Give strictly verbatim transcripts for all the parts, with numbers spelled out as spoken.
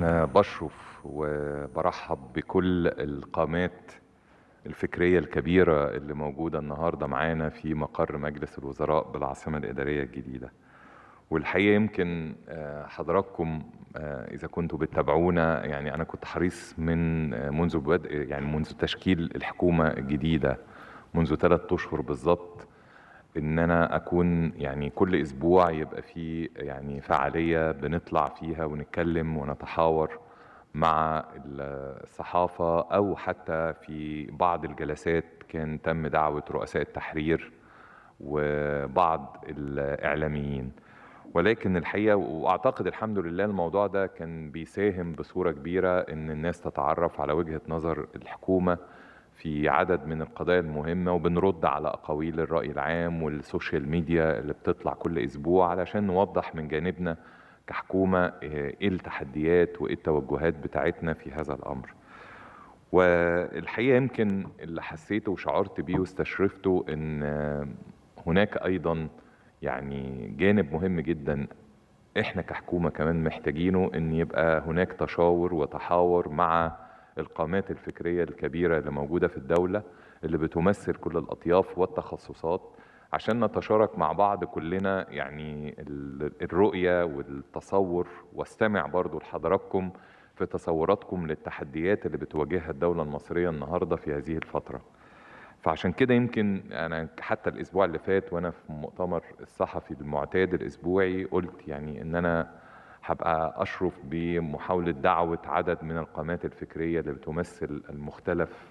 أنا بشرف وبرحب بكل القامات الفكرية الكبيرة اللي موجودة النهاردة معانا في مقر مجلس الوزراء بالعاصمة الإدارية الجديدة. والحقيقة يمكن آه، حضراتكم آه، إذا كنتوا بتتابعونا، يعني أنا كنت حريص من آه، منذ بدء يعني منذ تشكيل الحكومة الجديدة منذ ثلاثة أشهر بالظبط، ان انا اكون يعني كل اسبوع يبقى في يعني فعالية بنطلع فيها ونتكلم ونتحاور مع الصحافة، او حتى في بعض الجلسات كان تم دعوة رؤساء التحرير وبعض الاعلاميين. ولكن الحقيقة واعتقد الحمد لله الموضوع ده كان بيساهم بصورة كبيرة ان الناس تتعرف على وجهة نظر الحكومة في عدد من القضايا المهمة، وبنرد على أقاويل الرأي العام والسوشيال ميديا اللي بتطلع كل أسبوع علشان نوضح من جانبنا كحكومة إيه التحديات وإيه التوجهات بتاعتنا في هذا الأمر. والحقيقة يمكن اللي حسيته وشعرت بيه واستشرفته إن هناك أيضا يعني جانب مهم جدا إحنا كحكومة كمان محتاجينه، إن يبقى هناك تشاور وتحاور مع القامات الفكرية الكبيرة اللي موجودة في الدولة، اللي بتمثل كل الأطياف والتخصصات، عشان نتشارك مع بعض كلنا يعني الرؤية والتصور، واستمع برضو لحضراتكم في تصوراتكم للتحديات اللي بتواجهها الدولة المصرية النهاردة في هذه الفترة. فعشان كده يمكن أنا حتى الأسبوع اللي فات وأنا في المؤتمر الصحفي المعتاد الأسبوعي قلت يعني إن أنا هبقى أشرف بمحاولة دعوة عدد من القامات الفكرية اللي بتمثل المختلف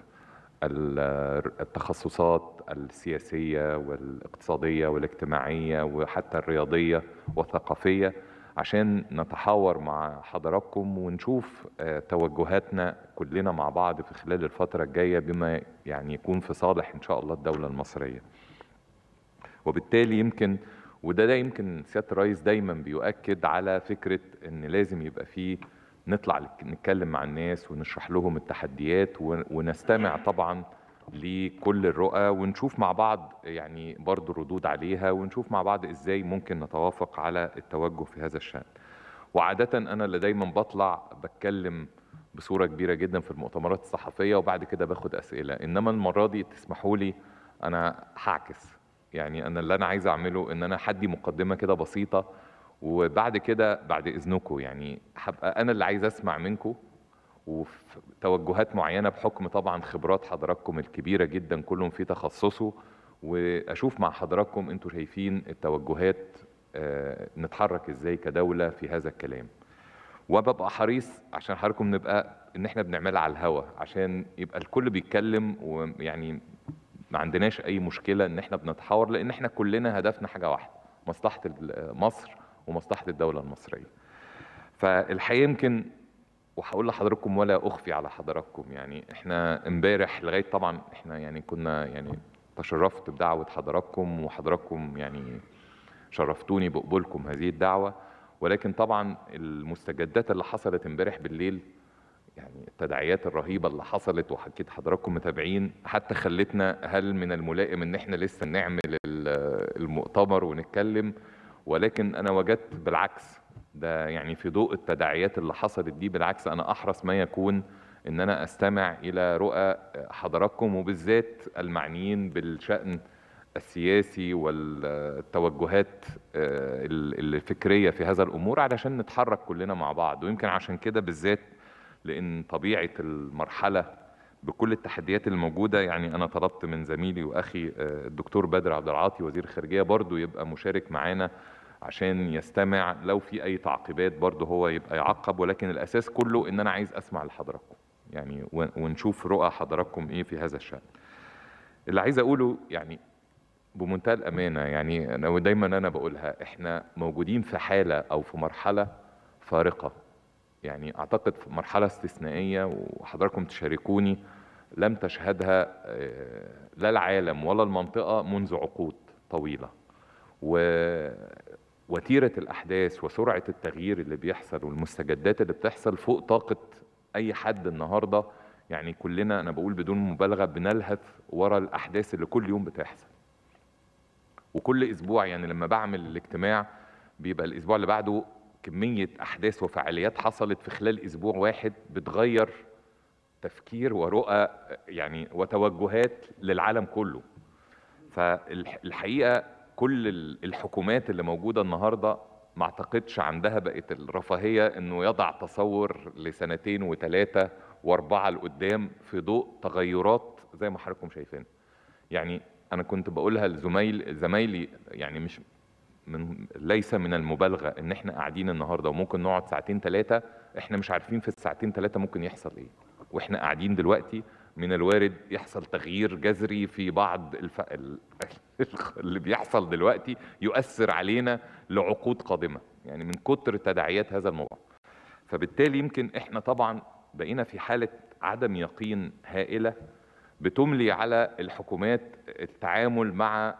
التخصصات السياسية والاقتصادية والاجتماعية وحتى الرياضية والثقافية، عشان نتحاور مع حضراتكم ونشوف توجهاتنا كلنا مع بعض في خلال الفترة الجاية بما يعني يكون في صالح إن شاء الله الدولة المصرية. وبالتالي يمكن وده ده يمكن سيادة الرئيس دايما بيؤكد على فكرة ان لازم يبقى فيه نطلع نتكلم مع الناس ونشرح لهم التحديات ونستمع طبعا لكل الرؤى ونشوف مع بعض يعني برضو ردود عليها، ونشوف مع بعض ازاي ممكن نتوافق على التوجه في هذا الشأن. وعادة انا اللي دايما بطلع بتكلم بصورة كبيرة جدا في المؤتمرات الصحفية وبعد كده باخد اسئلة، انما المرة دي تسمحوا لي انا هعكس. يعني انا اللي انا عايز اعمله ان انا حدي مقدمه كده بسيطه، وبعد كده بعد اذنكم يعني هبقى انا اللي عايز اسمع منكم وفي توجهات معينه بحكم طبعا خبرات حضراتكم الكبيره جدا كلهم في تخصصه، واشوف مع حضراتكم انتوا شايفين التوجهات آه نتحرك ازاي كدوله في هذا الكلام. وببقى حريص عشان حضراتكم نبقى ان احنا بنعملها على الهوا عشان يبقى الكل بيتكلم، ويعني ما عندناش اي مشكلة ان احنا بنتحاور، لان احنا كلنا هدفنا حاجة واحدة، مصلحة مصر ومصلحة الدولة المصرية. فالحقيقة يمكن وهقول لحضراتكم ولا اخفي على حضراتكم، يعني احنا امبارح لغاية طبعا احنا يعني كنا يعني تشرفت بدعوة حضراتكم وحضراتكم يعني شرفتوني بقبولكم هذه الدعوة، ولكن طبعا المستجدات اللي حصلت امبارح بالليل، يعني التداعيات الرهيبة اللي حصلت وحكيت حضراتكم متابعين، حتى خلتنا هل من الملائم ان احنا لسه نعمل المؤتمر ونتكلم. ولكن انا وجدت بالعكس، ده يعني في ضوء التداعيات اللي حصلت دي بالعكس انا احرص ما يكون ان انا استمع الى رؤى حضراتكم وبالذات المعنيين بالشأن السياسي والتوجهات الفكرية في هذا الامور علشان نتحرك كلنا مع بعض. ويمكن عشان كده بالذات لأن طبيعة المرحلة بكل التحديات الموجودة، يعني أنا طلبت من زميلي وأخي الدكتور بدر عبد العاطي وزير الخارجية برضو يبقى مشارك معانا عشان يستمع، لو في أي تعقيبات برضو هو يبقى يعقب، ولكن الأساس كله إن أنا عايز أسمع لحضراتكم يعني ونشوف رؤى حضراتكم إيه في هذا الشأن. اللي عايز أقوله يعني بمنتهى الأمانة، يعني أنا ودايما أنا بقولها، إحنا موجودين في حالة أو في مرحلة فارقة، يعني اعتقد في مرحله استثنائيه وحضراتكم تشاركوني لم تشهدها لا العالم ولا المنطقه منذ عقود طويله. ووتيره الاحداث وسرعه التغيير اللي بيحصل والمستجدات اللي بتحصل فوق طاقه اي حد النهارده، يعني كلنا انا بقول بدون مبالغه بنلهث ورا الاحداث اللي كل يوم بتحصل. وكل اسبوع يعني لما بعمل الاجتماع بيبقى الاسبوع اللي بعده كمية أحداث وفعاليات حصلت في خلال أسبوع واحد بتغير تفكير ورؤى يعني وتوجهات للعالم كله. فالحقيقة كل الحكومات اللي موجودة النهاردة ما اعتقدش عندها بقت الرفاهية انه يضع تصور لسنتين وثلاثة واربعة لقدام في ضوء تغيرات زي ما حضراتكم شايفين. يعني انا كنت بقولها لزمايل زمايلي، يعني مش من ليس من المبالغة ان احنا قاعدين النهاردة وممكن نقعد ساعتين ثلاثة، احنا مش عارفين في الساعتين ثلاثة ممكن يحصل ايه. واحنا قاعدين دلوقتي من الوارد يحصل تغيير جذري في بعض الف... اللي بيحصل دلوقتي يؤثر علينا لعقود قادمة، يعني من كتر تداعيات هذا الموضوع. فبالتالي يمكن احنا طبعا بقينا في حالة عدم يقين هائلة بتملي على الحكومات التعامل مع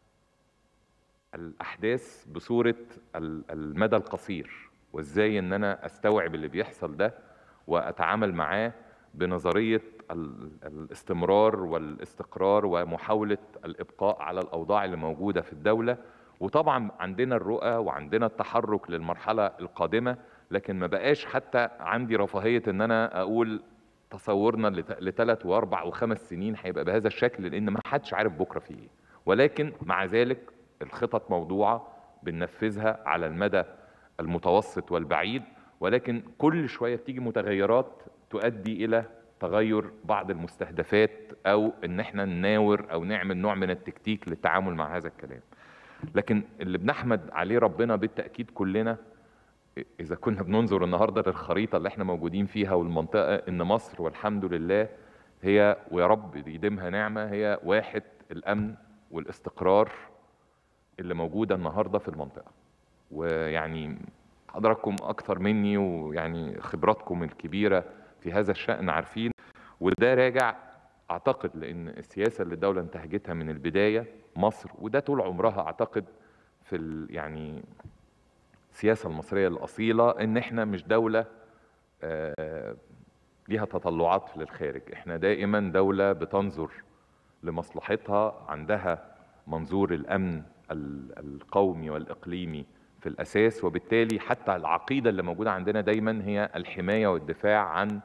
الأحداث بصورة المدى القصير، وازاي ان انا استوعب اللي بيحصل ده واتعامل معاه بنظرية الاستمرار والاستقرار ومحاولة الإبقاء على الأوضاع اللي موجودة في الدولة. وطبعا عندنا الرؤى وعندنا التحرك للمرحلة القادمة، لكن ما بقاش حتى عندي رفاهية ان انا اقول تصورنا لثلاث واربع وخمس سنين هيبقى بهذا الشكل، لان ما حدش عارف بكرة فيه ايه. ولكن مع ذلك الخطط موضوعة بننفذها على المدى المتوسط والبعيد، ولكن كل شوية بتيجي متغيرات تؤدي الى تغير بعض المستهدفات او ان احنا نناور او نعمل نوع من التكتيك للتعامل مع هذا الكلام. لكن اللي بنحمد عليه ربنا بالتأكيد كلنا اذا كنا بننظر النهاردة للخريطة اللي احنا موجودين فيها والمنطقة، ان مصر والحمد لله هي، ويا رب يديمها نعمة، هي واحد الامن والاستقرار اللي موجودة النهاردة في المنطقة. ويعني حضراتكم اكثر مني ويعني خبراتكم الكبيرة في هذا الشأن عارفين، وده راجع اعتقد لان السياسة اللي الدولة انتهجتها من البداية مصر، وده طول عمرها اعتقد في ال يعني السياسة المصرية الأصيلة، ان احنا مش دولة آه ليها تطلعات للخارج، احنا دائما دولة بتنظر لمصلحتها، عندها منظور الامن القومي والاقليمي في الاساس. وبالتالي حتى العقيدة اللي موجودة عندنا دايما هي الحماية والدفاع عن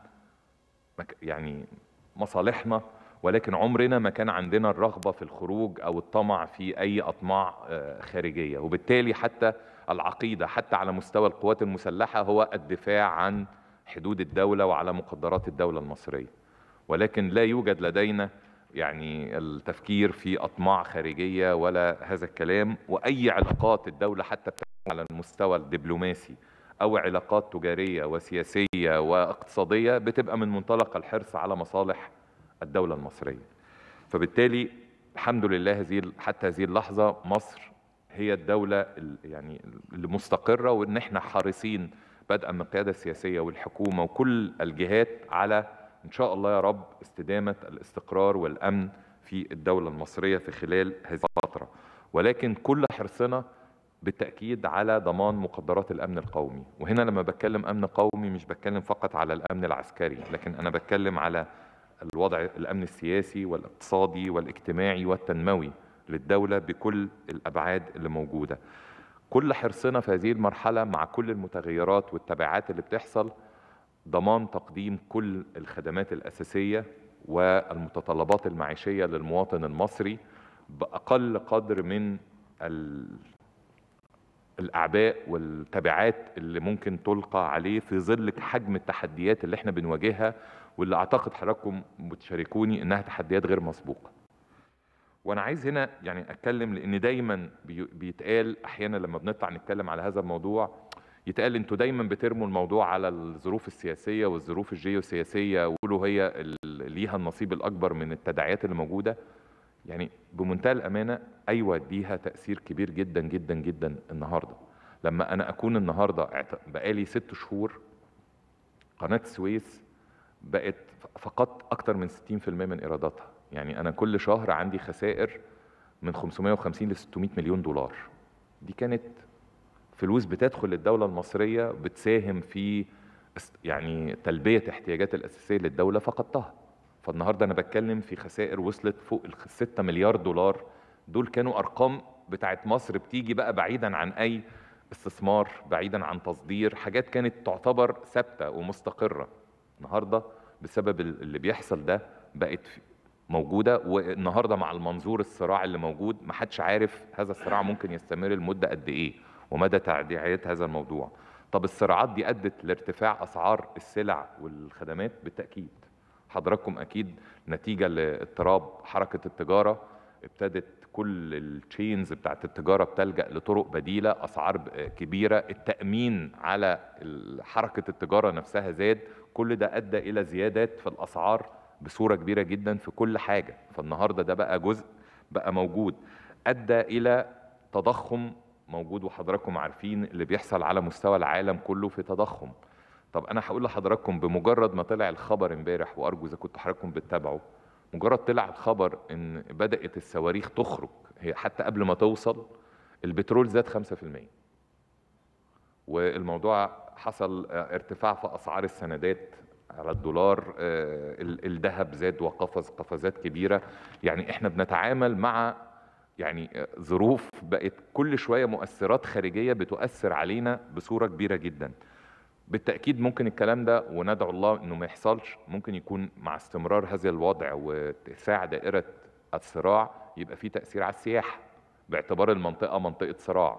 يعني مصالحنا، ولكن عمرنا ما كان عندنا الرغبة في الخروج او الطمع في اي اطماع خارجية. وبالتالي حتى العقيدة حتى على مستوى القوات المسلحة هو الدفاع عن حدود الدولة وعلى مقدرات الدولة المصرية، ولكن لا يوجد لدينا يعني التفكير في أطماع خارجية ولا هذا الكلام. وأي علاقات الدولة حتى على المستوى الدبلوماسي أو علاقات تجارية وسياسية واقتصادية بتبقى من منطلق الحرص على مصالح الدولة المصرية. فبالتالي الحمد لله هذه حتى هذه اللحظة مصر هي الدولة يعني المستقرة، وإن احنا حريصين بدءا من القيادة السياسية والحكومة وكل الجهات على إن شاء الله يا رب استدامة الاستقرار والأمن في الدولة المصرية في خلال هذه الفترة. ولكن كل حرصنا بالتأكيد على ضمان مقدرات الأمن القومي. وهنا لما بتكلم أمن قومي مش بتكلم فقط على الأمن العسكري، لكن أنا بتكلم على الوضع الأمن السياسي والاقتصادي والاجتماعي والتنموي للدولة بكل الأبعاد اللي موجودة. كل حرصنا في هذه المرحلة مع كل المتغيرات والتبعات اللي بتحصل ضمان تقديم كل الخدمات الأساسية والمتطلبات المعيشية للمواطن المصري بأقل قدر من الأعباء والتبعات اللي ممكن تلقى عليه في ظل حجم التحديات اللي احنا بنواجهها، واللي أعتقد حضراتكم بتشاركوني إنها تحديات غير مسبوقة. وأنا عايز هنا يعني أتكلم، لأن دايما بيتقال أحيانا لما بنطلع نتكلم على هذا الموضوع يتقال انتوا دايما بترموا الموضوع على الظروف السياسية والظروف الجيوسياسية وقولوا هي اللي ليها النصيب الأكبر من التداعيات اللي موجودة. يعني بمنتهى الأمانة أيوة ليها تأثير كبير جدا جدا جدا. النهاردة لما أنا أكون النهاردة بقالي ست شهور قناة السويس بقت فقط أكتر من ستين في المية من إيراداتها، يعني أنا كل شهر عندي خسائر من خمسمائة وخمسين ل ستمائة مليون دولار. دي كانت فلوس بتدخل للدولة المصرية بتساهم في يعني تلبية احتياجات الأساسية للدولة فقدتها. فالنهاردة أنا بتكلم في خسائر وصلت فوق الستة مليار دولار. دول كانوا أرقام بتاعت مصر بتيجي بقى بعيدا عن أي استثمار، بعيدا عن تصدير، حاجات كانت تعتبر ثابته ومستقره. النهارده بسبب اللي بيحصل ده بقت موجوده، والنهارده مع المنظور الصراع اللي موجود ما حدش عارف هذا الصراع ممكن يستمر لمده قد ايه ومدى تداعيات هذا الموضوع. طب الصراعات دي ادت لارتفاع اسعار السلع والخدمات؟ بالتاكيد. حضراتكم اكيد نتيجه لاضطراب حركه التجاره ابتدت كل التشينز بتاعت التجاره بتلجا لطرق بديله، اسعار كبيره، التامين على حركه التجاره نفسها زاد، كل ده ادى الى زيادات في الاسعار بصوره كبيره جدا في كل حاجه. فالنهارده ده بقى جزء بقى موجود، ادى الى تضخم موجود، وحضراتكم عارفين اللي بيحصل على مستوى العالم كله في تضخم. طب انا هقول لحضراتكم بمجرد ما طلع الخبر امبارح، وارجو اذا كنتوا حضراتكم بتتابعوا، مجرد طلع الخبر ان بدات الصواريخ تخرج، هي حتى قبل ما توصل البترول زاد خمسة في المية، والموضوع حصل ارتفاع في اسعار السندات على الدولار، الذهب زاد وقفز قفزات كبيره. يعني احنا بنتعامل مع يعني ظروف بقت كل شويه مؤثرات خارجيه بتؤثر علينا بصوره كبيره جدا. بالتاكيد ممكن الكلام ده، وندعو الله انه ما يحصلش، ممكن يكون مع استمرار هذا الوضع واتساع دائره الصراع يبقى في تاثير على السياحه، باعتبار المنطقه منطقه صراع.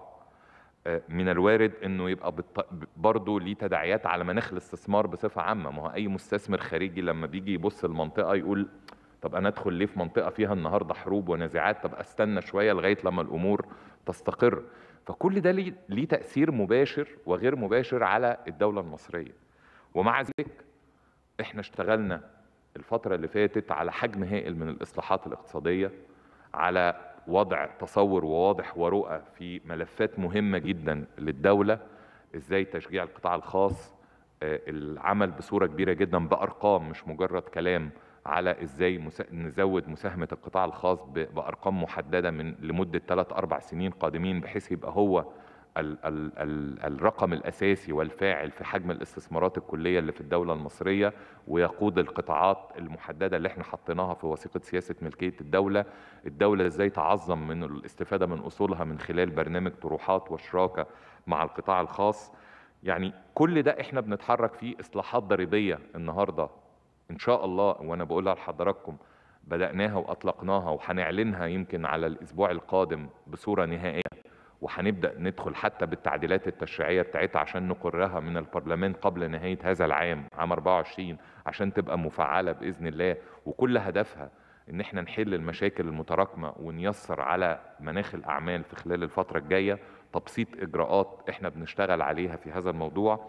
من الوارد انه يبقى برضه ليه تداعيات على مناخ الاستثمار بصفه عامه. ما هو اي مستثمر خارجي لما بيجي يبص المنطقه يقول طب انا ادخل ليه في منطقه فيها النهارده حروب ونزاعات؟ طب استنى شويه لغايه لما الامور تستقر. فكل ده ليه ليه تاثير مباشر وغير مباشر على الدوله المصريه. ومع ذلك احنا اشتغلنا الفتره اللي فاتت على حجم هائل من الاصلاحات الاقتصاديه، على وضع تصور وواضح ورؤى في ملفات مهمه جدا للدوله، ازاي تشجيع القطاع الخاص، العمل بصوره كبيره جدا بارقام مش مجرد كلام على ازاي نزود مساهمه القطاع الخاص بارقام محدده من لمده ثلاث اربع سنين قادمين، بحيث يبقى هو ال ال ال الرقم الاساسي والفاعل في حجم الاستثمارات الكليه اللي في الدوله المصريه، ويقود القطاعات المحدده اللي احنا حطيناها في وثيقه سياسه ملكيه الدوله. الدوله ازاي تعظم من الاستفاده من اصولها من خلال برنامج طروحات وشراكه مع القطاع الخاص. يعني كل ده احنا بنتحرك فيه. اصلاحات ضريبيه النهارده ان شاء الله، وانا بقولها لحضراتكم بدأناها واطلقناها وهنعلنها يمكن على الاسبوع القادم بصورة نهائية، وهنبدأ ندخل حتى بالتعديلات التشريعية بتاعتها عشان نقرها من البرلمان قبل نهاية هذا العام عام أربعة وعشرين عشان تبقى مفعلة بإذن الله. وكل هدفها ان احنا نحل المشاكل المتراكمة ونيسر على مناخ الأعمال في خلال الفترة الجاية. تبسيط إجراءات احنا بنشتغل عليها في هذا الموضوع.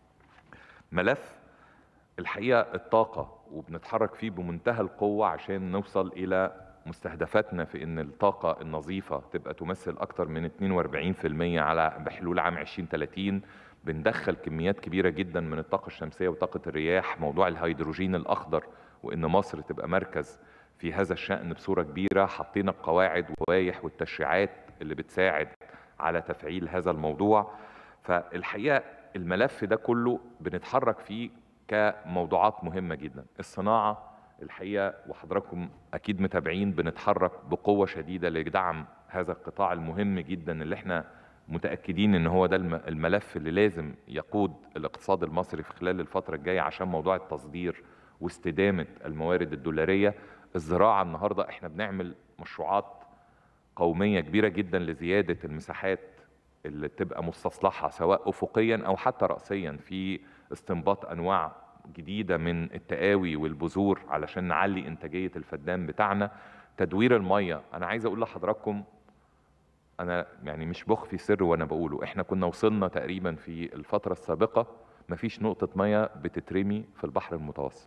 ملف الحقيقة الطاقة وبنتحرك فيه بمنتهى القوة عشان نوصل إلى مستهدفاتنا في إن الطاقة النظيفة تبقى تمثل أكتر من اثنين وأربعين في المية على بحلول عام عشرين ثلاثين. بندخل كميات كبيرة جدا من الطاقة الشمسية وطاقة الرياح، موضوع الهيدروجين الأخضر، وإن مصر تبقى مركز في هذا الشأن بصورة كبيرة. حطينا القواعد واللوائح والتشريعات اللي بتساعد على تفعيل هذا الموضوع. فالحقيقة الملف ده كله بنتحرك فيه كموضوعات مهمة جدا. الصناعة الحقيقة وحضراتكم أكيد متابعين بنتحرك بقوة شديدة لدعم هذا القطاع المهم جدا اللي احنا متأكدين ان هو ده الملف اللي لازم يقود الاقتصاد المصري في خلال الفترة الجاية عشان موضوع التصدير واستدامة الموارد الدولارية. الزراعة النهاردة احنا بنعمل مشروعات قومية كبيرة جدا لزيادة المساحات اللي تبقى مستصلحة سواء أفقيا أو حتى رأسيا في استنباط أنواع جديدة من التقاوي والبذور علشان نعلي إنتاجية الفدان بتاعنا. تدوير المية، أنا عايز أقول لحضراتكم أنا يعني مش بخفي سر وأنا بقوله، إحنا كنا وصلنا تقريبا في الفترة السابقة مفيش نقطة مية بتترمي في البحر المتوسط.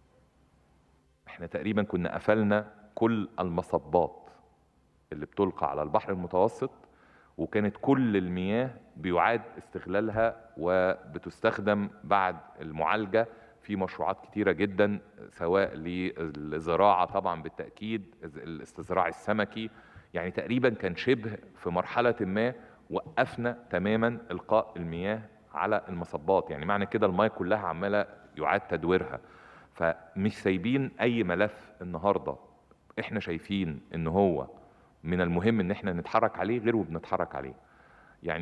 إحنا تقريبا كنا قفلنا كل المصبات اللي بتلقى على البحر المتوسط، وكانت كل المياه بيعاد استغلالها وبتستخدم بعد المعالجة في مشروعات كتيرة جدا، سواء للزراعة طبعا بالتأكيد، الاستزراع السمكي. يعني تقريبا كان شبه في مرحلة ما وقفنا تماما إلقاء المياه على المصبات، يعني معنى كده المياه كلها عمالة يعاد تدويرها. فمش سايبين أي ملف النهاردة احنا شايفين ان هو من المهم ان احنا نتحرك عليه غير وبنتحرك عليه. يعني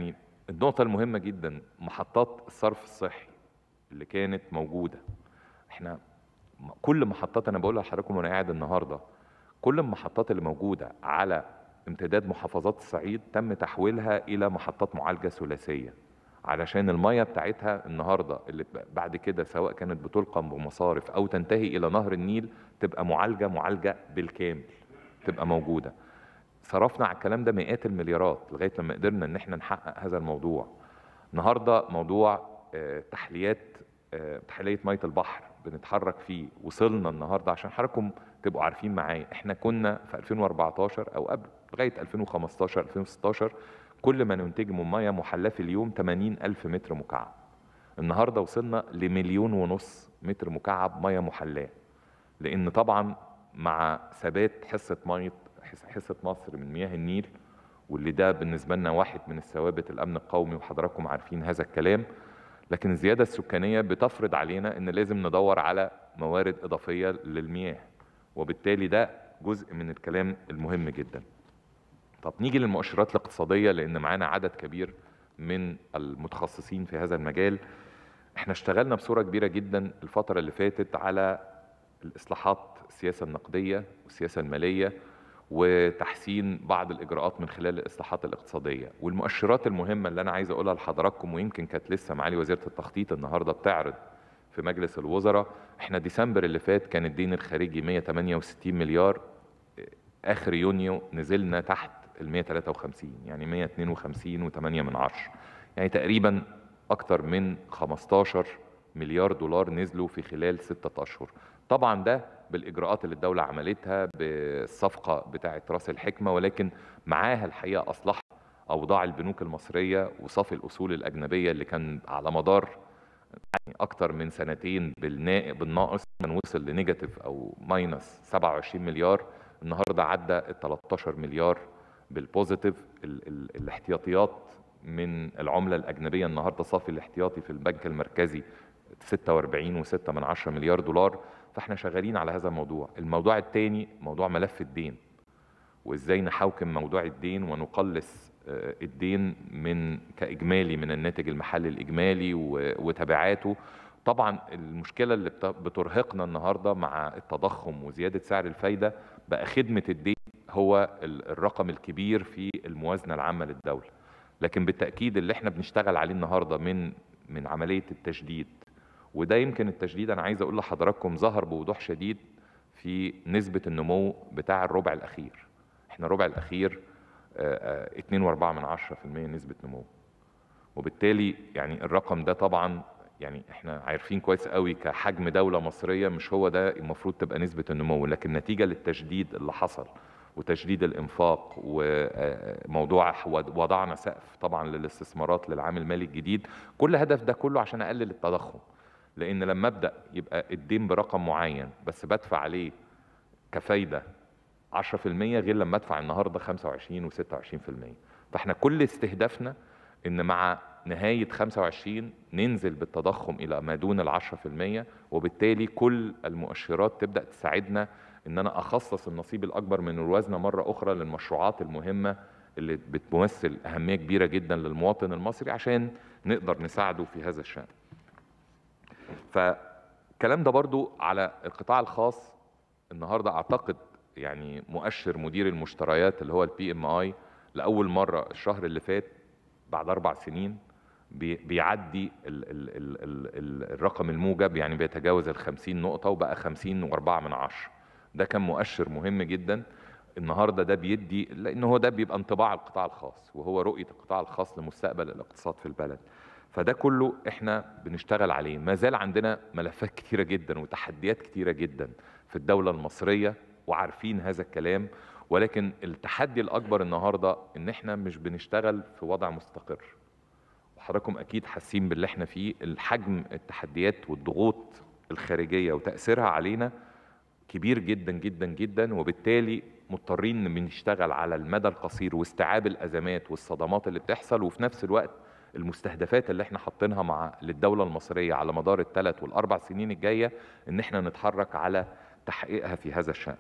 النقطة المهمة جدا محطات الصرف الصحي اللي كانت موجودة، احنا كل محطات، انا بقول لحضراتكم وانا قاعد النهارده، كل المحطات اللي موجودة على امتداد محافظات الصعيد تم تحويلها الى محطات معالجة ثلاثية، علشان المية بتاعتها النهارده اللي بعد كده سواء كانت بتلقى بمصارف او تنتهي الى نهر النيل تبقى معالجة معالجة بالكامل، تبقى موجودة. صرفنا على الكلام ده مئات المليارات لغايه لما قدرنا ان احنا نحقق هذا الموضوع. النهارده موضوع آه، تحليات آه، تحليه ميه البحر بنتحرك فيه، وصلنا النهارده عشان حضراتكم تبقوا عارفين معايا، احنا كنا في ألفين وأربعتاشر او قبل لغايه ألفين وخمستاشر ألفين وستاشر كل ما ننتج من ميه محلاه في اليوم ثمانين ألف متر مكعب. النهارده وصلنا لمليون ونص متر مكعب ميه محلاه، لان طبعا مع ثبات حصه ميه حصه مصر من مياه النيل، واللي ده بالنسبه لنا واحد من الثوابت الامن القومي وحضراتكم عارفين هذا الكلام، لكن الزياده السكانيه بتفرض علينا ان لازم ندور على موارد اضافيه للمياه، وبالتالي ده جزء من الكلام المهم جدا. طب نيجي للمؤشرات الاقتصاديه، لان معانا عدد كبير من المتخصصين في هذا المجال. احنا اشتغلنا بصوره كبيره جدا الفتره اللي فاتت على الإصلاحات السياسة النقدية والسياسة المالية وتحسين بعض الإجراءات من خلال الإصلاحات الاقتصادية، والمؤشرات المهمة اللي أنا عايز أقولها لحضراتكم، ويمكن كانت لسه معالي وزيرة التخطيط النهاردة بتعرض في مجلس الوزراء. احنا ديسمبر اللي فات كان الدين الخارجي مئة وثمانية وستين مليار، آخر يونيو نزلنا تحت ال مئة وثلاثة وخمسين، يعني مئة واثنين وخمسين وثمانية من عشرة، يعني تقريبا أكتر من خمستاشر مليار دولار نزلوا في خلال ستة أشهر. طبعا ده بالإجراءات اللي الدولة عملتها بالصفقة بتاعة رأس الحكمة، ولكن معاها الحقيقة أصلح أوضاع البنوك المصرية وصافي الأصول الأجنبية اللي كان على مدار يعني أكتر من سنتين بالناقص، كان وصل لنيجاتيف أو ماينس سبعة وعشرين مليار، النهارده عدى ال ثلاثة عشر مليار بالبوزيتيف. ال ال الاحتياطيات من العملة الأجنبية النهارده صافي الاحتياطي في البنك المركزي ستة وأربعين فاصلة ستة من عشرة مليار دولار، فاحنا شغالين على هذا الموضوع. الموضوع الثاني موضوع ملف الدين، وازاي نحوكم موضوع الدين ونقلص الدين من كإجمالي من الناتج المحلي الإجمالي وتبعاته. طبعا المشكلة اللي بترهقنا النهاردة مع التضخم وزيادة سعر الفايدة بقى خدمة الدين هو الرقم الكبير في الموازنة العامة للدولة، لكن بالتأكيد اللي احنا بنشتغل عليه النهاردة من من عملية التجديد، وده يمكن التجديد أنا عايز أقول لحضراتكم ظهر بوضوح شديد في نسبة النمو بتاع الربع الأخير. احنا الربع الأخير اتنين وأربعة من عشرة في المية نسبة نمو، وبالتالي يعني الرقم ده طبعا يعني احنا عارفين كويس قوي كحجم دولة مصرية مش هو ده المفروض تبقى نسبة النمو، لكن نتيجة للتجديد اللي حصل وتجديد الانفاق وموضوع وضعنا سقف طبعا للاستثمارات للعام المالي الجديد، كل هدف ده كله عشان اقلل التضخم. لان لما ابدا يبقى الدين برقم معين بس بدفع عليه كفايده عشرة في المية غير لما ادفع النهارده خمسة وعشرين وستة وعشرين في المية، فاحنا كل استهدافنا ان مع نهايه خمسة وعشرين ننزل بالتضخم الى ما دون ال عشرة في المية، وبالتالي كل المؤشرات تبدا تساعدنا ان انا اخصص النصيب الاكبر من الوزنه مره اخرى للمشروعات المهمه اللي بتمثل اهميه كبيره جدا للمواطن المصري عشان نقدر نساعده في هذا الشان. فالكلام ده برضو على القطاع الخاص. النهارده اعتقد يعني مؤشر مدير المشتريات اللي هو البي ام اي لاول مره الشهر اللي فات بعد اربع سنين بيعدي ال ال ال ال الرقم الموجب، يعني بيتجاوز ال خمسين نقطه وبقى خمسين وأربعة من عشرة. ده كان مؤشر مهم جدا النهارده، ده بيدي لان هو ده بيبقى انطباع القطاع الخاص وهو رؤيه القطاع الخاص لمستقبل الاقتصاد في البلد. فده كله احنا بنشتغل عليه. ما زال عندنا ملفات كتيره جدا وتحديات كتيره جدا في الدوله المصريه وعارفين هذا الكلام، ولكن التحدي الاكبر النهارده ان احنا مش بنشتغل في وضع مستقر، وحضراتكم اكيد حاسين باللي احنا فيه. الحجم التحديات والضغوط الخارجيه وتاثيرها علينا كبير جدا جدا جدا، وبالتالي مضطرين بنشتغل على المدى القصير واستيعاب الازمات والصدمات اللي بتحصل، وفي نفس الوقت المستهدفات اللي احنا حاطينها مع للدوله المصريه على مدار الثلاث والاربع سنين الجايه ان احنا نتحرك على تحقيقها في هذا الشان.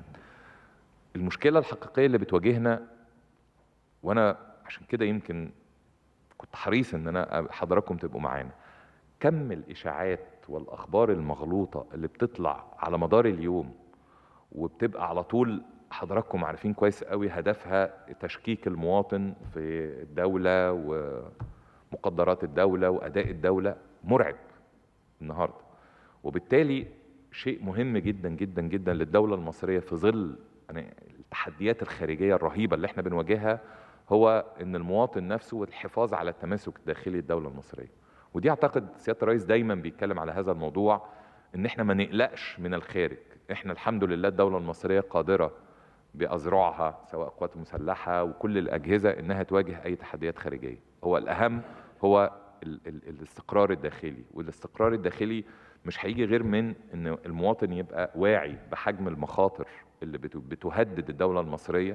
المشكله الحقيقيه اللي بتواجهنا، وانا عشان كده يمكن كنت حريص ان انا حضراتكم تبقوا معانا. كم الاشاعات والاخبار المغلوطه اللي بتطلع على مدار اليوم وبتبقى على طول حضراتكم عارفين كويس قوي هدفها تشكيك المواطن في الدوله ومقدرات الدوله واداء الدوله، مرعب النهارده. وبالتالي شيء مهم جدا جدا جدا للدوله المصريه في ظل يعني التحديات الخارجيه الرهيبه اللي احنا بنواجهها، هو ان المواطن نفسه والحفاظ على التماسك الداخلي للدوله المصريه. ودي اعتقد سياده الرئيس دايما بيتكلم على هذا الموضوع، ان احنا ما نقلقش من الخارج. احنا الحمد لله الدوله المصريه قادره باذرعها سواء قوات مسلحه وكل الاجهزه انها تواجه اي تحديات خارجيه. هو الاهم هو ال ال الاستقرار الداخلي، والاستقرار الداخلي مش هيجي غير من ان المواطن يبقى واعي بحجم المخاطر اللي بتهدد الدوله المصريه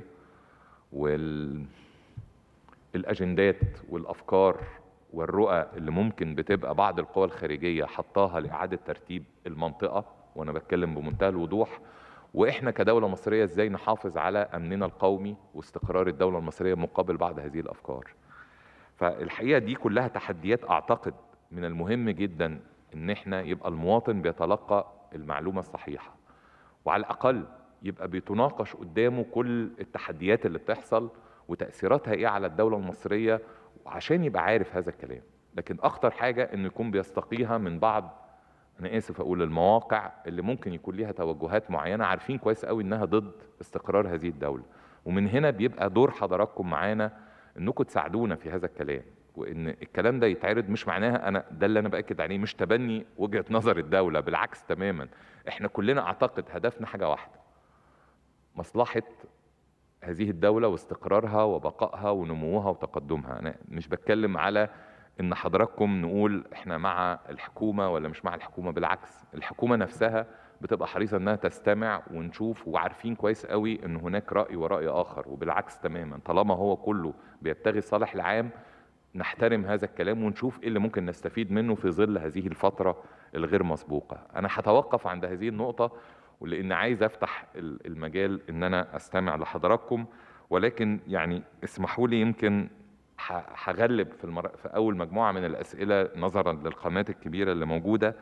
والاجندات والافكار والرؤى اللي ممكن بتبقى بعض القوى الخارجيه حطاها لاعاده ترتيب المنطقه، وانا بتكلم بمنتهى الوضوح. واحنا كدوله مصريه ازاي نحافظ على امننا القومي واستقرار الدوله المصريه مقابل بعض هذه الافكار. فالحقيقه دي كلها تحديات اعتقد من المهم جدا ان احنا يبقى المواطن بيتلقى المعلومه الصحيحه، وعلى الاقل يبقى بيتناقش قدامه كل التحديات اللي بتحصل وتاثيراتها ايه على الدوله المصريه، عشان يبقى عارف هذا الكلام. لكن اخطر حاجه انه يكون بيستقيها من بعض، انا اسف اقول، المواقع اللي ممكن يكون ليها توجهات معينه عارفين كويس قوي انها ضد استقرار هذه الدوله. ومن هنا بيبقى دور حضراتكم معانا انكم تساعدونا في هذا الكلام، وان الكلام ده يتعرض. مش معناها انا ده اللي انا باكد عليه مش تبني وجهه نظر الدوله، بالعكس تماما. احنا كلنا اعتقد هدفنا حاجه واحده، مصلحه هذه الدوله واستقرارها وبقائها ونموها وتقدمها. انا مش بتكلم على ان حضراتكم نقول احنا مع الحكومه ولا مش مع الحكومه، بالعكس الحكومه نفسها بتبقى حريصه انها تستمع ونشوف، وعارفين كويس قوي ان هناك راي وراي اخر، وبالعكس تماما طالما هو كله بيبتغي الصالح العام نحترم هذا الكلام ونشوف ايه اللي ممكن نستفيد منه في ظل هذه الفتره الغير مسبوقه. انا هتوقف عند هذه النقطه، ولان عايز افتح المجال ان انا استمع لحضراتكم، ولكن يعني اسمحوا لي يمكن هغلب في, المر... في اول مجموعه من الاسئله نظرا للقامات الكبيره اللي موجوده،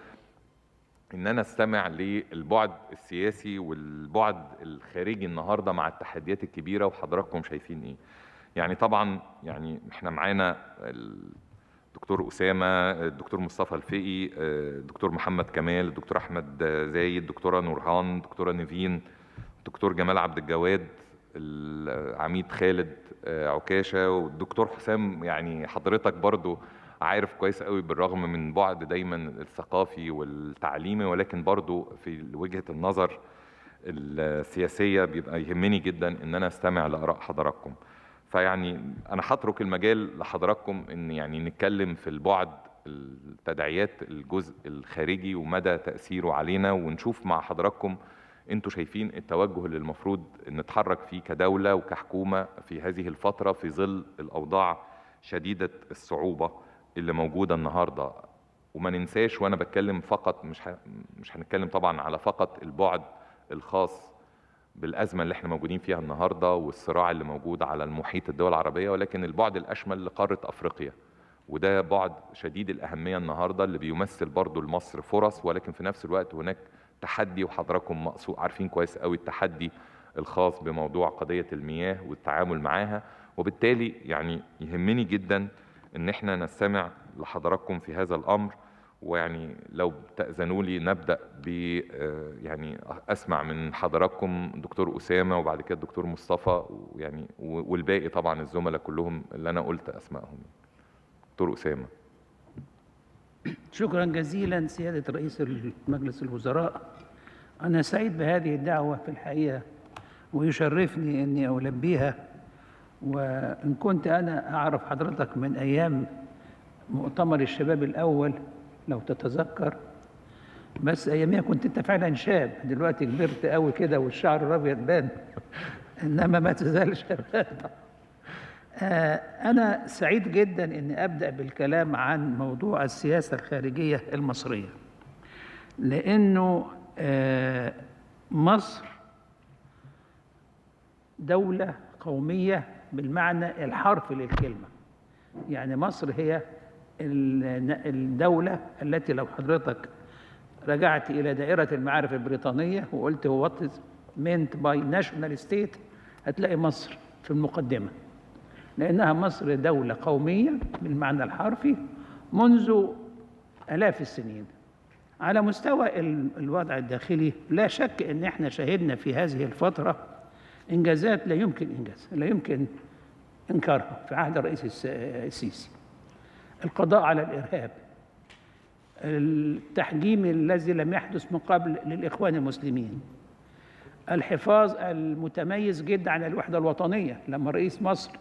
ان انا استمع للبعد السياسي والبعد الخارجي النهارده مع التحديات الكبيره وحضراتكم شايفين ايه. يعني طبعا يعني احنا معانا الدكتور اسامه، الدكتور مصطفى الفقي، الدكتور محمد كمال، الدكتور احمد زايد، الدكتوره نورهان، الدكتوره نيفين، الدكتور جمال عبد الجواد، العميد خالد عكاشه، والدكتور حسام. يعني حضرتك برضو عارف كويس قوي بالرغم من بعد دايما الثقافي والتعليمي، ولكن برضو في وجهة النظر السياسية بيبقى يهمني جدا ان انا استمع لآراء حضراتكم. فيعني انا هترك المجال لحضراتكم ان يعني نتكلم في البعد التداعيات الجزء الخارجي ومدى تأثيره علينا، ونشوف مع حضراتكم انتوا شايفين التوجه اللي المفروض نتحرك فيه كدولة وكحكومة في هذه الفترة في ظل الأوضاع شديدة الصعوبة اللي موجودة النهاردة. وما ننساش، وانا بتكلم فقط مش ه... مش هنتكلم طبعا على فقط البعد الخاص بالأزمة اللي احنا موجودين فيها النهاردة والصراع اللي موجود على المحيط الدول العربية، ولكن البعد الأشمل لقارة أفريقيا، وده بعد شديد الأهمية النهاردة اللي بيمثل برضو لمصر فرص، ولكن في نفس الوقت هناك تحدي، وحضراتكم مقصود عارفين كويس قوي التحدي الخاص بموضوع قضية المياه والتعامل معاها. وبالتالي يعني يهمني جدا ان احنا نستمع لحضراتكم في هذا الامر. ويعني لو تأذنوا لي نبدأ ب يعني اسمع من حضراتكم دكتور أسامة وبعد كده الدكتور مصطفى، ويعني والباقي طبعا الزملاء كلهم اللي انا قلت اسمائهم. دكتور أسامة. شكرا جزيلا سيادة رئيس مجلس الوزراء. أنا سعيد بهذه الدعوة في الحقيقة، ويشرفني أني ألبيها. وإن كنت أنا أعرف حضرتك من أيام مؤتمر الشباب الأول لو تتذكر، بس أياميها كنت أنت فعلا شاب، دلوقتي كبرت قوي كده والشعر الأبيض بان، إنما ما تزال شباب. أنا سعيد جدا أني أبدأ بالكلام عن موضوع السياسة الخارجية المصرية، لأنه مصر دولة قومية بالمعنى الحرفي للكلمة، يعني مصر هي الدولة التي لو حضرتك رجعت إلى دائرة المعارف البريطانية وقلت what is meant by national state هتلاقي مصر في المقدمة، لأنها مصر دولة قومية بالمعنى الحرفي منذ آلاف السنين. على مستوى الوضع الداخلي لا شك أن احنا شهدنا في هذه الفترة إنجازات لا يمكن إنجازها، لا يمكن إنكارها في عهد الرئيس السيسي. القضاء على الإرهاب، التحجيم الذي لم يحدث من قبل للإخوان المسلمين، الحفاظ المتميز جدا على الوحدة الوطنية لما رئيس مصر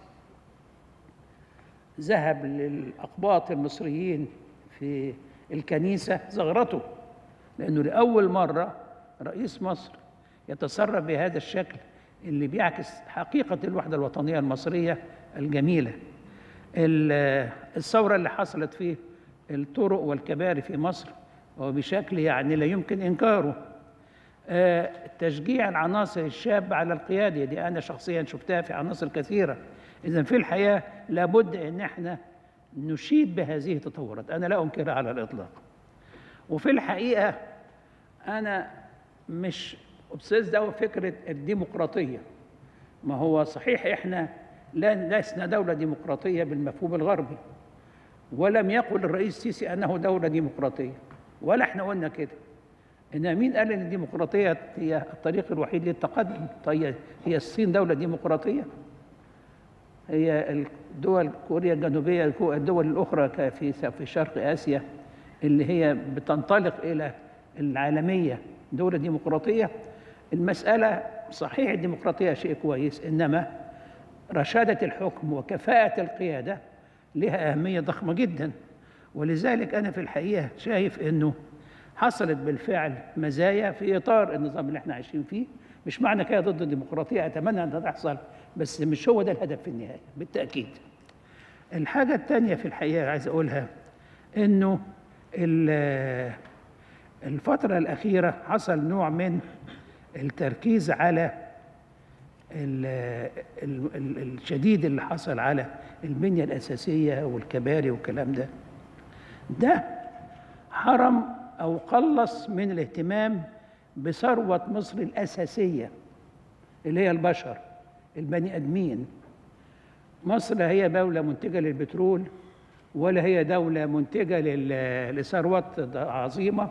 ذهب للأقباط المصريين في الكنيسة زغرته، لأنه لأول مرة رئيس مصر يتصرف بهذا الشكل اللي بيعكس حقيقة الوحدة الوطنية المصرية الجميلة. الثورة اللي حصلت في الطرق والكباري في مصر وبشكل يعني لا يمكن إنكاره. تشجيع العناصر الشابة على القيادة، دي أنا شخصيا شفتها في عناصر كثيرة. إذن في الحياة لابد أن احنا نشيد بهذه التطورات، أنا لا أنكرها على الإطلاق. وفي الحقيقة أنا مش أبسيس ده فكرة الديمقراطية. ما هو صحيح إحنا لسنا دولة ديمقراطية بالمفهوم الغربي، ولم يقل الرئيس السيسي أنه دولة ديمقراطية، ولا إحنا قلنا كده. إن مين قال إن الديمقراطية هي الطريق الوحيد للتقدم؟ طيب هي الصين دولة ديمقراطية؟ هي الدول كوريا الجنوبية، الدول الأخرى في في شرق آسيا اللي هي بتنطلق إلى العالمية دولة ديمقراطية؟ المسألة صحيح الديمقراطية شيء كويس، إنما رشادة الحكم وكفاءة القيادة لها أهمية ضخمة جدا. ولذلك أنا في الحقيقة شايف إنه حصلت بالفعل مزايا في إطار النظام اللي احنا عايشين فيه. مش معنى كده ضد الديمقراطية، أتمنى أن تحصل، بس مش هو ده الهدف في النهاية بالتأكيد. الحاجة الثانية في الحقيقة عايز أقولها إنه الفترة الأخيرة حصل نوع من التركيز على الشديد اللي حصل على البنية الأساسية والكباري والكلام ده. ده حرم أو قلص من الاهتمام بثروة مصر الأساسية اللي هي البشر البني آدمين. مصر لا هي دولة منتجة للبترول، ولا هي دولة منتجة لثروات عظيمة.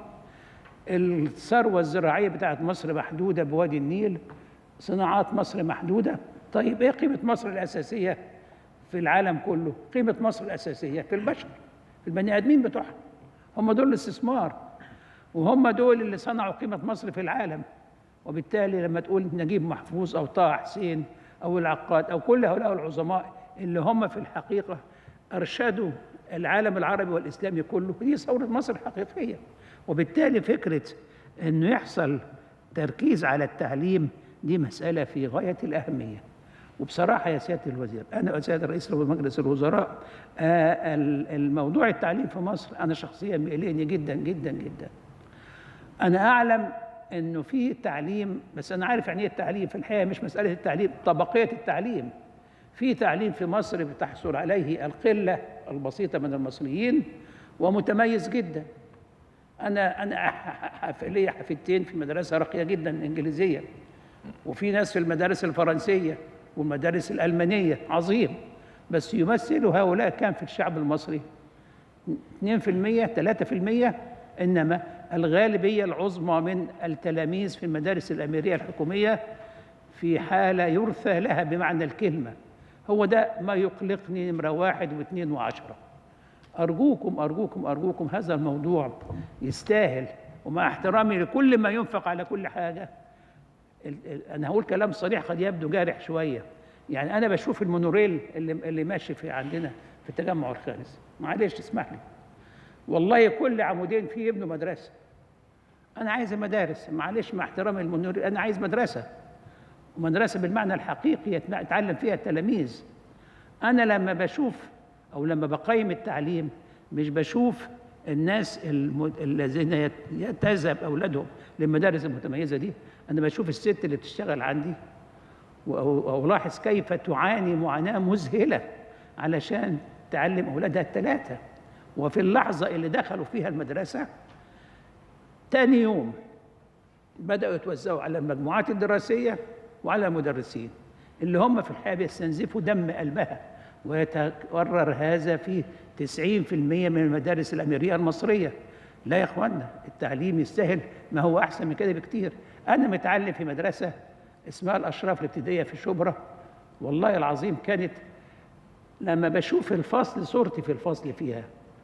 الثروة الزراعية بتاعت مصر محدودة بوادي النيل، صناعات مصر محدودة. طيب إيه قيمة مصر الأساسية في العالم كله؟ قيمة مصر الأساسية في البشر، في البني آدمين بتوعها. هم دول الاستثمار، وهم دول اللي صنعوا قيمة مصر في العالم. وبالتالي لما تقول نجيب محفوظ أو طه حسين أو العقاد أو كل هؤلاء العظماء اللي هم في الحقيقة أرشدوا العالم العربي والإسلامي كله، دي ثورة مصر الحقيقية. وبالتالي فكرة أنه يحصل تركيز على التعليم دي مسألة في غاية الأهمية. وبصراحة يا سيادة الوزير، أنا سيادة رئيس مجلس الوزراء، الموضوع التعليم في مصر أنا شخصيا مقلقني جدا جدا جدا. أنا أعلم أنه في تعليم، بس أنا عارف يعني إيه التعليم في الحقيقة. مش مسألة التعليم، طبقية التعليم. في تعليم في مصر بتحصل عليه القلة البسيطة من المصريين ومتميز جدا. أنا أنا ليا حفيدتين في مدرسة راقية جدا إنجليزية، وفي ناس في المدارس الفرنسية والمدارس الألمانية عظيم، بس يمثل هؤلاء كان في الشعب المصري اثنين في المئة ثلاثة في المئة، إنما الغالبية العظمى من التلاميذ في المدارس الأميرية الحكومية في حالة يرثى لها بمعنى الكلمة. هو ده ما يقلقني نمرة واحد واثنين وعشرة. أرجوكم أرجوكم أرجوكم هذا الموضوع يستاهل، ومع احترامي لكل ما ينفق على كل حاجة. أنا هقول كلام صريح قد يبدو جارح شوية. يعني أنا بشوف المونوريل اللي, اللي ماشي في عندنا في التجمع الخامس، معلش تسمح لي، والله كل عمودين فيه يبنوا مدرسة. أنا عايز مدارس، معلش مع احترامي المونوريل، أنا عايز مدرسة، ومدرسة بالمعنى الحقيقي يتعلم فيها التلاميذ. أنا لما بشوف أو لما بقيم التعليم مش بشوف الناس الذين تذهب أولادهم للمدارس المتميزة دي، أنا بشوف الست اللي بتشتغل عندي وألاحظ كيف تعاني معاناة مذهلة علشان تعلم أولادها الثلاثة، وفي اللحظة اللي دخلوا فيها المدرسة تاني يوم بدأوا يتوزعوا على المجموعات الدراسية وعلى المدرسين اللي هم في الحقيقة بيستنزفوا دم قلبها، ويتكرر هذا في تسعين في المئة من المدارس الأميرية المصرية. لا يا إخوانا، التعليم يستاهل ما هو أحسن من كده بكتير. أنا متعلم في مدرسة اسمها الأشراف الابتدائية في شبرا، والله العظيم كانت لما بشوف الفصل صورتي في الفصل فيها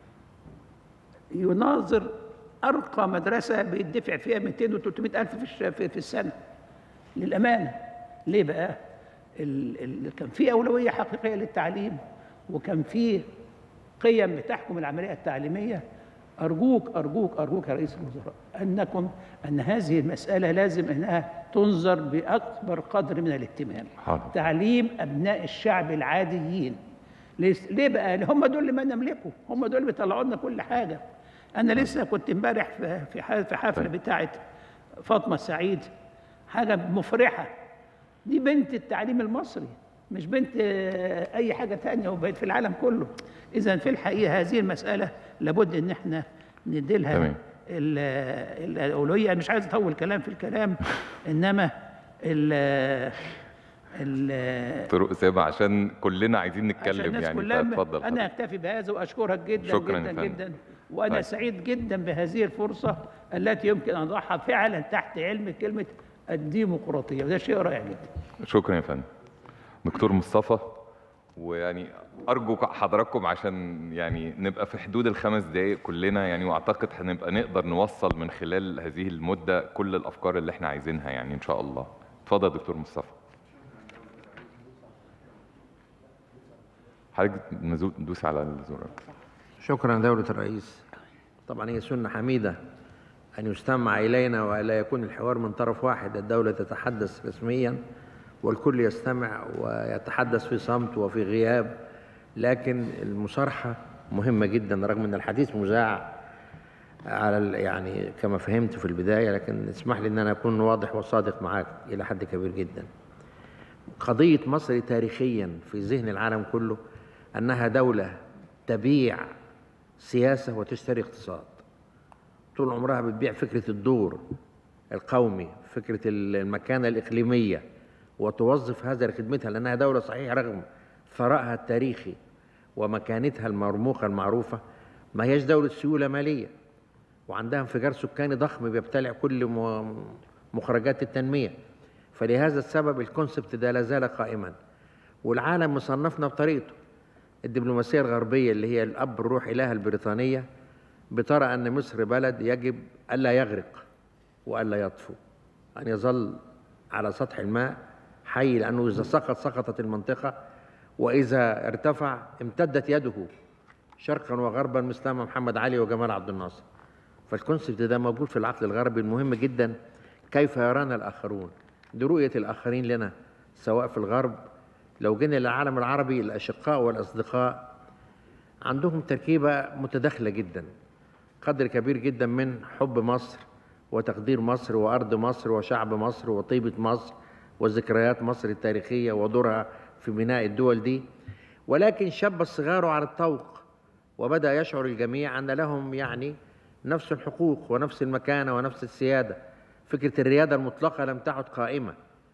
يناظر أرقى مدرسة بيدفع فيها مئتين وثلاثمئة ألف في في السنة للأمانة. ليه بقى؟ ال ال كان في أولوية حقيقية للتعليم، وكان في قيم بتحكم العملية التعليمية. أرجوك أرجوك أرجوك يا رئيس الوزراء أنكم أن هذه المسألة لازم أنها تنظر بأكبر قدر من الاهتمام. حاضر. تعليم أبناء الشعب العاديين. ليه بقى؟ هم دول اللي ما نملكه، هم دول اللي بيطلعوا لنا كل حاجة. أنا لسه كنت امبارح في في حفلة بتاعة فاطمة سعيد، حاجة مفرحة. دي بنت التعليم المصري، مش بنت أي حاجة تانية وبقت في العالم كله. إذا في الحقيقة هذه المسألة لابد إن إحنا نديلها الأولوية. مش عايز أطول كلام في الكلام، إنما ال ال طرق سابع عشان كلنا عايزين نتكلم يعني، فاتفضل. أنا أكتفي بهذا وأشكرك جدا شكرا جدا فندم. جدا، وأنا طيب. سعيد جدا بهذه الفرصة التي يمكن أن أضعها فعلا تحت علم كلمة الديمقراطية، وده شيء رائع جدا. شكرا يا فندم. دكتور مصطفى، ويعني أرجو حضراتكم عشان يعني نبقى في حدود الخمس دقايق كلنا يعني، وأعتقد هنبقى نقدر نوصل من خلال هذه المدة كل الأفكار اللي احنا عايزينها يعني إن شاء الله. اتفضل دكتور مصطفى. حضرتك ندوس على الزرار. شكرا دولة الرئيس. طبعا هي سنة حميدة أن يستمع إلينا ولا يكون الحوار من طرف واحد، الدولة تتحدث رسميا والكل يستمع ويتحدث في صمت وفي غياب، لكن المصارحة مهمة جدا رغم أن الحديث مذاع على يعني كما فهمت في البداية، لكن اسمح لي أن أنا أكون واضح وصادق معك إلى حد كبير جدا. قضية مصر تاريخيا في ذهن العالم كله أنها دولة تبيع سياسة وتشتري اقتصاد. طول عمرها بتبيع فكرة الدور القومي، فكرة المكانة الإقليمية، وتوظف هذا لخدمتها، لأنها دولة صحيح رغم ثرائها التاريخي ومكانتها المرموقة المعروفة ما هيش دولة سيولة مالية، وعندها انفجار سكاني ضخم بيبتلع كل مخرجات التنمية. فلهذا السبب الكونسبت ده لا زال قائما، والعالم مصنفنا بطريقته. الدبلوماسية الغربية اللي هي الأب الروحي لها البريطانية بترى أن مصر بلد يجب ألا يغرق وألا يطفو، أن يظل على سطح الماء حي، لأنه إذا سقط سقطت المنطقة، وإذا ارتفع امتدت يده شرقا وغربا مثل محمد علي وجمال عبد الناصر. فالكونسبت ده موجود في العقل الغربي. المهم جدا كيف يرانا الآخرون، دي رؤية الآخرين لنا سواء في الغرب. لو جينا للعالم العربي الأشقاء والأصدقاء عندهم تركيبة متداخلة جدا، قدر كبير جدا من حب مصر وتقدير مصر وأرض مصر وشعب مصر وطيبة مصر وذكريات مصر التاريخية ودورها في بناء الدول دي. ولكن شب الصغار على الطوق، وبدأ يشعر الجميع أن لهم يعني نفس الحقوق ونفس المكانة ونفس السيادة. فكرة الريادة المطلقة لم تعد قائمة،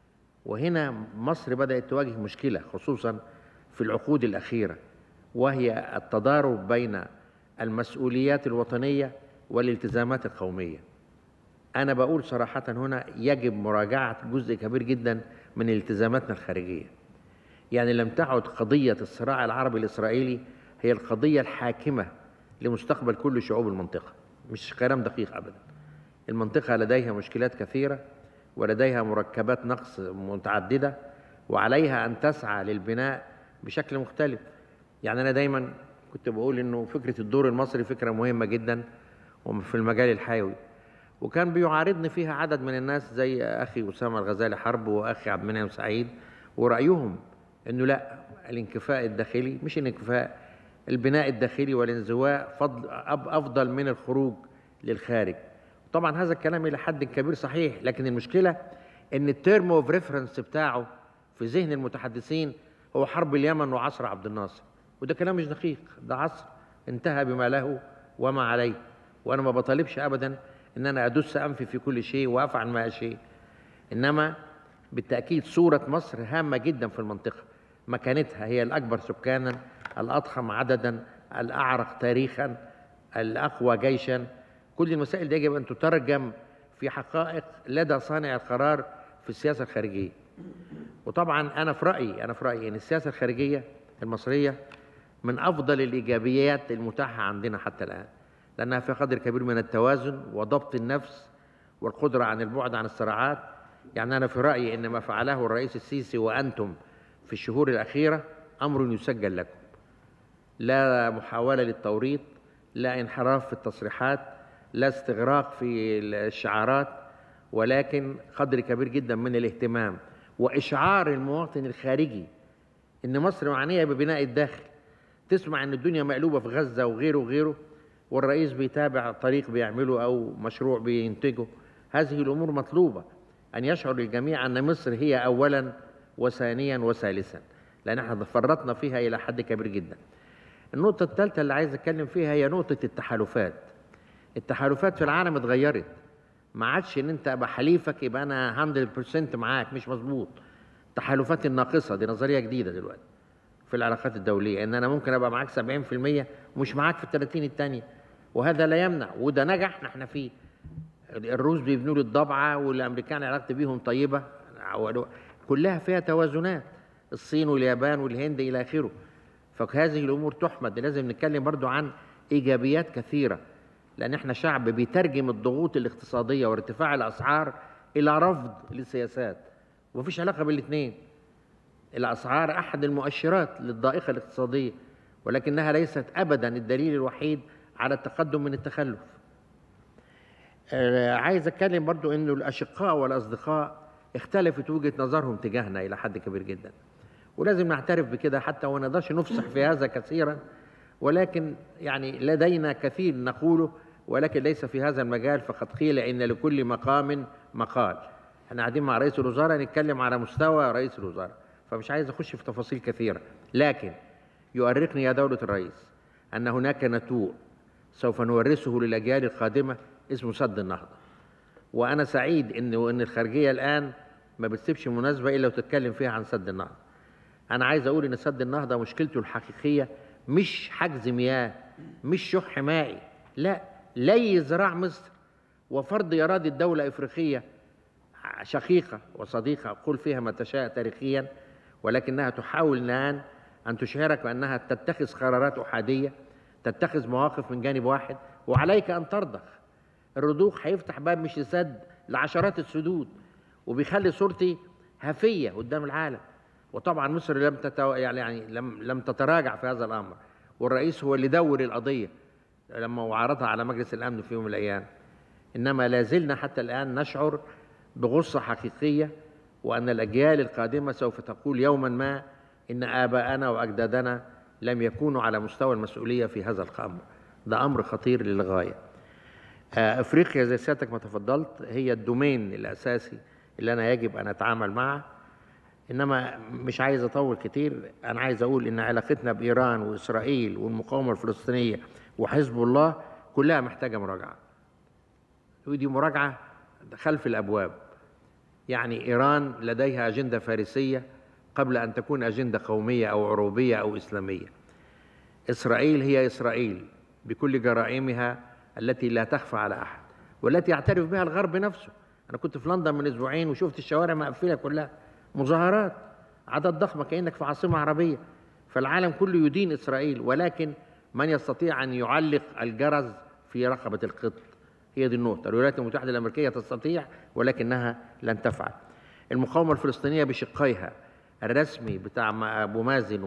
وهنا مصر بدأت تواجه مشكلة خصوصا في العقود الأخيرة، وهي التضارب بين المسؤوليات الوطنية والالتزامات القومية. أنا بقول صراحة هنا يجب مراجعة جزء كبير جدا من التزاماتنا الخارجية. يعني لم تعد قضية الصراع العربي الإسرائيلي هي القضية الحاكمة لمستقبل كل شعوب المنطقة، مش كلام دقيق أبدا. المنطقة لديها مشكلات كثيرة ولديها مركبات نقص متعددة، وعليها أن تسعى للبناء بشكل مختلف. يعني أنا دايما كنت بقول إنه فكرة الدور المصري فكرة مهمة جدا في المجال الحيوي، وكان بيعارضني فيها عدد من الناس زي أخي أسامة الغزالي حرب وأخي عبد المنعم سعيد، ورأيهم إنه لا، الانكفاء الداخلي مش الانكفاء، البناء الداخلي والانزواء فضل أفضل من الخروج للخارج. طبعا هذا الكلام إلى حد كبير صحيح، لكن المشكلة إن التيرم اوف ريفرنس بتاعه في ذهن المتحدثين هو حرب اليمن وعصر عبد الناصر، وده كلام مش دقيق، ده عصر انتهى بما له وما عليه، وأنا ما بطالبش أبدا إن أنا أدس أنفي في كل شيء وأفعل ما شيء، إنما بالتأكيد صورة مصر هامة جدا في المنطقة، مكانتها هي الأكبر سكانا، الأضخم عددا، الأعرق تاريخا، الأقوى جيشا. كل المسائل دي يجب أن تترجم في حقائق لدى صانع القرار في السياسة الخارجية. وطبعا أنا في رأيي أنا في رأيي أن السياسة الخارجية المصرية من أفضل الإيجابيات المتاحة عندنا حتى الآن، لأنها في قدر كبير من التوازن وضبط النفس والقدرة عن البعد عن الصراعات. يعني أنا في رأيي أن ما فعله الرئيس السيسي وأنتم في الشهور الأخيرة أمر يسجل لكم، لا محاولة للتوريط، لا انحراف في التصريحات، لا استغراق في الشعارات، ولكن قدر كبير جدا من الاهتمام وإشعار المواطن الخارجي إن مصر معنية ببناء الداخل. تسمع إن الدنيا مقلوبة في غزة وغيره وغيره، والرئيس بيتابع طريق بيعمله أو مشروع بينتجه. هذه الأمور مطلوبة، أن يشعر الجميع أن مصر هي أولا وثانيا وثالثا، لأن احنا فرطنا فيها إلى حد كبير جدا. النقطة الثالثة اللي عايز أتكلم فيها هي نقطة التحالفات. التحالفات في العالم اتغيرت، ما عادش إن أنت أبقى حليفك يبقى أنا مية بالمية معاك، مش مظبوط. التحالفات الناقصة دي نظرية جديدة دلوقتي في العلاقات الدولية، إن أنا ممكن أبقى معاك سبعين في المية ومش معاك في الثلاثين الثانية، وهذا لا يمنع، وده نجح نحن فيه. الروس بيبنوا لي الضبعة، والأمريكان علاقتي بيهم طيبة، كلها فيها توازنات، الصين واليابان والهند إلى آخره. فهذه الأمور تحمد. لازم نتكلم برضو عن إيجابيات كثيرة، لأن احنا شعب بيترجم الضغوط الاقتصادية وارتفاع الأسعار إلى رفض للسياسات، ومفيش علاقة بالاثنين. الأسعار أحد المؤشرات للضائقة الاقتصادية، ولكنها ليست أبدا الدليل الوحيد على التقدم من التخلف. آه عايز أتكلم برضو إنه الأشقاء والأصدقاء اختلفت وجهة نظرهم تجاهنا إلى حد كبير جدا، ولازم نعترف بكده حتى وما نقدرش نفصح في هذا كثيرا، ولكن يعني لدينا كثير نقوله، ولكن ليس في هذا المجال. فقد قيل إن لكل مقام مقال. احنا قاعدين مع رئيس الوزراء نتكلم على مستوى رئيس الوزراء، فمش عايز أخش في تفاصيل كثيرة، لكن يؤرقني يا دولة الرئيس أن هناك نتوء سوف نورثه للأجيال القادمة اسمه سد النهضة. وأنا سعيد إن إن الخارجية الآن ما بتسيبش مناسبة إلا وتتكلم فيها عن سد النهضة. أنا عايز أقول إن سد النهضة مشكلته الحقيقية مش حجز مياه، مش شح مائي، لا، لي زراع مصر وفرض إرادة دولة إفريقية شقيقة وصديقة، قل فيها ما تشاء تاريخيا، ولكنها تحاول الآن أن تشعرك بأنها تتخذ قرارات أحادية، تتخذ مواقف من جانب واحد، وعليك أن ترضخ. الرضوخ هيفتح باب مش لسد لعشرات السدود، وبيخلي صورتي هفية قدام العالم. وطبعا مصر لم تتو... يعني لم لم تتراجع في هذا الأمر، والرئيس هو اللي دور القضية لما وعرضها على مجلس الأمن في يوم من الأيام. إنما لا زلنا حتى الآن نشعر بغصة حقيقية، وأن الأجيال القادمة سوف تقول يوما ما إن آباءنا وأجدادنا لم يكونوا على مستوى المسؤولية في هذا الأمر. ده أمر خطير للغاية. أفريقيا زي سيادتك ما تفضلت هي الدومين الأساسي اللي أنا يجب أن أتعامل معه. إنما مش عايز أطول كتير، أنا عايز أقول إن علاقتنا بإيران وإسرائيل والمقاومة الفلسطينية وحزب الله كلها محتاجة مراجعة، ودي مراجعة خلف الأبواب. يعني إيران لديها أجندة فارسية قبل أن تكون أجندة قومية أو عروبية أو إسلامية. إسرائيل هي إسرائيل بكل جرائمها التي لا تخفى على أحد، والتي يعترف بها الغرب نفسه. أنا كنت في لندن من أسبوعين وشفت الشوارع مقفلة كلها، مظاهرات، عدد ضخمة كأنك في عاصمة عربية. فالعالم كله يدين إسرائيل، ولكن من يستطيع أن يعلق الجرس في رقبة القط؟ هي دي النقطة. الولايات المتحدة الأمريكية تستطيع ولكنها لن تفعل. المقاومة الفلسطينية بشقيها الرسمي بتاع أبو مازن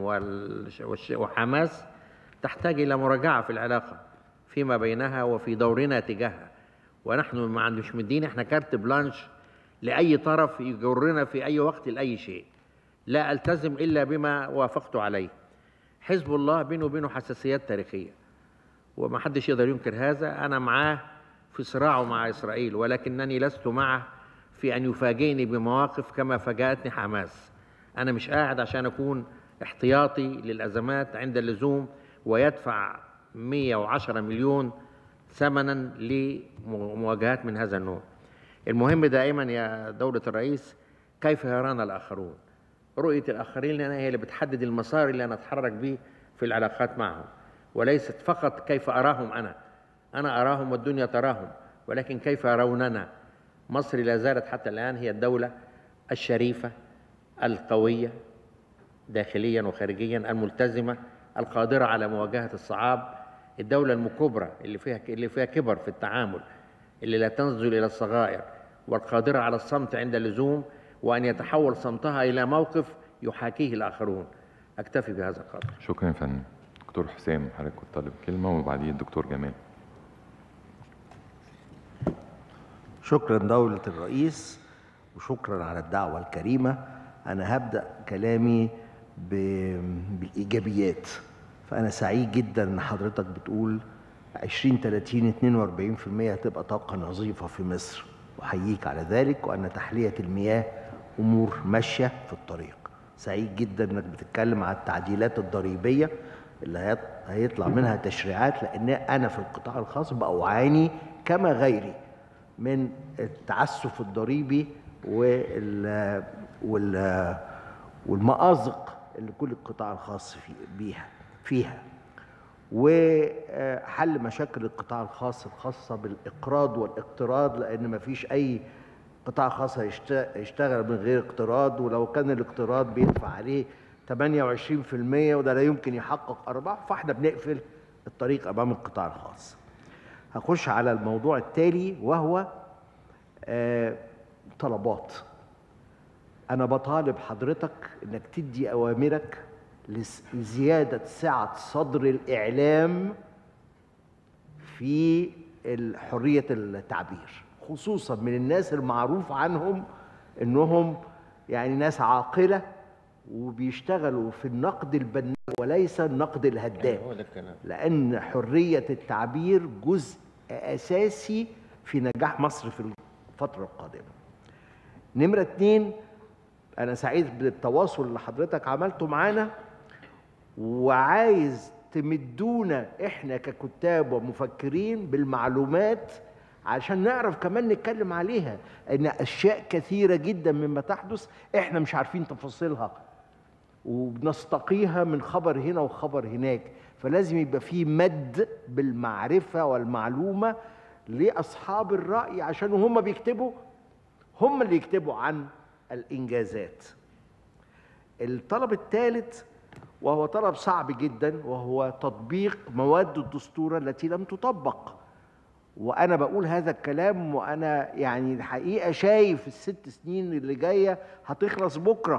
وحماس تحتاج إلى مراجعة في العلاقة فيما بينها وفي دورنا تجاهها. ونحن ما عندوش مدين احنا كارت بلانش لأي طرف يجرنا في أي وقت لأي شيء، لا ألتزم إلا بما وافقت عليه. حزب الله بينه وبينه حساسيات تاريخية وما حدش يقدر ينكر هذا. أنا معاه في صراعه مع إسرائيل، ولكنني لست معه في أن يفاجئني بمواقف كما فاجأتني حماس. أنا مش قاعد عشان أكون احتياطي للأزمات عند اللزوم، ويدفع مئة وعشرة مليون ثمنا لمواجهات من هذا النوع. المهم دائما يا دولة الرئيس كيف يرانا الآخرون. رؤية الآخرين لنا هي اللي بتحدد المسار اللي أنا أتحرك به في العلاقات معهم، وليست فقط كيف أراهم أنا. أنا أراهم والدنيا تراهم، ولكن كيف يروننا. مصر لا زالت حتى الآن هي الدولة الشريفة القوية داخليا وخارجيا، الملتزمة، القادرة على مواجهة الصعاب، الدولة المكبرة اللي فيها اللي فيها كبر في التعامل، اللي لا تنزل إلى الصغائر، والقادرة على الصمت عند اللزوم، وأن يتحول صمتها إلى موقف يحاكيه الآخرون. أكتفي بهذا القدر. شكرا يا فندم. دكتور حسام حضرتك كنت طالب كلمة، وبعدين الدكتور جمال. شكرا دولة الرئيس، وشكرا على الدعوة الكريمة. أنا هبدأ كلامي بالإيجابيات. فأنا سعيد جدا إن حضرتك بتقول عشرين ثلاثين اثنين وأربعين بالمئة هتبقى طاقة نظيفة في مصر، أحييك على ذلك، وأن تحلية المياه أمور ماشية في الطريق. سعيد جدا إنك بتتكلم على التعديلات الضريبية اللي هيطلع منها تشريعات، لأن أنا في القطاع الخاص بقى أعاني كما غيري من التعسف الضريبي وال وال والمآزق اللي كل القطاع الخاص في بيها فيها، وحل مشاكل القطاع الخاص الخاصة بالإقراض والاقتراض، لأن ما فيش أي قطاع خاص هيشتغل من غير اقتراض، ولو كان الاقتراض بيدفع عليه ثمانية وعشرين بالمئة وده لا يمكن يحقق أرباح، فاحنا بنقفل الطريق أمام القطاع الخاص. هخش على الموضوع التالي وهو آه طلبات. أنا بطالب حضرتك إنك تدي أوامرك لزيادة سعة صدر الإعلام في حرية التعبير، خصوصا من الناس المعروف عنهم إنهم يعني ناس عاقلة وبيشتغلوا في النقد البناء وليس النقد الهدام، لأن حرية التعبير جزء أساسي في نجاح مصر في الفترة القادمة. نمرة اتنين، أنا سعيد بالتواصل اللي حضرتك عملته معانا، وعايز تمدونا إحنا ككتاب ومفكرين بالمعلومات عشان نعرف كمان نتكلم عليها، إن أشياء كثيرة جدا مما تحدث إحنا مش عارفين تفاصيلها وبنستقيها من خبر هنا وخبر هناك، فلازم يبقى في مد بالمعرفة والمعلومة لأصحاب الرأي عشان هم بيكتبوا هم اللي يكتبوا عن الإنجازات. الطلب الثالث وهو طلب صعب جدا، وهو تطبيق مواد الدستور التي لم تطبق. وأنا بقول هذا الكلام وأنا يعني الحقيقة شايف الست سنين اللي جاية هتخلص بكرة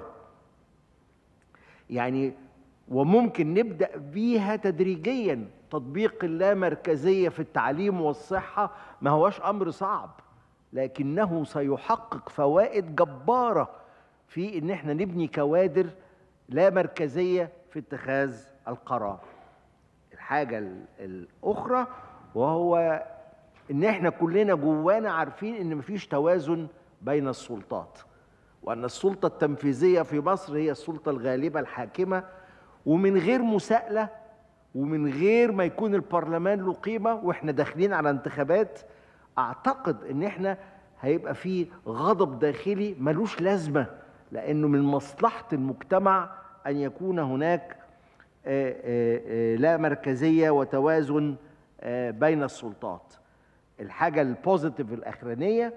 يعني، وممكن نبدأ بيها تدريجيا. تطبيق اللامركزية في التعليم والصحة ما هوش أمر صعب، لكنه سيحقق فوائد جبارة في إن احنا نبني كوادر لا مركزية في اتخاذ القرار. الحاجة الأخرى وهو إن احنا كلنا جوانا عارفين إن مفيش توازن بين السلطات، وأن السلطة التنفيذية في مصر هي السلطة الغالبة الحاكمة، ومن غير مساءلة ومن غير ما يكون البرلمان له قيمة واحنا داخلين على انتخابات، أعتقد إن احنا هيبقى فيه غضب داخلي ملوش لازمة، لأنه من مصلحة المجتمع أن يكون هناك لا مركزية وتوازن بين السلطات. الحاجة البوزيتيف الأخرانية،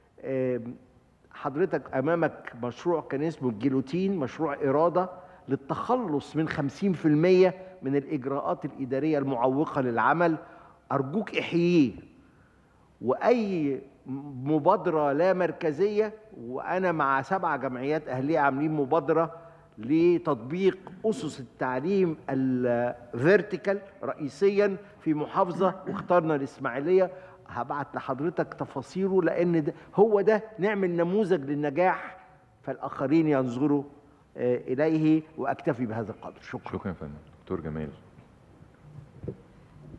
حضرتك أمامك مشروع كان اسمه الجيلوتين، مشروع إرادة للتخلص من خمسين بالمئة من الإجراءات الإدارية المعوقة للعمل. أرجوك احييه. وأي مبادرة لا مركزية، وأنا مع سبع جمعيات أهلية عاملين مبادرة لتطبيق أسس التعليم الفيرتيكال رئيسيا في محافظة، واخترنا الإسماعيلية. هبعت لحضرتك تفاصيله، لأن ده هو ده نعمل نموذج للنجاح فالآخرين ينظروا إليه. وأكتفي بهذا القدر. شكرا. شكرا يا فندم. دكتور جمال.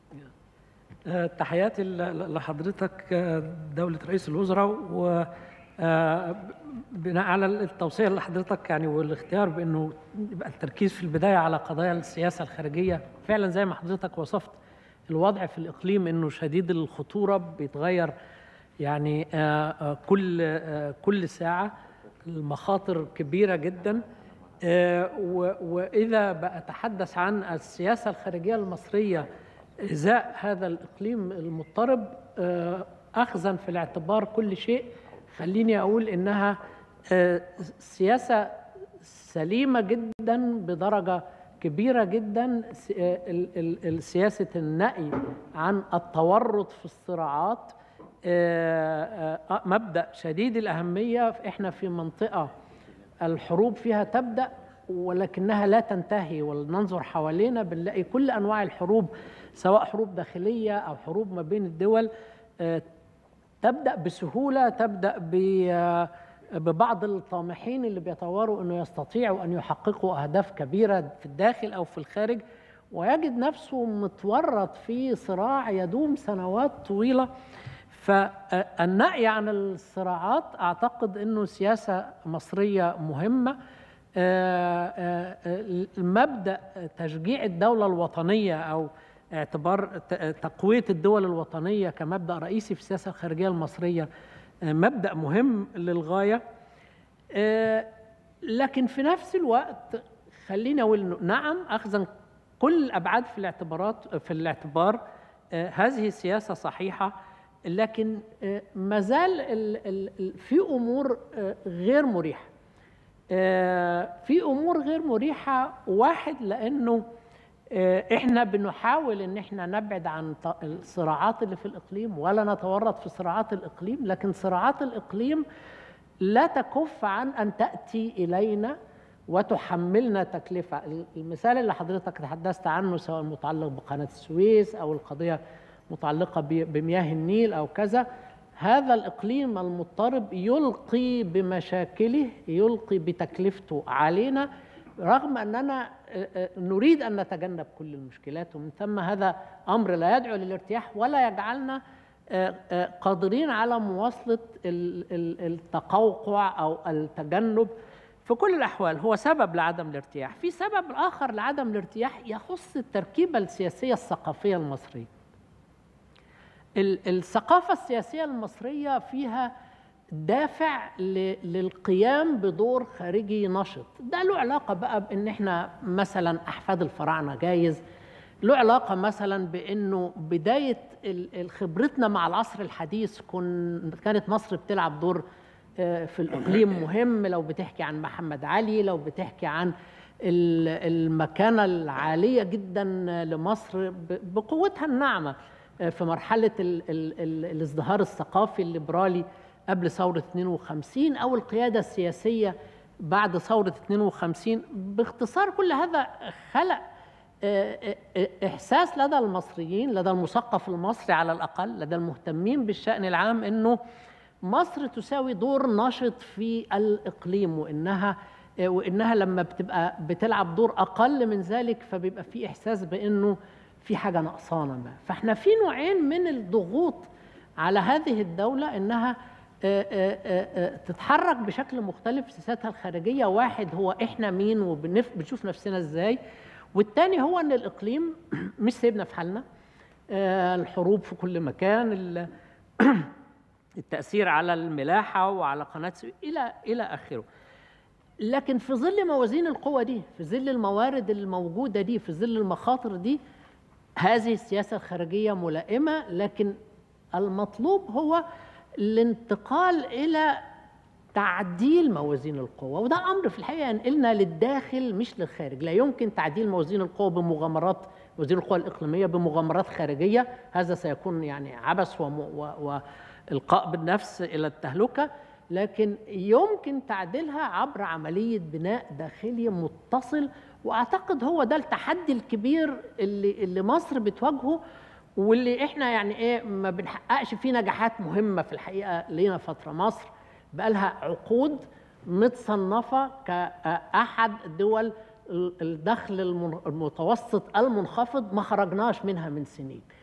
تحياتي لحضرتك دولة رئيس الوزراء، آه، بناء على التوصية اللي حضرتك يعني والاختيار بأنه يبقى التركيز في البداية على قضايا السياسة الخارجية، فعلا زي ما حضرتك وصفت الوضع في الإقليم أنه شديد الخطورة، بيتغير يعني آه، آه، كل آه، كل ساعة، المخاطر كبيرة جدا. آه، و- وإذا بأتحدث عن السياسة الخارجية المصرية إزاء هذا الإقليم المضطرب، آه، أخذا في الاعتبار كل شيء، خليني أقول إنها آه، سياسة سليمة جدا بدرجة كبيرة جدا، س- آه، ال- ال- ال- سياسة النأي عن التورط في الصراعات، آه، آه، مبدأ شديد الأهمية. إحنا في منطقة الحروب فيها تبدأ ولكنها لا تنتهي، وننظر حوالينا بنلاقي كل أنواع الحروب، سواء حروب داخلية أو حروب ما بين الدول، آه، تبدأ بسهولة، تبدأ ب- ببعض الطامحين اللي بيتصوروا أنه يستطيعوا أن يحققوا أهداف كبيرة في الداخل أو في الخارج، ويجد نفسه متورط في صراع يدوم سنوات طويلة. فالنأي عن الصراعات أعتقد أنه سياسة مصرية مهمة. آه، آه، مبدأ تشجيع الدولة الوطنية أو اعتبار ت- تقوية الدول الوطنية كمبدأ رئيسي في السياسة الخارجية المصرية آه، مبدأ مهم للغاية. آه، لكن في نفس الوقت خلينا أقول إنه نعم، أخذا كل الأبعاد في الاعتبارات في الاعتبار، آه، هذه السياسة صحيحة، لكن آه، ما زال ال- ال- ال- في أمور آه، غير مريحة. آه، في أمور غير مريحة. واحد، لأنه آه، إحنا بنحاول إن إحنا نبعد عن ط- الصراعات اللي في الإقليم ولا نتورط في صراعات الإقليم، لكن صراعات الإقليم لا تكف عن أن تأتي إلينا وتحملنا تكلفة. المثال اللي حضرتك تحدثت عنه سواء متعلق بقناة السويس أو القضية متعلقة ب- بمياه النيل أو كذا، هذا الإقليم المضطرب يلقي بمشاكله، يلقي بتكلفته علينا، رغم أننا آه، آه، نريد أن نتجنب كل المشكلات، ومن ثم هذا أمر لا يدعو للارتياح ولا يجعلنا آه، آه، قادرين على مواصلة ال- ال- التقوقع أو التجنب. في كل الأحوال هو سبب لعدم الارتياح. في سبب آخر لعدم الارتياح يخص التركيبة السياسية الثقافية المصرية. ال- الثقافة السياسية المصرية فيها دافع ل- للقيام بدور خارجي نشط. ده له علاقة بقى بأن احنا مثلا أحفاد الفراعنة جايز، له علاقة مثلا بأنه بداية ال- ال- خبرتنا مع العصر الحديث، كن كانت مصر بتلعب دور آه، في الإقليم مهم. لو بتحكي عن محمد علي، لو بتحكي عن ال- المكانة العالية جدا لمصر ب- بقوتها الناعمة آه، في مرحلة ال ال ال الازدهار الثقافي الليبرالي قبل ثورة اثنين وخمسين أو القيادة السياسية بعد ثورة اثنين وخمسين. باختصار كل هذا خلق آه، آه، إحساس لدى المصريين، لدى المثقف المصري على الأقل، لدى المهتمين بالشأن العام، أنه مصر تساوي دور نشط في الإقليم، وإنها آه، وإنها لما بتبقى بتلعب دور أقل من ذلك فبيبقى في إحساس بأنه في حاجة نقصانة ما. فإحنا في نوعين من الضغوط على هذه الدولة إنها آه، آه، آه، تتحرك بشكل مختلف في سياساتها الخارجية. واحد هو إحنا مين وبنشوف نفسنا إزاي، والتاني هو أن الإقليم مش سيبنا في حالنا. آه، الحروب في كل مكان، ال- التأثير على الملاحة وعلى قناة سويس إلى إلى آخره. لكن في ظل موازين القوى دي، في ظل الموارد الموجودة دي، في ظل المخاطر دي، هذه السياسة الخارجية ملائمة، لكن المطلوب هو الانتقال إلى تعديل موازين القوى. وده أمر في الحقيقة ينقلنا للداخل مش للخارج. لا يمكن تعديل موازين القوى بمغامرات، موازين القوى الإقليمية بمغامرات خارجية، هذا سيكون يعني عبث وإلقاء بالنفس إلى التهلكة. لكن يمكن تعديلها عبر عملية بناء داخلي متصل، وأعتقد هو ده التحدي الكبير اللي, اللي مصر بتواجهه، واللي احنا يعني ايه ما بنحققش فيه نجاحات مهمة في الحقيقة لينا فترة. مصر بقالها عقود متصنفة كأحد دول الدخل المتوسط المنخفض، ما خرجناش منها من سنين.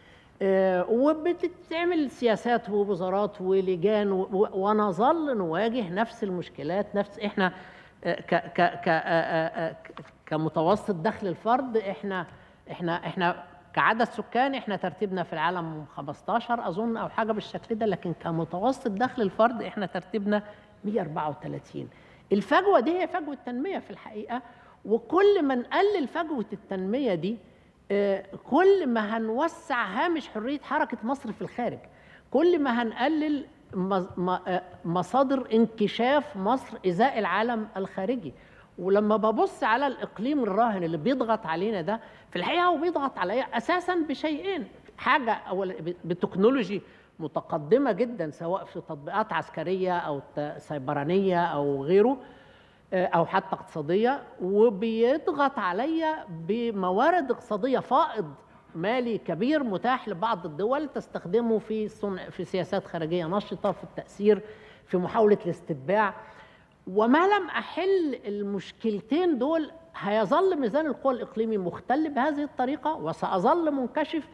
آه، وبتتعمل سياسات ووزارات ولجان و- و- ونظل نواجه نفس المشكلات. نفس احنا آه، ك ك ك آه، آه، آه، كمتوسط دخل الفرد، احنا احنا احنا كعدد سكان احنا ترتيبنا في العالم خمستاشر اظن او حاجه بالشكل ده، لكن كمتوسط دخل الفرد احنا ترتيبنا مية وأربعة وثلاثين. الفجوه دي هي فجوه تنميه في الحقيقه، وكل ما نقلل فجوه التنميه دي آه، كل ما هنوسع هامش حريه حركه مصر في الخارج، كل ما هنقلل مص- م- آه، مصادر انكشاف مصر ازاء العالم الخارجي. ولما ببص على الاقليم الراهن اللي بيضغط علينا ده، في الحقيقه هو بيضغط عليا اساسا بشيئين: حاجه اول بتكنولوجي متقدمه جدا سواء في تطبيقات عسكريه او ت- سيبرانيه او غيره آه، او حتى اقتصاديه، وبيضغط عليا بموارد اقتصاديه، فائض مالي كبير متاح لبعض الدول تستخدمه في صنع في سياسات خارجيه نشطه، في التاثير، في محاوله الاستتباع. وما لم احل المشكلتين دول هيظل ميزان القوى الاقليمي مختل بهذه الطريقه، وساظل منكشف،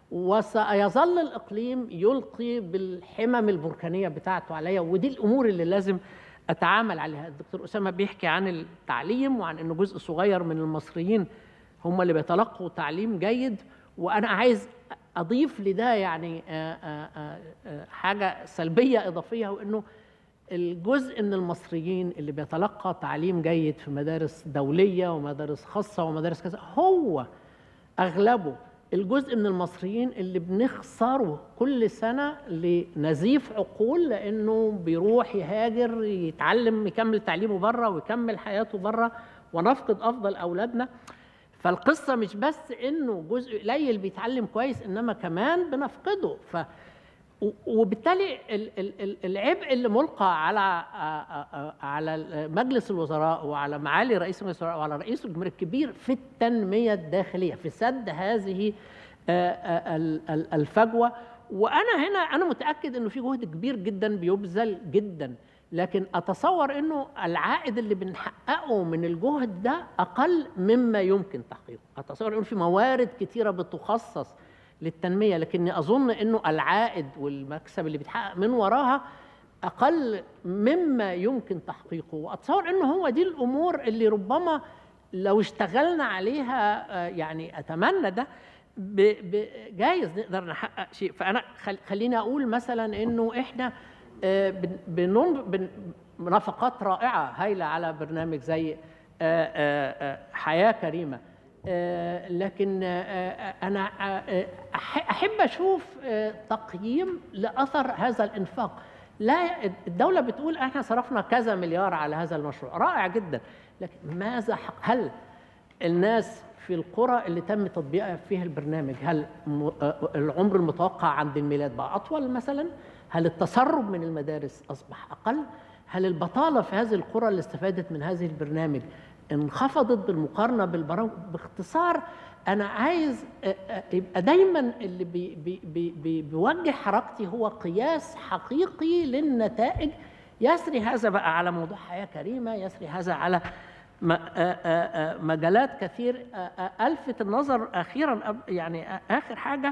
وسيظل الاقليم يلقي بالحمم البركانيه بتاعته عليا. ودي الامور اللي لازم اتعامل عليها. الدكتور اسامه بيحكي عن التعليم وعن انه جزء صغير من المصريين هم اللي بيتلقوا تعليم جيد، وانا عايز اضيف لده يعني آآ آآ آآ حاجه سلبيه اضافيه، وانه الجزء من المصريين اللي بيتلقى تعليم جيد في مدارس دوليه ومدارس خاصه ومدارس كذا هو اغلبه الجزء من المصريين اللي بنخسره كل سنه لنزيف عقول، لانه بيروح يهاجر يتعلم يكمل تعليمه بره ويكمل حياته بره، ونفقد افضل اولادنا. فالقصه مش بس انه جزء قليل بيتعلم كويس، انما كمان بنفقده. ف وبالتالي ال- ال- ال- العبء اللي ملقى على على مجلس الوزراء وعلى معالي رئيس مجلس الوزراء وعلى رئيس الجمهوريه الكبير في التنميه الداخليه، في سد هذه ال- ال- الفجوه. وانا هنا انا متاكد انه في جهد كبير جدا بيبذل جدا، لكن اتصور انه العائد اللي بنحققه من الجهد ده اقل مما يمكن تحقيقه. اتصور انه في موارد كتيره بتخصص للتنميه، لكني اظن انه العائد والمكسب اللي بيتحقق من وراها اقل مما يمكن تحقيقه. واتصور انه هو دي الامور اللي ربما لو اشتغلنا عليها آه، يعني اتمنى ده ب- ب- جايز نقدر نحقق شيء. فانا خل- خليني اقول مثلا انه احنا آه، بن- بنن- بن- نفقات رائعه هايله على برنامج زي آه، آه، آه، حياه كريمه، آه، لكن آه، آه، انا آه، أح- احب اشوف آه، تقييم لاثر هذا الانفاق. لا، الدوله بتقول احنا صرفنا كذا مليار على هذا المشروع، رائع جدا، لكن ماذا حق هل الناس في القرى اللي تم تطبيقها فيها البرنامج، هل م- آه، العمر المتوقع عند الميلاد بقى اطول مثلا؟ هل التسرب من المدارس اصبح اقل؟ هل البطاله في هذه القرى اللي استفادت من هذه البرنامج انخفضت بالمقارنه بالبرامج؟ باختصار انا عايز آه، آه، يبقى دايما اللي بي بي بي بي بيوجه حركتي هو قياس حقيقي للنتائج، يسري هذا بقى على موضوع حياه كريمه، يسري هذا على م- آه، آه، آه، مجالات كثير. آه، آه، الفت النظر اخيرا أب- يعني آه، اخر حاجه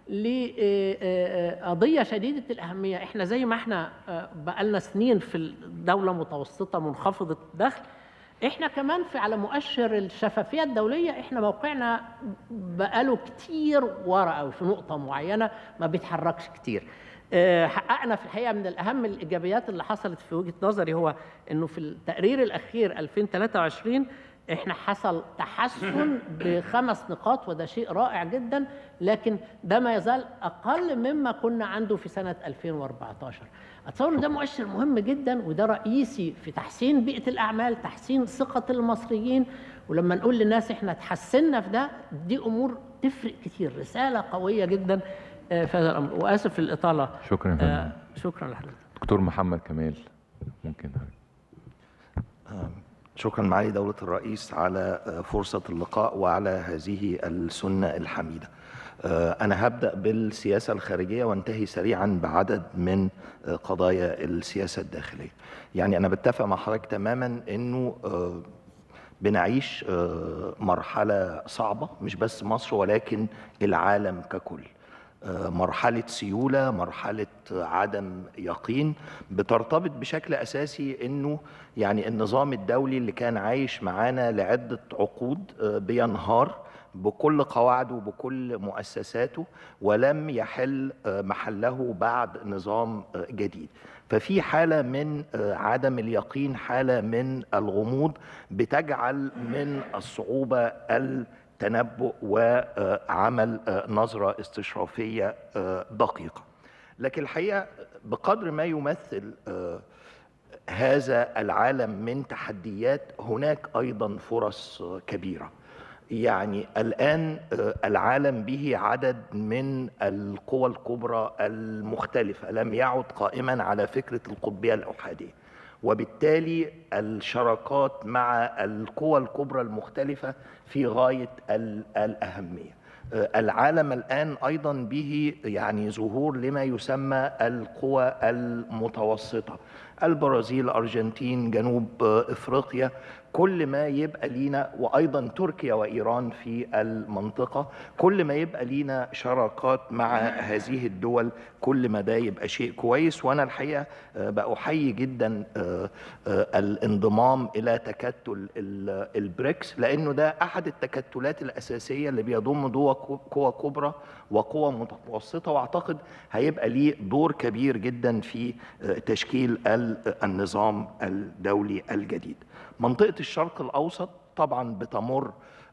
لقضيه شديده الاهميه. احنا زي ما احنا آه، بقالنا سنين في الدوله متوسطه منخفضه الدخل، احنا كمان في على مؤشر الشفافيه الدوليه احنا موقعنا بقاله كتير ورا قوي في نقطه معينه ما بيتحركش كتير. آه، حققنا في الحقيقه من الاهم الايجابيات اللي حصلت في وجهه نظري هو انه في التقرير الاخير ألفين وثلاثة وعشرين احنا حصل تحسن بخمس نقاط، وده شيء رائع جدا، لكن ده ما يزال اقل مما كنا عنده في سنه ألفين وأربعتاشر. اتصور ان ده مؤشر مهم جدا، وده رئيسي في تحسين بيئه الاعمال، تحسين ثقه المصريين. ولما نقول للناس احنا تحسننا في ده، دي امور تفرق كتير، رساله قويه جدا آه، في هذا الامر. واسف للاطاله. شكرا يا آه، فندم. شكرا لحضرتك. دكتور محمد كمال ممكن. شكرا معالي دولة الرئيس على فرصة اللقاء وعلى هذه السنة الحميدة. أنا هبدأ بالسياسة الخارجية وانتهي سريعا بعدد من قضايا السياسة الداخلية. يعني أنا بتفق مع حضرتك تماما أنه بنعيش مرحلة صعبة، مش بس مصر ولكن العالم ككل. مرحلة سيولة، مرحلة عدم يقين، بترتبط بشكل أساسي أنه يعني النظام الدولي اللي كان عايش معانا لعدة عقود بينهار بكل قواعده وبكل مؤسساته، ولم يحل محله بعد نظام جديد. ففي حالة من عدم اليقين، حالة من الغموض، بتجعل من الصعوبة التنبؤ وعمل نظرة استشرافية دقيقة. لكن الحقيقة بقدر ما يمثل هذا العالم من تحديات، هناك أيضا فرص كبيرة. يعني الآن العالم به عدد من القوى الكبرى المختلفة، لم يعد قائما على فكرة القطبية الأحادية، وبالتالي الشراكات مع القوى الكبرى المختلفة في غاية الأهمية. العالم الآن أيضا به يعني ظهور لما يسمى القوى المتوسطة، البرازيل، الأرجنتين، جنوب إفريقيا، كل ما يبقى لينا، وأيضا تركيا وإيران في المنطقة، كل ما يبقى لينا شراكات مع هذه الدول كل ما ده يبقى شيء كويس. وأنا الحقيقة بأحيي جدا الانضمام إلى تكتل البريكس، لأنه ده أحد التكتلات الأساسية اللي بيضم قوى كبرى وقوى متوسطة، وأعتقد هيبقى ليه دور كبير جدا في تشكيل النظام الدولي الجديد. منطقة الشرق الأوسط طبعا بتمر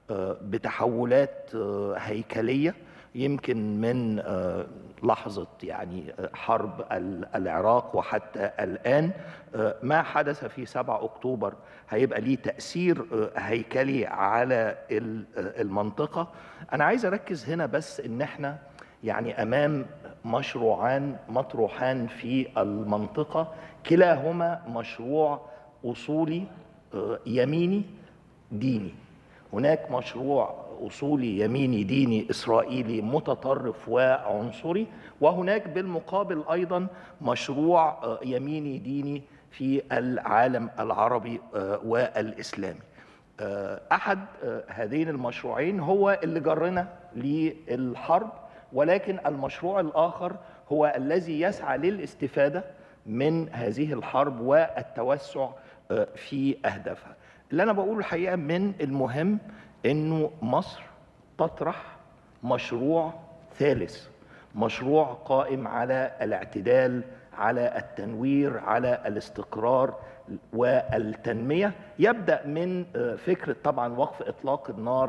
بتحولات هيكلية، يمكن من لحظة يعني حرب العراق وحتى الآن ما حدث في سبعة أكتوبر هيبقى ليه تأثير هيكلي على المنطقة. أنا عايز أركز هنا بس إن احنا يعني أمام مشروعان مطروحان في المنطقة، كلاهما مشروع أصولي يميني ديني. هناك مشروع أصولي يميني ديني إسرائيلي متطرف وعنصري، وهناك بالمقابل أيضا مشروع يميني ديني في العالم العربي والإسلامي. أحد هذين المشروعين هو اللي جرنا للحرب، ولكن المشروع الآخر هو الذي يسعى للاستفادة من هذه الحرب والتوسع في أهدافها. اللي أنا بقوله الحقيقة من المهم إنه مصر تطرح مشروع ثالث، مشروع قائم على الاعتدال، على التنوير، على الاستقرار والتنمية، يبدأ من فكرة طبعا وقف إطلاق النار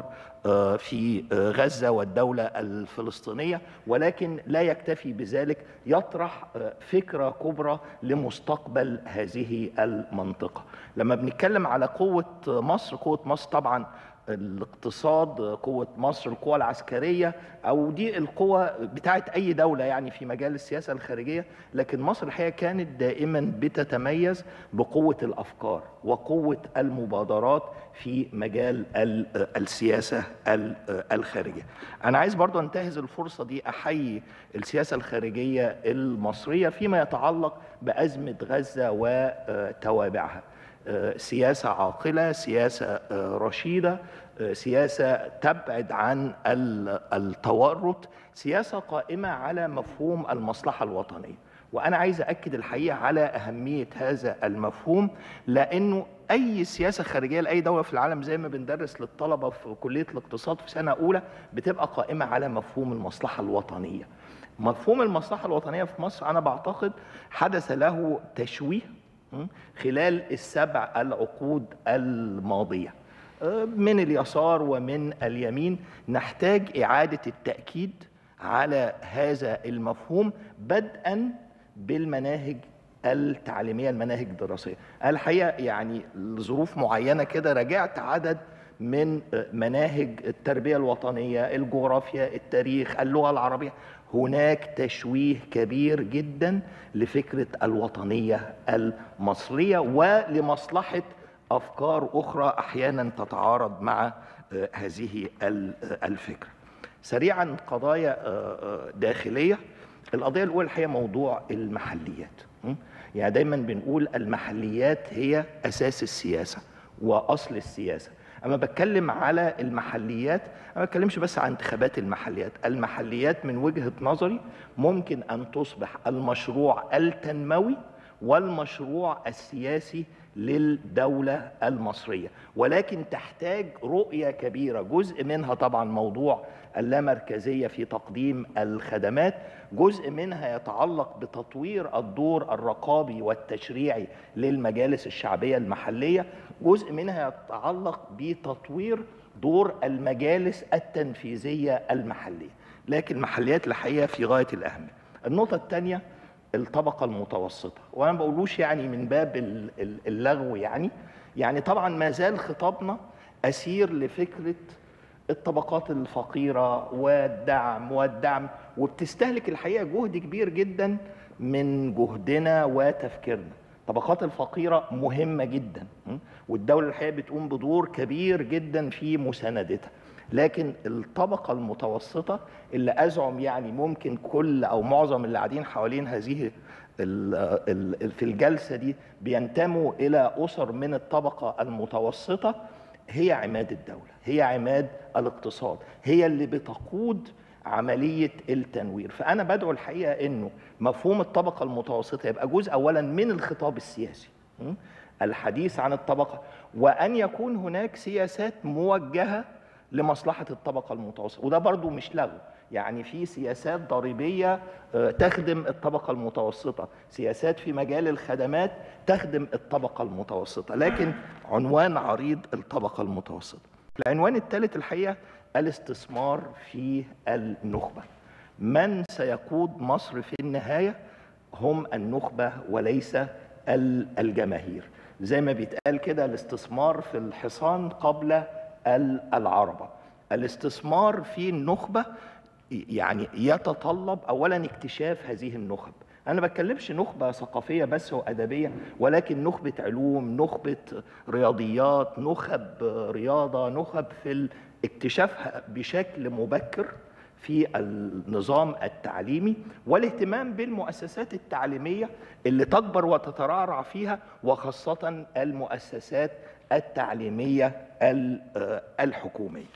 في غزة والدولة الفلسطينية، ولكن لا يكتفي بذلك، يطرح فكرة كبرى لمستقبل هذه المنطقة. لما بنتكلم على قوة مصر، قوة مصر طبعا الاقتصاد، قوة مصر القوة العسكرية، أو دي القوة بتاعت أي دولة يعني في مجال السياسة الخارجية، لكن مصر الحقيقة كانت دائما بتتميز بقوة الأفكار وقوة المبادرات في مجال السياسة الخارجية. أنا عايز برضو أنتهز الفرصة دي أحيي السياسة الخارجية المصرية فيما يتعلق بأزمة غزة وتوابعها. سياسة عاقلة، سياسة رشيدة، سياسة تبعد عن التورط، سياسة قائمة على مفهوم المصلحة الوطنية. وأنا عايز أكد الحقيقة على أهمية هذا المفهوم، لأنه أي سياسة خارجية لأي دولة في العالم زي ما بندرس للطلبة في كلية الاقتصاد في سنة أولى بتبقى قائمة على مفهوم المصلحة الوطنية. مفهوم المصلحة الوطنية في مصر أنا بعتقد حدث له تشويه خلال السبع العقود الماضية من اليسار ومن اليمين. نحتاج إعادة التأكيد على هذا المفهوم بدءا بالمناهج التعليمية، المناهج الدراسية. الحقيقة يعني لظروف معينة كده راجعت عدد من مناهج التربية الوطنية، الجغرافيا، التاريخ، اللغة العربية. هناك تشويه كبير جدا لفكرة الوطنية المصرية ولمصلحة أفكار أخرى أحيانا تتعارض مع هذه الفكرة. سريعا قضايا داخلية. القضية الأولى هي موضوع المحليات. يعني دايما بنقول المحليات هي أساس السياسة وأصل السياسة. اما بتكلم على المحليات انا ما بتكلمش بس عن انتخابات المحليات. المحليات من وجهة نظري ممكن ان تصبح المشروع التنموي والمشروع السياسي للدولة المصرية، ولكن تحتاج رؤية كبيرة. جزء منها طبعا موضوع اللامركزية في تقديم الخدمات، جزء منها يتعلق بتطوير الدور الرقابي والتشريعي للمجالس الشعبية المحلية، جزء منها يتعلق بتطوير دور المجالس التنفيذية المحلية. لكن المحليات الحقيقة في غاية الأهمية. النقطة الثانية الطبقة المتوسطة، وأنا ما بقولوش يعني من باب اللغو، يعني يعني طبعا ما زال خطابنا أسير لفكرة الطبقات الفقيرة والدعم والدعم، وبتستهلك الحقيقة جهد كبير جدا من جهدنا وتفكيرنا. الطبقات الفقيرة مهمة جدا، والدولة الحقيقة بتقوم بدور كبير جدا في مساندتها، لكن الطبقة المتوسطة اللي أزعم يعني ممكن كل أو معظم اللي قاعدين حوالين هذه في الجلسة دي بينتموا إلى أسر من الطبقة المتوسطة، هي عماد الدولة، هي عماد الاقتصاد، هي اللي بتقود عملية التنوير. فأنا بدعو الحقيقة أنه مفهوم الطبقة المتوسطة يبقى جزء أولا من الخطاب السياسي، الحديث عن الطبقة، وأن يكون هناك سياسات موجهة لمصلحة الطبقة المتوسطة. وده برضو مش لغو، يعني في سياسات ضريبية تخدم الطبقة المتوسطة، سياسات في مجال الخدمات تخدم الطبقة المتوسطة، لكن عنوان عريض الطبقة المتوسطة. العنوان الثالث الحقيقة الاستثمار في النخبة. من سيقود مصر في النهاية هم النخبة وليس الجماهير. زي ما بيتقال كده، الاستثمار في الحصان قبل العربة. الاستثمار في النخبة يعني يتطلب أولا اكتشاف هذه النخب. أنا ما بتكلمش نخبة ثقافية بس وأدبية، ولكن نخبة علوم، نخبة رياضيات، نخب رياضة، نخب في اكتشافها بشكل مبكر في النظام التعليمي، والاهتمام بالمؤسسات التعليمية اللي تكبر وتترعرع فيها، وخاصة المؤسسات التعليمية الحكومية.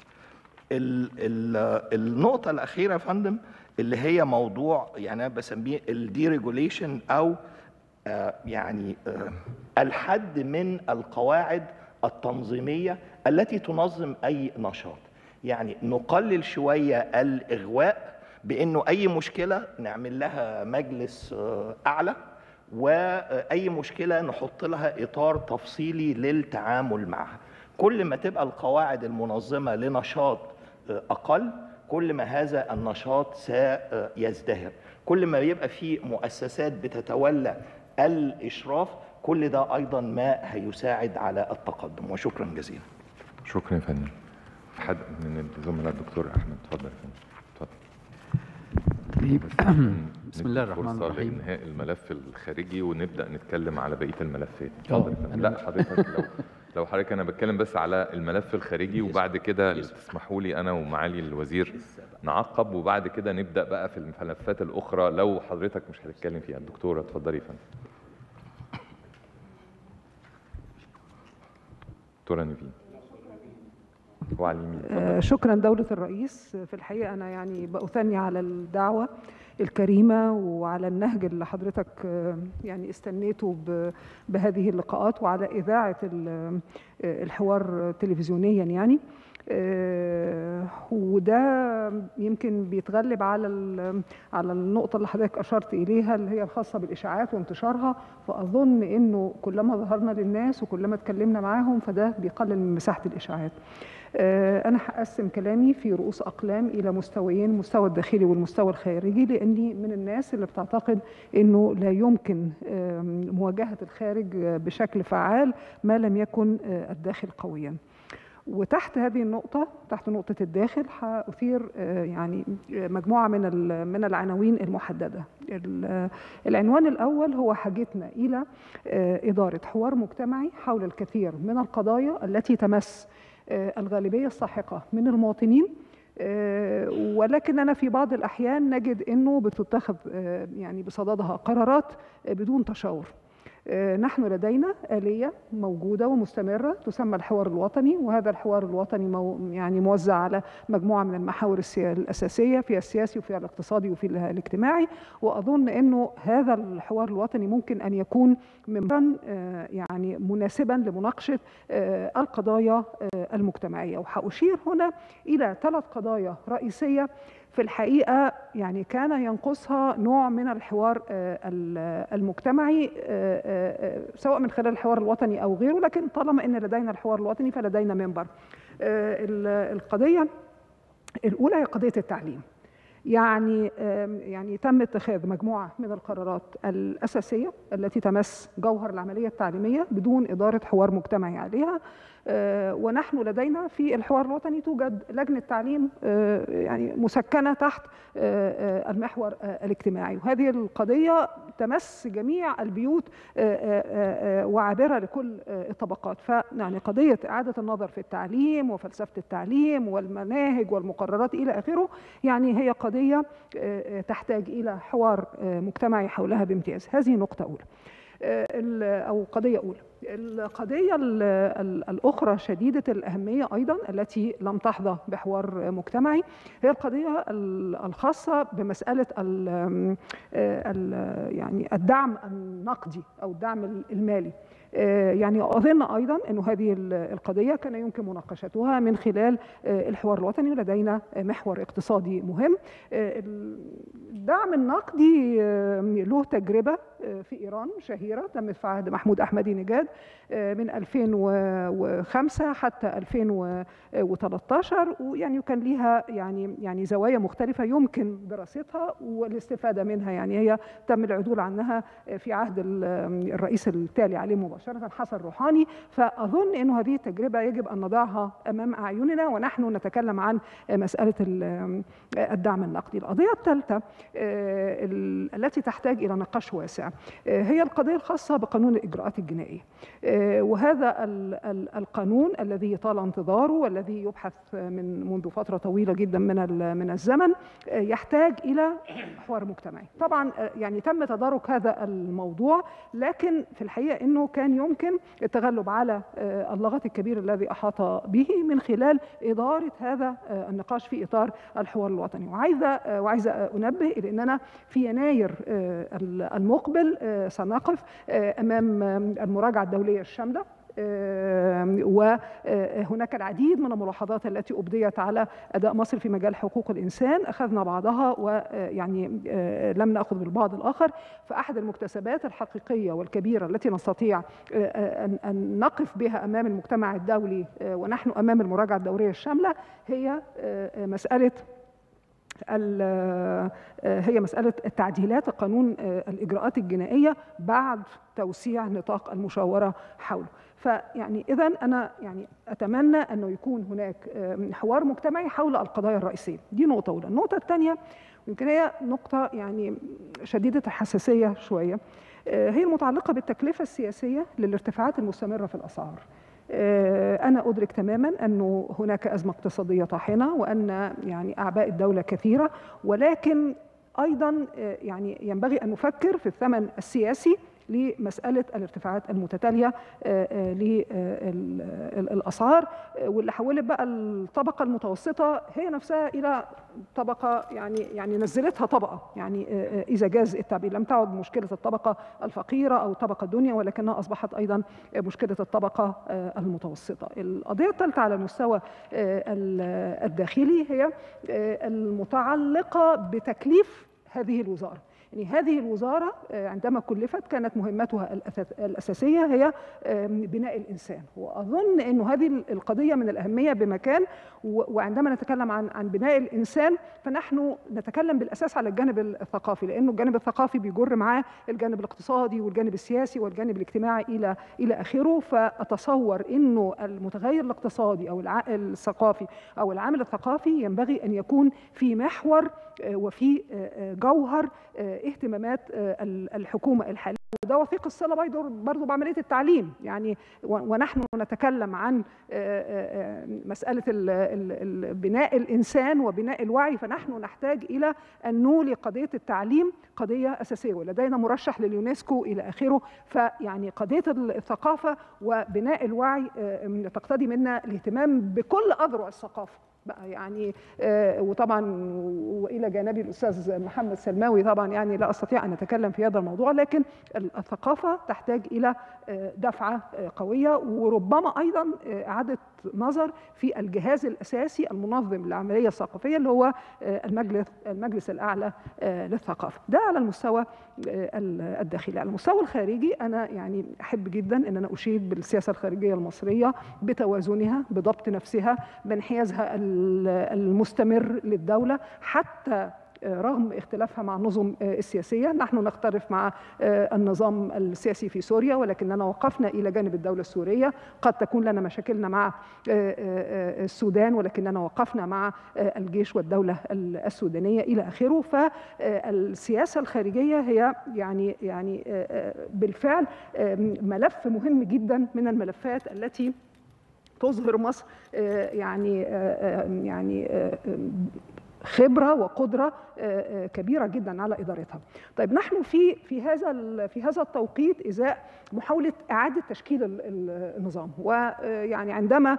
النقطة الأخيرة يا فندم اللي هي موضوع يعني أنا بسميه الديريجوليشن، أو يعني الحد من القواعد التنظيمية التي تنظم أي نشاط. يعني نقلل شوية الإغواء بأنه أي مشكلة نعمل لها مجلس أعلى، وأي مشكلة نحط لها إطار تفصيلي للتعامل معها. كل ما تبقى القواعد المنظمة لنشاط أقل، كل ما هذا النشاط سيزدهر. كل ما يبقى في مؤسسات بتتولى الإشراف، كل ده أيضا ما هيساعد على التقدم. وشكرا جزيلا. شكرا يا فندم. حد من الزملاء الدكتور أحمد، اتفضل يا فندم. اتفضل. بسم الله الرحمن الرحيم. انهاء الملف الخارجي ونبدا نتكلم على بقيه الملفات. اتفضل. لا حضرتك لو لو حضرتك انا بتكلم بس على الملف الخارجي، وبعد كده تسمحوا لي انا ومعالي الوزير نعقب، وبعد كده نبدا بقى في الملفات الاخرى لو حضرتك مش هتتكلم فيها. الدكتوره اتفضلي يا فندم. دكتوره نيفين. آه شكرا دولة الرئيس. في الحقيقة أنا يعني بأثني على الدعوة الكريمة وعلى النهج اللي حضرتك آه يعني استنيته بهذه اللقاءات، وعلى إذاعة الحوار تلفزيونيا يعني. آه وده يمكن بيتغلب على على النقطة اللي حضرتك أشرت إليها اللي هي الخاصة بالإشاعات وانتشارها. فأظن إنه كلما ظهرنا للناس وكلما اتكلمنا معاهم فده بيقلل من مساحة الإشاعات. أنا هقسم كلامي في رؤوس أقلام إلى مستويين، المستوى الداخلي والمستوى الخارجي، لأني من الناس اللي بتعتقد أنه لا يمكن مواجهة الخارج بشكل فعال ما لم يكن الداخل قويا. وتحت هذه النقطة، تحت نقطة الداخل، هأثير يعني مجموعة من من العناوين المحددة. العنوان الأول هو حاجتنا إلى إدارة حوار مجتمعي حول الكثير من القضايا التي تمس الغالبية الساحقة من المواطنين، ولكننا في بعض الأحيان نجد أنه بتتخذ يعني بصددها قرارات بدون تشاور. نحن لدينا آلية موجودة ومستمرة تسمى الحوار الوطني، وهذا الحوار الوطني مو يعني موزع على مجموعة من المحاور الأساسية في السياسي وفي الاقتصادي وفي الاجتماعي. وأظن أنه هذا الحوار الوطني ممكن أن يكون ممبرا يعني مناسبا لمناقشة القضايا المجتمعية. وحأشير هنا إلى ثلاث قضايا رئيسية في الحقيقة يعني كان ينقصها نوع من الحوار المجتمعي سواء من خلال الحوار الوطني أو غيره، لكن طالما أن لدينا الحوار الوطني فلدينا منبر. القضية الأولى هي قضية التعليم. يعني يعني تم اتخاذ مجموعة من القرارات الأساسية التي تمس جوهر العملية التعليمية بدون إدارة حوار مجتمعي عليها. ونحن لدينا في الحوار الوطني توجد لجنة تعليم يعني مسكنة تحت المحور الاجتماعي، وهذه القضية تمس جميع البيوت وعابرة لكل الطبقات. فيعني قضية إعادة النظر في التعليم وفلسفة التعليم والمناهج والمقررات إلى آخره يعني هي قضية تحتاج إلى حوار مجتمعي حولها بامتياز. هذه نقطة أولى أو قضية أولى. القضية الأخرى شديدة الأهمية أيضا التي لم تحظى بحوار مجتمعي هي القضية الخاصة بمسألة ال ال يعني الدعم النقدي أو الدعم المالي. يعني أظن أيضا أن هذه القضية كان يمكن مناقشتها من خلال الحوار الوطني، ولدينا محور اقتصادي مهم. الدعم النقدي له تجربة في إيران شهيرة تمت في عهد محمود أحمدي نجاد من ألفين وخمسة حتى ألفين وثلاثة عشر، ويعني كان لها يعني يعني زوايا مختلفة يمكن دراستها والاستفادة منها. يعني هي تم العدول عنها في عهد الرئيس التالي عليه مباشرة حسن روحاني. فأظن أن هذه التجربة يجب أن نضعها أمام أعيننا ونحن نتكلم عن مسألة الدعم النقدي. القضية الثالثة التي تحتاج إلى نقاش واسع هي القضية الخاصة بقانون الإجراءات الجنائية، وهذا القانون الذي طال انتظاره والذي يبحث من منذ فترة طويلة جدا من من الزمن يحتاج إلى حوار مجتمعي. طبعا يعني تم تدارك هذا الموضوع، لكن في الحقيقة أنه كان يمكن التغلب على اللغط الكبير الذي أحاط به من خلال إدارة هذا النقاش في إطار الحوار الوطني. وعايزة وعايزة أنبه إلى أننا في يناير المقبل سنقف أمام المراجعة الدولية الشاملة، وهناك العديد من الملاحظات التي أبديت على أداء مصر في مجال حقوق الإنسان، أخذنا بعضها ويعني لم نأخذ بالبعض الآخر. فأحد المكتسبات الحقيقية والكبيرة التي نستطيع أن نقف بها أمام المجتمع الدولي ونحن أمام المراجعة الدولية الشاملة هي مسألة هي مسألة تعديلات قانون الإجراءات الجنائية بعد توسيع نطاق المشاورة حوله. فيعني إذا أنا يعني أتمنى أنه يكون هناك حوار مجتمعي حول القضايا الرئيسية. دي نقطة أولى. النقطة الثانية يمكن هي نقطة يعني شديدة الحساسية شوية، هي المتعلقة بالتكلفة السياسية للارتفاعات المستمرة في الأسعار. أنا أدرك تماما أنه هناك أزمة اقتصادية طاحنة وأن يعني أعباء الدولة كثيرة، ولكن أيضا يعني ينبغي أن نفكر في الثمن السياسي لمسألة الارتفاعات المتتالية للأسعار، واللي حولت بقى الطبقة المتوسطة هي نفسها إلى طبقة يعني يعني نزلتها طبقة، يعني إذا جاز التعبير لم تعد مشكلة الطبقة الفقيرة أو الطبقة الدنيا، ولكنها أصبحت أيضا مشكلة الطبقة المتوسطة. القضية الثالثة على المستوى الداخلي هي المتعلقة بتكليف هذه الوزارة. يعني هذه الوزارة عندما كلفت كانت مهمتها الأساسية هي بناء الإنسان، وأظن أن هذه القضية من الأهمية بمكان. وعندما نتكلم عن عن بناء الإنسان فنحن نتكلم بالأساس على الجانب الثقافي، لأنه الجانب الثقافي بيجر معاه الجانب الاقتصادي والجانب السياسي والجانب الاجتماعي إلى إلى آخره. فأتصور أنه المتغير الاقتصادي أو الثقافي أو العامل الثقافي ينبغي أن يكون في محور وفي جوهر اهتمامات الحكومة الحالية. وده وثيق الصلة برضه بعملية التعليم، يعني ونحن نتكلم عن مسألة بناء الإنسان وبناء الوعي، فنحن نحتاج إلى أن نولي قضية التعليم قضية أساسية، ولدينا مرشح لليونسكو إلى آخره. فيعني قضية الثقافة وبناء الوعي تقتضي منا الاهتمام بكل أذرع الثقافة بقى، يعني وطبعا والى جانبي الاستاذ محمد سلماوي طبعا، يعني لا استطيع ان اتكلم في هذا الموضوع، لكن الثقافه تحتاج الى دفعه قويه، وربما ايضا اعاده نظر في الجهاز الاساسي المنظم للعمليه الثقافيه اللي هو المجلس المجلس الاعلى للثقافه. ده على المستوى الداخلي. على المستوى الخارجي انا يعني احب جدا ان انا اشيد بالسياسه الخارجيه المصريه بتوازنها، بضبط نفسها، بانحيازها المستمر للدوله حتى رغم اختلافها مع النظم السياسية. نحن نختلف مع النظام السياسي في سوريا، ولكننا وقفنا إلى جانب الدولة السورية. قد تكون لنا مشاكلنا مع السودان، ولكننا وقفنا مع الجيش والدولة السودانية إلى آخره. فالسياسة الخارجية هي يعني يعني بالفعل ملف مهم جدا من الملفات التي تظهر مصر يعني يعني خبرة وقدرة كبيرة جدا على إدارتها. طيب نحن في في هذا في هذا التوقيت إزاء محاولة إعادة تشكيل النظام، ويعني عندما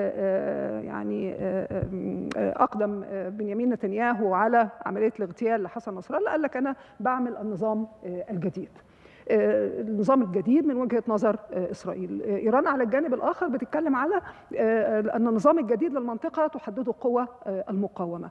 يعني أقدم بنيامين نتنياهو على عملية الاغتيال لحسن نصر الله قال لك أنا بعمل النظام الجديد. النظام الجديد من وجهة نظر إسرائيل. إيران على الجانب الآخر بتتكلم على أن النظام الجديد للمنطقة تحدده قوى المقاومة.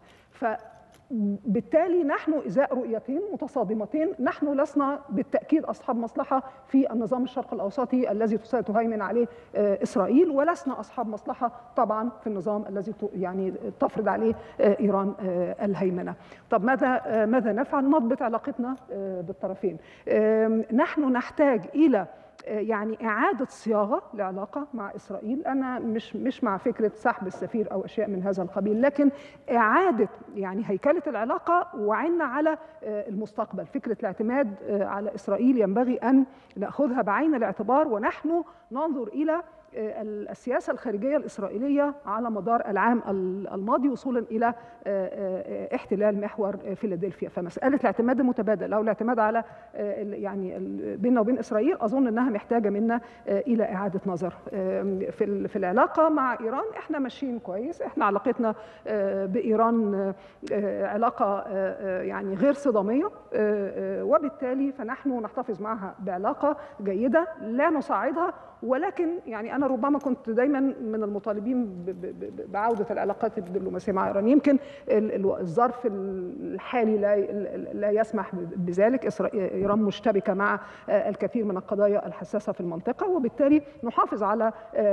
فبالتالي نحن إزاء رؤيتين متصادمتين. نحن لسنا بالتأكيد أصحاب مصلحة في النظام الشرق الأوسطي الذي تهيمن عليه إسرائيل، ولسنا أصحاب مصلحة طبعا في النظام الذي يعني تفرض عليه إيران الهيمنة. طب ماذا ماذا نفعل؟ نضبط علاقتنا بالطرفين. نحن نحتاج إلى يعني إعادة صياغة لعلاقة مع إسرائيل. أنا مش مش مع فكرة سحب السفير أو أشياء من هذا القبيل، لكن إعادة يعني هيكلة العلاقة وعنا على المستقبل. فكرة الاعتماد على إسرائيل ينبغي أن نأخذها بعين الاعتبار، ونحن ننظر إلى السياسة الخارجية الإسرائيلية على مدار العام الماضي وصولا إلى احتلال محور فيلادلفيا. فمسألة الاعتماد المتبادل أو الاعتماد على يعني بيننا وبين إسرائيل أظن أنها محتاجة منا إلى إعادة نظر. في في العلاقة مع إيران إحنا ماشيين كويس. إحنا علاقتنا بإيران علاقة يعني غير صدامية، وبالتالي فنحن نحتفظ معها بعلاقة جيدة لا نصعدها. ولكن يعني أنا ربما كنت دايما من المطالبين بعودة العلاقات الدبلوماسية مع إيران. يمكن الظرف الحالي لا لا يسمح بذلك. إيران مشتبكة مع الكثير من القضايا الحساسة في المنطقة، وبالتالي نحافظ على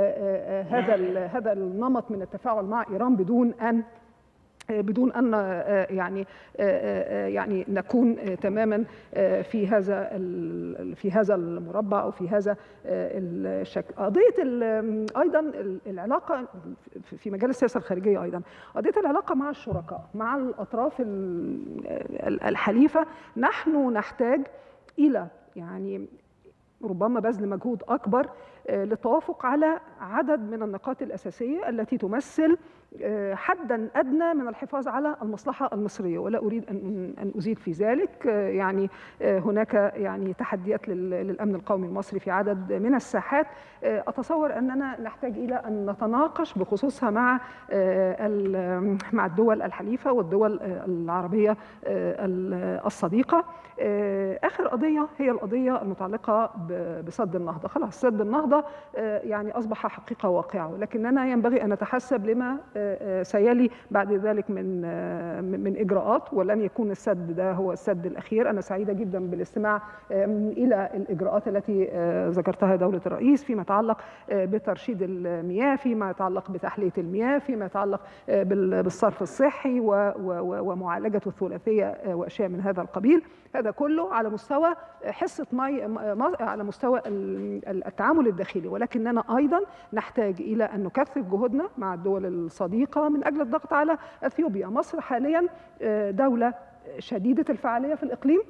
هذا هذا النمط من التفاعل مع إيران بدون أن بدون أن يعني يعني نكون تماما في هذا في هذا المربع أو في هذا الشكل. قضية أيضا العلاقة في مجال السياسة الخارجية، أيضا قضية العلاقة مع الشركاء مع الأطراف الحليفة. نحن نحتاج إلى يعني ربما بذل مجهود أكبر للتوافق على عدد من النقاط الأساسية التي تمثل حداً أدنى من الحفاظ على المصلحة المصرية، ولا أريد أن أزيد في ذلك. يعني هناك يعني تحديات للأمن القومي المصري في عدد من الساحات أتصور أننا نحتاج إلى أن نتناقش بخصوصها مع مع الدول الحليفة والدول العربية الصديقة. آخر قضية هي القضية المتعلقة بسد النهضة. خلاص سد النهضة يعني أصبح حقيقة واقعة، ولكننا ينبغي أن نتحسب لما سيلي بعد ذلك من من إجراءات، ولن يكون السد ده هو السد الأخير. أنا سعيدة جدا بالاستماع إلى الإجراءات التي ذكرتها دولة الرئيس فيما يتعلق بترشيد المياه، فيما يتعلق بتحلية المياه، فيما يتعلق بالصرف الصحي ومعالجة الثلاثية وأشياء من هذا القبيل. هذا كله على مستوى حصة مي، على مستوى التعامل الداخلي، ولكننا أيضا نحتاج إلى أن نكثف جهودنا مع الدول الصديقة من أجل الضغط على أثيوبيا. مصر حاليا دولة شديدة الفعالية في الإقليم،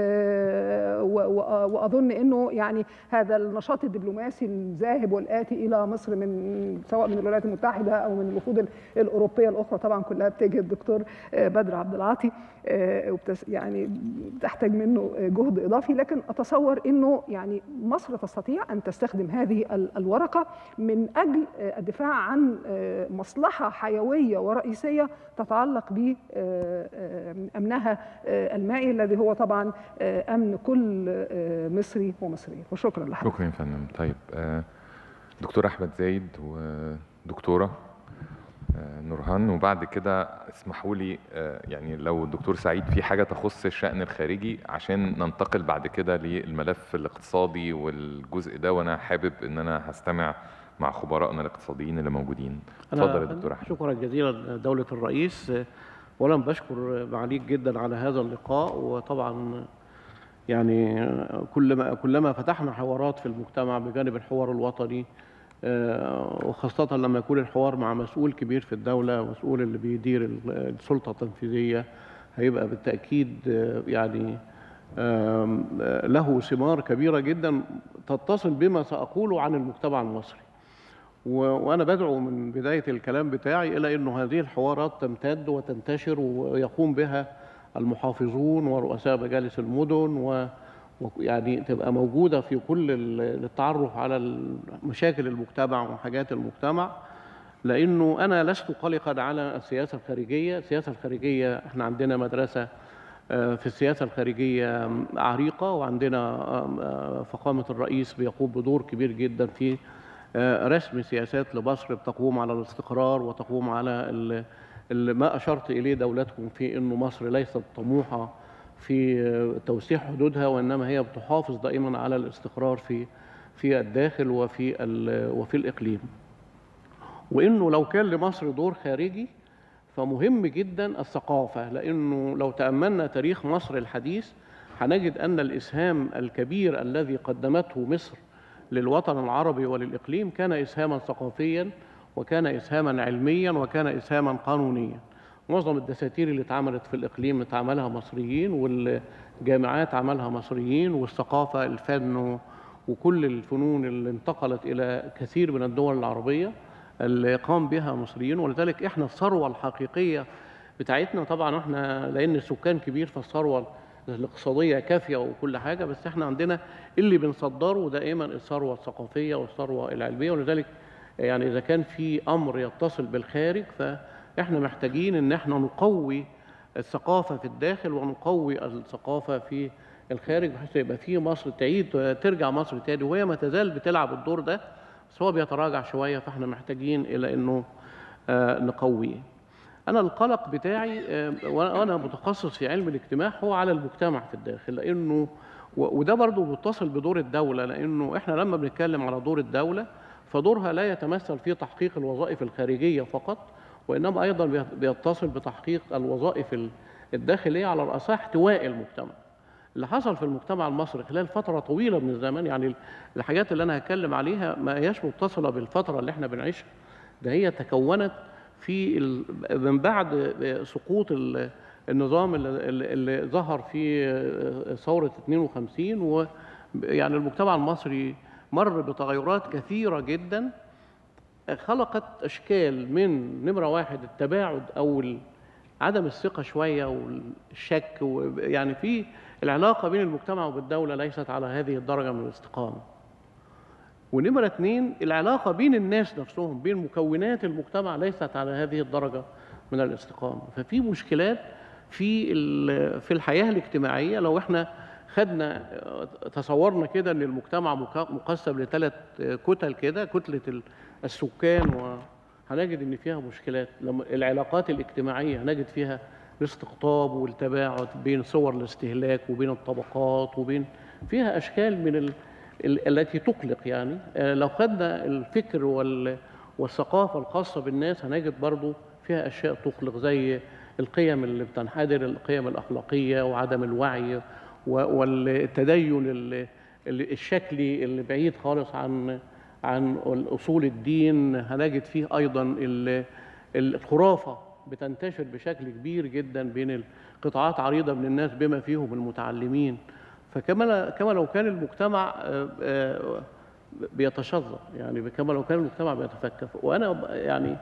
وأظن أنه يعني هذا النشاط الدبلوماسي الذاهب والآتي إلى مصر من سواء من الولايات المتحدة أو من الوفود الأوروبية الأخرى طبعا كلها بتجهد الدكتور بدر عبد العاطي، يعني تحتاج منه جهد إضافي، لكن أتصور أنه يعني مصر تستطيع أن تستخدم هذه الورقة من أجل الدفاع عن مصلحة حيوية ورئيسية تتعلق بأمنها المائي الذي هو طبعا أمن كل مصري ومصرية. وشكرا لحضرتك. شكرا يا فندم. طيب دكتور أحمد زايد ودكتورة نورهان، وبعد كده اسمحوا لي يعني لو الدكتور سعيد في حاجة تخص الشأن الخارجي عشان ننتقل بعد كده للملف الاقتصادي والجزء ده، وأنا حابب إن أنا هستمع مع خبرائنا الاقتصاديين اللي موجودين. اتفضل يا دكتور أحمد. شكرا جزيلا دولة الرئيس، وأنا بشكر معاليك جدا على هذا اللقاء. وطبعا يعني كلما كلما فتحنا حوارات في المجتمع بجانب الحوار الوطني، وخاصة لما يكون الحوار مع مسؤول كبير في الدولة، مسؤول اللي بيدير السلطة التنفيذية، هيبقى بالتأكيد يعني له ثمار كبيرة جدا تتصل بما سأقوله عن المجتمع المصري. وأنا بدعو من بداية الكلام بتاعي إلى أنه هذه الحوارات تمتد وتنتشر ويقوم بها المحافظون ورؤساء مجالس المدن، ويعني تبقى موجودة في كل التعرف على مشاكل المجتمع وحاجات المجتمع، لأنه أنا لست قلقا على السياسة الخارجية. السياسة الخارجية احنا عندنا مدرسة في السياسة الخارجية عريقة، وعندنا فخامة الرئيس بيقوم بدور كبير جدا في رسم سياسات لمصر بتقوم على الاستقرار وتقوم على ما أشرت إليه دولتكم في أنه مصر ليست طموحة في توسيع حدودها، وإنما هي بتحافظ دائما على الاستقرار في في الداخل وفي وفي الإقليم. وإنه لو كان لمصر دور خارجي فمهم جدا الثقافة، لأنه لو تأملنا تاريخ مصر الحديث هنجد أن الإسهام الكبير الذي قدمته مصر للوطن العربي وللإقليم كان إسهاما ثقافيا، وكان إسهاما علميا، وكان إسهاما قانونيا. معظم الدساتير اللي اتعملت في الإقليم اتعملها مصريين، والجامعات عملها مصريين، والثقافة الفن وكل الفنون اللي انتقلت إلى كثير من الدول العربية اللي قام بها مصريين. ولذلك احنا الثروة الحقيقية بتاعتنا، طبعا احنا لأن السكان كبير فالثروة الاقتصادية كافية وكل حاجة، بس احنا عندنا اللي بنصدره دائما الثروة الثقافية والثروة العلمية. ولذلك يعني إذا كان في أمر يتصل بالخارج فإحنا محتاجين إن إحنا نقوي الثقافة في الداخل ونقوي الثقافة في الخارج، بحيث يبقى في مصر تعيد ترجع مصر تاني، وهي ما تزال بتلعب الدور ده بس هو بيتراجع شوية، فإحنا محتاجين إلى إنه نقويه. أنا القلق بتاعي وأنا متخصص في علم الاجتماع هو على المجتمع في الداخل، لأنه وده برضو متصل بدور الدولة، لأنه إحنا لما بنتكلم على دور الدولة فدورها لا يتمثل في تحقيق الوظائف الخارجية فقط، وإنما أيضا بيتصل بتحقيق الوظائف الداخلية على رأسها احتواء المجتمع. اللي حصل في المجتمع المصري خلال فترة طويلة من الزمن، يعني الحاجات اللي أنا هتكلم عليها ما هياش متصلة بالفترة اللي احنا بنعيشها، ده هي تكونت في من بعد سقوط النظام اللي, اللي ظهر في ثورة اثنين وخمسين، ويعني المجتمع المصري مر بتغيرات كثيرة جدا خلقت أشكال من نمرة واحد التباعد أو عدم الثقة شوية والشك، يعني في العلاقة بين المجتمع وبالدولة ليست على هذه الدرجة من الاستقامة. ونمرة اثنين العلاقة بين الناس نفسهم بين مكونات المجتمع ليست على هذه الدرجة من الاستقامة. ففي مشكلات في في الحياة الاجتماعية. لو احنا خدنا تصورنا كده ان المجتمع مقسم لثلاث كتل كده، كتلة السكان وهنجد ان فيها مشكلات. لما العلاقات الاجتماعية هنجد فيها الاستقطاب والتباعد بين صور الاستهلاك وبين الطبقات، وبين فيها اشكال من ال التي تقلق. يعني لو خدنا الفكر والثقافة الخاصة بالناس هنجد برضو فيها أشياء تقلق، زي القيم اللي بتنحدر، القيم الأخلاقية وعدم الوعي والتدين الشكلي اللي بعيد خالص عن عن أصول الدين. هنجد فيه أيضا الخرافة بتنتشر بشكل كبير جدا بين قطاعات عريضة من الناس بما فيهم المتعلمين. فكما كما لو كان المجتمع بيتشظى، يعني كما لو كان المجتمع بيتفكك. وأنا يعني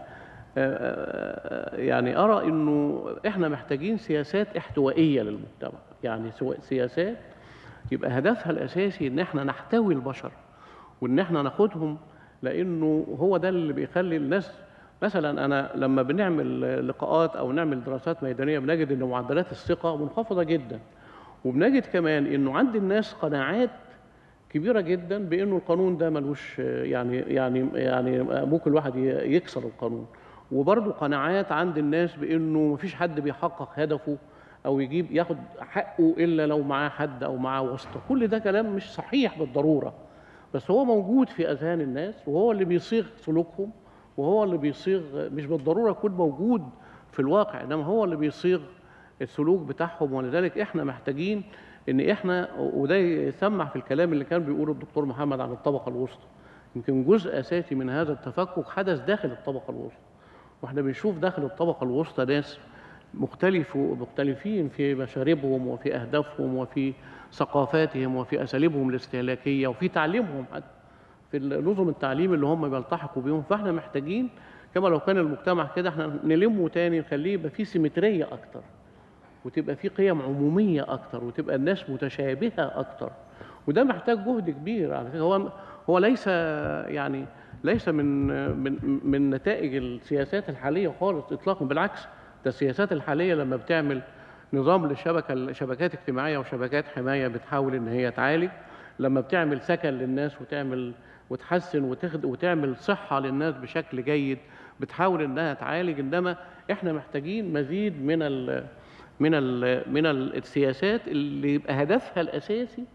يعني أرى إنه إحنا محتاجين سياسات احتوائية للمجتمع، يعني سياسات يبقى هدفها الأساسي إن إحنا نحتوي البشر وإن إحنا ناخدهم، لأنه هو ده اللي بيخلي الناس. مثلا أنا لما بنعمل لقاءات أو نعمل دراسات ميدانية بنجد إن معدلات الثقة منخفضة جدا، وبنجد كمان إنه عند الناس قناعات كبيرة جدا بإنه القانون ده ملوش يعني يعني يعني ممكن الواحد يكسر القانون، وبرضه قناعات عند الناس بإنه مفيش حد بيحقق هدفه أو يجيب ياخد حقه إلا لو معاه حد أو معاه واسطة. كل ده كلام مش صحيح بالضرورة، بس هو موجود في أذهان الناس وهو اللي بيصيغ سلوكهم، وهو اللي بيصيغ، مش بالضرورة يكون موجود في الواقع، إنما هو اللي بيصيغ السلوك بتاعهم. ولذلك إحنا محتاجين إن إحنا، وده يسمع في الكلام اللي كان بيقوله الدكتور محمد عن الطبقة الوسطى، يمكن جزء أساسي من هذا التفكك حدث داخل الطبقة الوسطى، وإحنا بنشوف داخل الطبقة الوسطى ناس مختلف مختلفين في مشاربهم وفي أهدافهم وفي ثقافاتهم وفي أساليبهم الاستهلاكية وفي تعليمهم، حتى في نظم التعليم اللي هم بيلتحقوا بيهم. فإحنا محتاجين كما لو كان المجتمع كده إحنا نلمه تاني، نخليه يبقى فيه سيمترية أكتر، وتبقى فيه قيم عمومية أكتر، وتبقى الناس متشابهة أكتر. وده محتاج جهد كبير على فكرة. هو هو ليس يعني ليس من من من نتائج السياسات الحالية خالص إطلاقا، بالعكس ده السياسات الحالية لما بتعمل نظام للشبكة شبكات اجتماعية وشبكات حماية بتحاول إن هي تعالج، لما بتعمل سكن للناس وتعمل وتحسن وتخد وتعمل صحة للناس بشكل جيد بتحاول إنها تعالج. إنما إحنا محتاجين مزيد من ال من ال من السياسات اللي يبقى هدفها الأساسي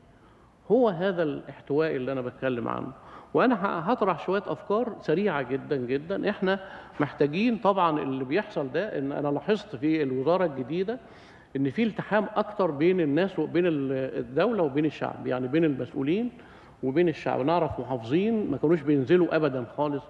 هو هذا الاحتواء اللي أنا بتكلم عنه. وأنا هطرح شوية أفكار سريعة جدا جدا. إحنا محتاجين طبعا اللي بيحصل ده، إن أنا لاحظت في الوزارة الجديدة إن في التحام أكتر بين الناس وبين الدولة وبين الشعب، يعني بين المسؤولين وبين الشعب. نعرف محافظين ما كانوش بينزلوا أبدا خالص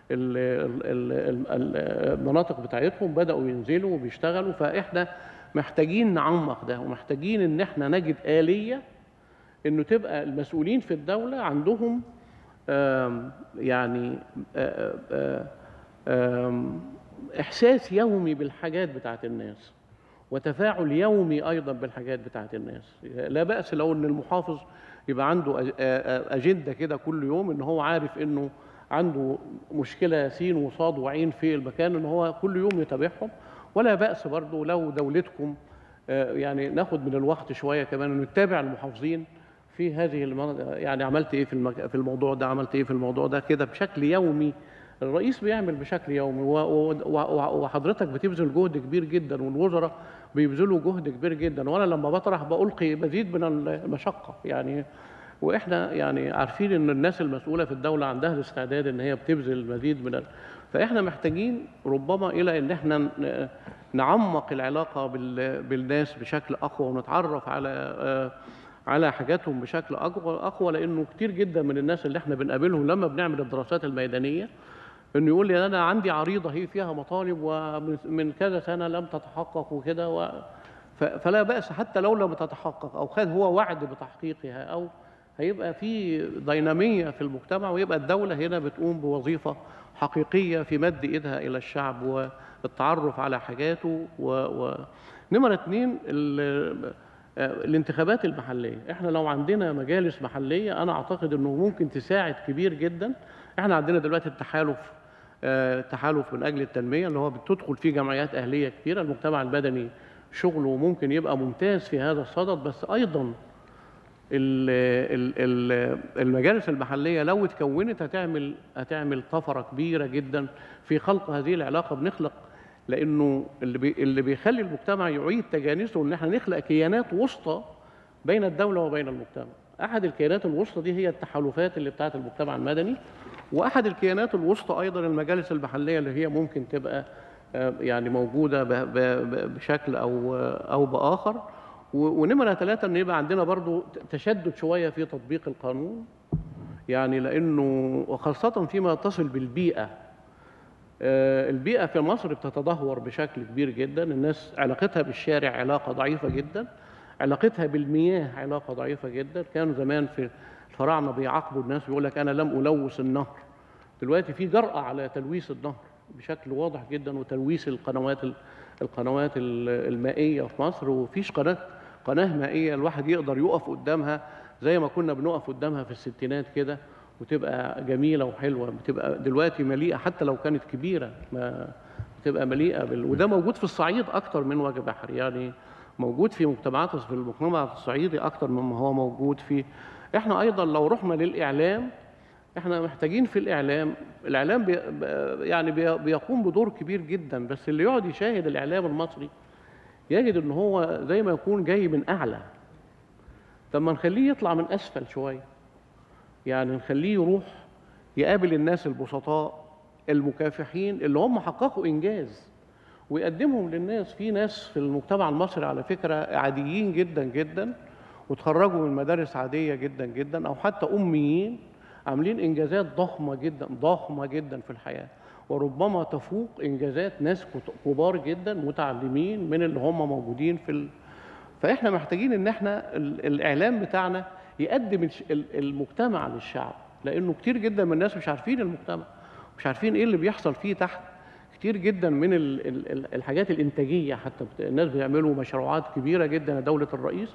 المناطق بتاعتهم، بدأوا ينزلوا وبيشتغلوا. فإحنا محتاجين نعمق ده، ومحتاجين إن إحنا نجد آلية إنه تبقى المسؤولين في الدولة عندهم آم يعني آم آم إحساس يومي بالحاجات بتاعت الناس، وتفاعل يومي أيضا بالحاجات بتاعت الناس. لا بأس لو إن المحافظ يبقى عنده أجندة كده كل يوم، إن هو عارف إنه عنده مشكلة سين وصاد وعين في المكان، إن هو كل يوم يتابعهم. ولا بأس برضه لو دولتكم يعني ناخد من الوقت شوية كمان إنه نتابع المحافظين في هذه المناطق، يعني عملت إيه في المك... في الموضوع ده، عملت إيه في الموضوع ده، كده بشكل يومي. الرئيس بيعمل بشكل يومي، و... و... وحضرتك بتبذل جهد كبير جدا، والوزراء بيبذلوا جهد كبير جدا. وأنا لما بطرح بألقي مزيد من المشقة يعني. وإحنا يعني عارفين إن الناس المسؤولة في الدولة عندها الاستعداد إن هي بتبذل مزيد من ال... فإحنا محتاجين ربما إلى إن إحنا نعمق العلاقة بال... بالناس بشكل أقوى، ونتعرف على على حاجاتهم بشكل أقوى أقوى لأنه كتير جدا من الناس اللي إحنا بنقابلهم لما بنعمل الدراسات الميدانية إنه يقول لي أنا عندي عريضة هي فيها مطالب ومن كذا سنة لم تتحقق وكده، و... ف... فلا بأس حتى لو لم تتحقق أو خد هو وعد بتحقيقها، أو هيبقى في دينامية في المجتمع، ويبقى الدولة هنا بتقوم بوظيفة حقيقية في مد إيدها إلى الشعب والتعرف على حاجاته. و... و... نمرة اتنين ال... الانتخابات المحلية. احنا لو عندنا مجالس محلية أنا أعتقد أنه ممكن تساعد كبير جدا. احنا عندنا دلوقتي التحالف تحالف من أجل التنمية اللي هو بتدخل فيه جمعيات أهلية كثيرة. المجتمع المدني شغله ممكن يبقى ممتاز في هذا الصدد، بس أيضا المجالس المحلية لو اتكونت هتعمل هتعمل طفرة كبيرة جدا في خلق هذه العلاقة. بنخلق لأنه اللي بي اللي بيخلي المجتمع يعيد تجانسه إن احنا نخلق كيانات وسطى بين الدولة وبين المجتمع. أحد الكيانات الوسطى دي هي التحالفات اللي بتاعت المجتمع المدني، وأحد الكيانات الوسطى أيضا المجالس المحلية اللي هي ممكن تبقى يعني موجودة بشكل أو أو بآخر. ونمرة ثلاثة إن يبقى عندنا برضو تشدد شوية في تطبيق القانون، يعني لأنه وخاصة فيما يتصل بالبيئة. آه، البيئة في مصر بتتدهور بشكل كبير جدا، الناس علاقتها بالشارع علاقة ضعيفة جدا، علاقتها بالمياه علاقة ضعيفة جدا. كانوا زمان في الفراعنة بيعاقبوا الناس بيقول لك أنا لم ألوث النهر، دلوقتي في جرأة على تلويث النهر بشكل واضح جدا، وتلويث القنوات القنوات المائية في مصر. وفيش قناة قناة مائية الواحد يقدر يقف قدامها زي ما كنا بنقف قدامها في الستينات كده وتبقى جميلة وحلوة، بتبقى دلوقتي مليئة حتى لو كانت كبيرة، ما بتبقى مليئة بال... وده موجود في الصعيد أكتر من وجه بحري، يعني موجود في مجتمعات في المجتمع الصعيدي أكتر مما هو موجود في. إحنا أيضا لو رحنا للإعلام، إحنا محتاجين في الإعلام، الإعلام بي... يعني بي... بيقوم بدور كبير جدا، بس اللي يقعد يشاهد الإعلام المصري يجد إن هو زي ما يكون جاي من أعلى. طب ما نخليه يطلع من أسفل شوية، يعني نخليه يروح يقابل الناس البسطاء المكافحين اللي هم حققوا إنجاز ويقدمهم للناس. في ناس في المجتمع المصري على فكرة عاديين جدا جدا وتخرجوا من مدارس عادية جدا جدا، أو حتى أميين عاملين إنجازات ضخمة جدا ضخمة جدا في الحياة، وربما تفوق إنجازات ناس كبار جدا متعلمين من اللي هم موجودين في ال... فإحنا محتاجين إن إحنا الإعلام بتاعنا يقدم المجتمع للشعب، لأنه كتير جدا من الناس مش عارفين المجتمع، مش عارفين إيه اللي بيحصل فيه تحت. كتير جدا من الحاجات الإنتاجية، حتى الناس بيعملوا مشروعات كبيرة جدا لدولة الرئيس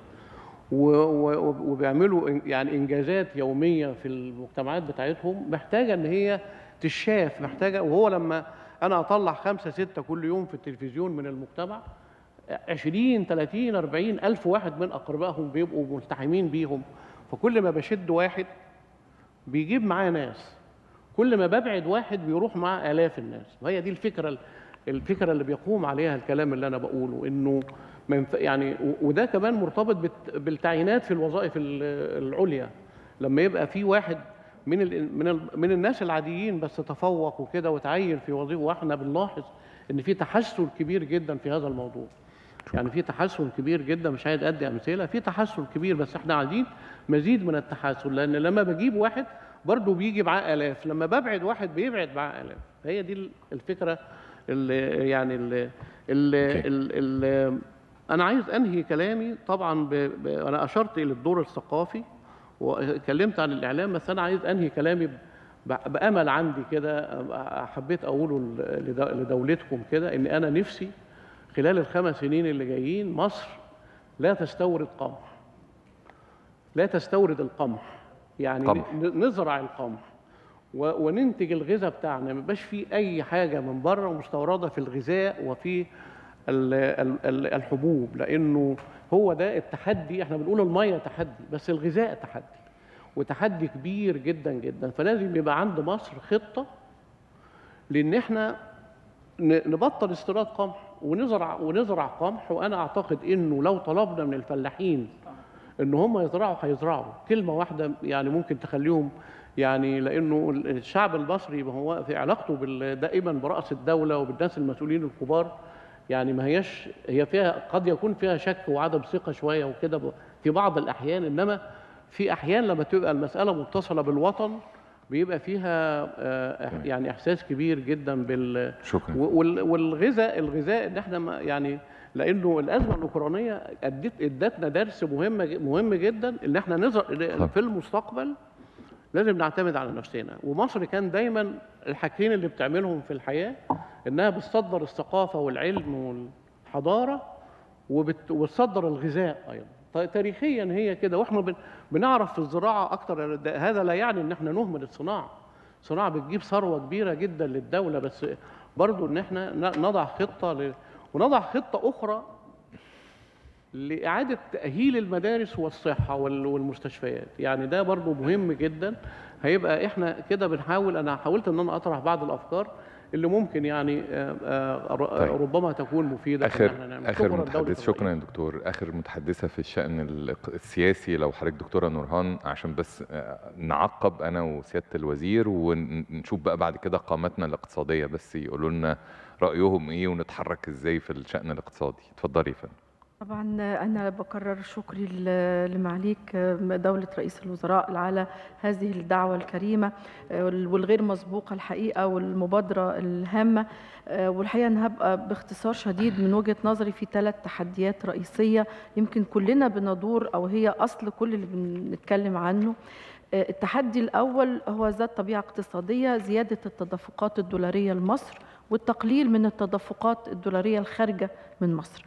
وبيعملوا يعني إنجازات يومية في المجتمعات بتاعتهم، محتاجة إن هي تشاف، محتاجة. وهو لما أنا أطلع خمسة ستة كل يوم في التلفزيون من المجتمع، عشرين ثلاثين أربعين ألف واحد من أقربائهم بيبقوا ملتحمين بيهم، فكل ما بشد واحد بيجيب معاه ناس، كل ما ببعد واحد بيروح معاه آلاف الناس. وهي دي الفكرة الفكرة اللي بيقوم عليها الكلام اللي أنا بقوله، إنه يعني وده كمان مرتبط بالتعيينات في الوظائف العليا. لما يبقى في واحد من ال من ال من الناس العاديين بس تفوق وكده وتعين في وظيفة، واحنا بنلاحظ إن في تحسن كبير جدا في هذا الموضوع. يعني في تحسن كبير جدا، مش عايز ادي امثله، في تحسن كبير، بس احنا عايزين مزيد من التحسن، لان لما بجيب واحد برضه بيجي معاه الاف، لما ببعد واحد بيبعد معاه الاف. هي دي الفكره اللي يعني اللي, اللي, اللي انا عايز انهي كلامي. طبعا ب... ب... انا اشرت الى الدور الثقافي واتكلمت عن الاعلام، بس انا عايز انهي كلامي ب... بامل عندي كده حبيت اقوله لدولتكم كده، ان انا نفسي خلال الخمس سنين اللي جايين مصر لا تستورد قمح، لا تستورد القمح، يعني قمح. نزرع القمح وننتج الغذاء بتاعنا، ما يبقاش فيه أي حاجة من بره مستوردة في الغذاء وفي الحبوب، لأنه هو ده التحدي. احنا بنقول المية تحدي، بس الغذاء تحدي، وتحدي كبير جدا جدا. فلازم يبقى عند مصر خطة لأن احنا نبطل استيراد قمح ونزرع ونزرع قمح. وانا اعتقد انه لو طلبنا من الفلاحين ان هم يزرعوا هيزرعوا، كلمه واحده يعني ممكن تخليهم، يعني لانه الشعب المصري هو في علاقته دائما براس الدوله وبالناس المسؤولين الكبار، يعني ما هيش هي فيها قد يكون فيها شك وعدم ثقه شويه وكده في بعض الاحيان، انما في احيان لما تبقى المساله متصله بالوطن بيبقى فيها يعني احساس كبير جدا بال شكرا. والغذاء الغذاء ان احنا يعني لانه الازمه الاوكرانيه ادت ادتنا درس مهم مهم جدا، ان احنا نظر في المستقبل لازم نعتمد على نفسنا. ومصر كان دايما الحاجتين اللي بتعملهم في الحياه انها بتصدر الثقافه والعلم والحضاره وبتصدر الغذاء ايضا. تاريخيا هي كده، واحنا بنعرف في الزراعه اكتر. هذا لا يعني ان احنا نهمل الصناعه، الصناعه بتجيب ثروه كبيره جدا للدوله، بس برضو ان احنا نضع خطه ل... ونضع خطه اخرى لاعاده تاهيل المدارس والصحه والمستشفيات. يعني ده برضو مهم جدا. هيبقى احنا كده بنحاول، انا حاولت ان انا اطرح بعض الافكار اللي ممكن يعني طيب. ربما تكون مفيدة. آخر, آخر متحدث، شكرا يا دكتور، آخر متحدثة في الشأن السياسي لو حضرتك دكتورة نورهان، عشان بس نعقب أنا وسيادة الوزير ونشوف بقى بعد كده قامتنا الاقتصادية، بس يقولوا لنا رأيهم إيه ونتحرك إزاي في الشأن الاقتصادي. اتفضلي يا فندم. طبعا أنا بكرر شكري لمعاليك دولة رئيس الوزراء على هذه الدعوة الكريمة والغير مسبوقة الحقيقة والمبادرة الهامة. والحقيقة أنا هبقى باختصار شديد من وجهة نظري في ثلاث تحديات رئيسية يمكن كلنا بندور أو هي أصل كل اللي بنتكلم عنه. التحدي الأول هو ذات طبيعة اقتصادية، زيادة التدفقات الدولارية لمصر والتقليل من التدفقات الدولارية الخارجة من مصر.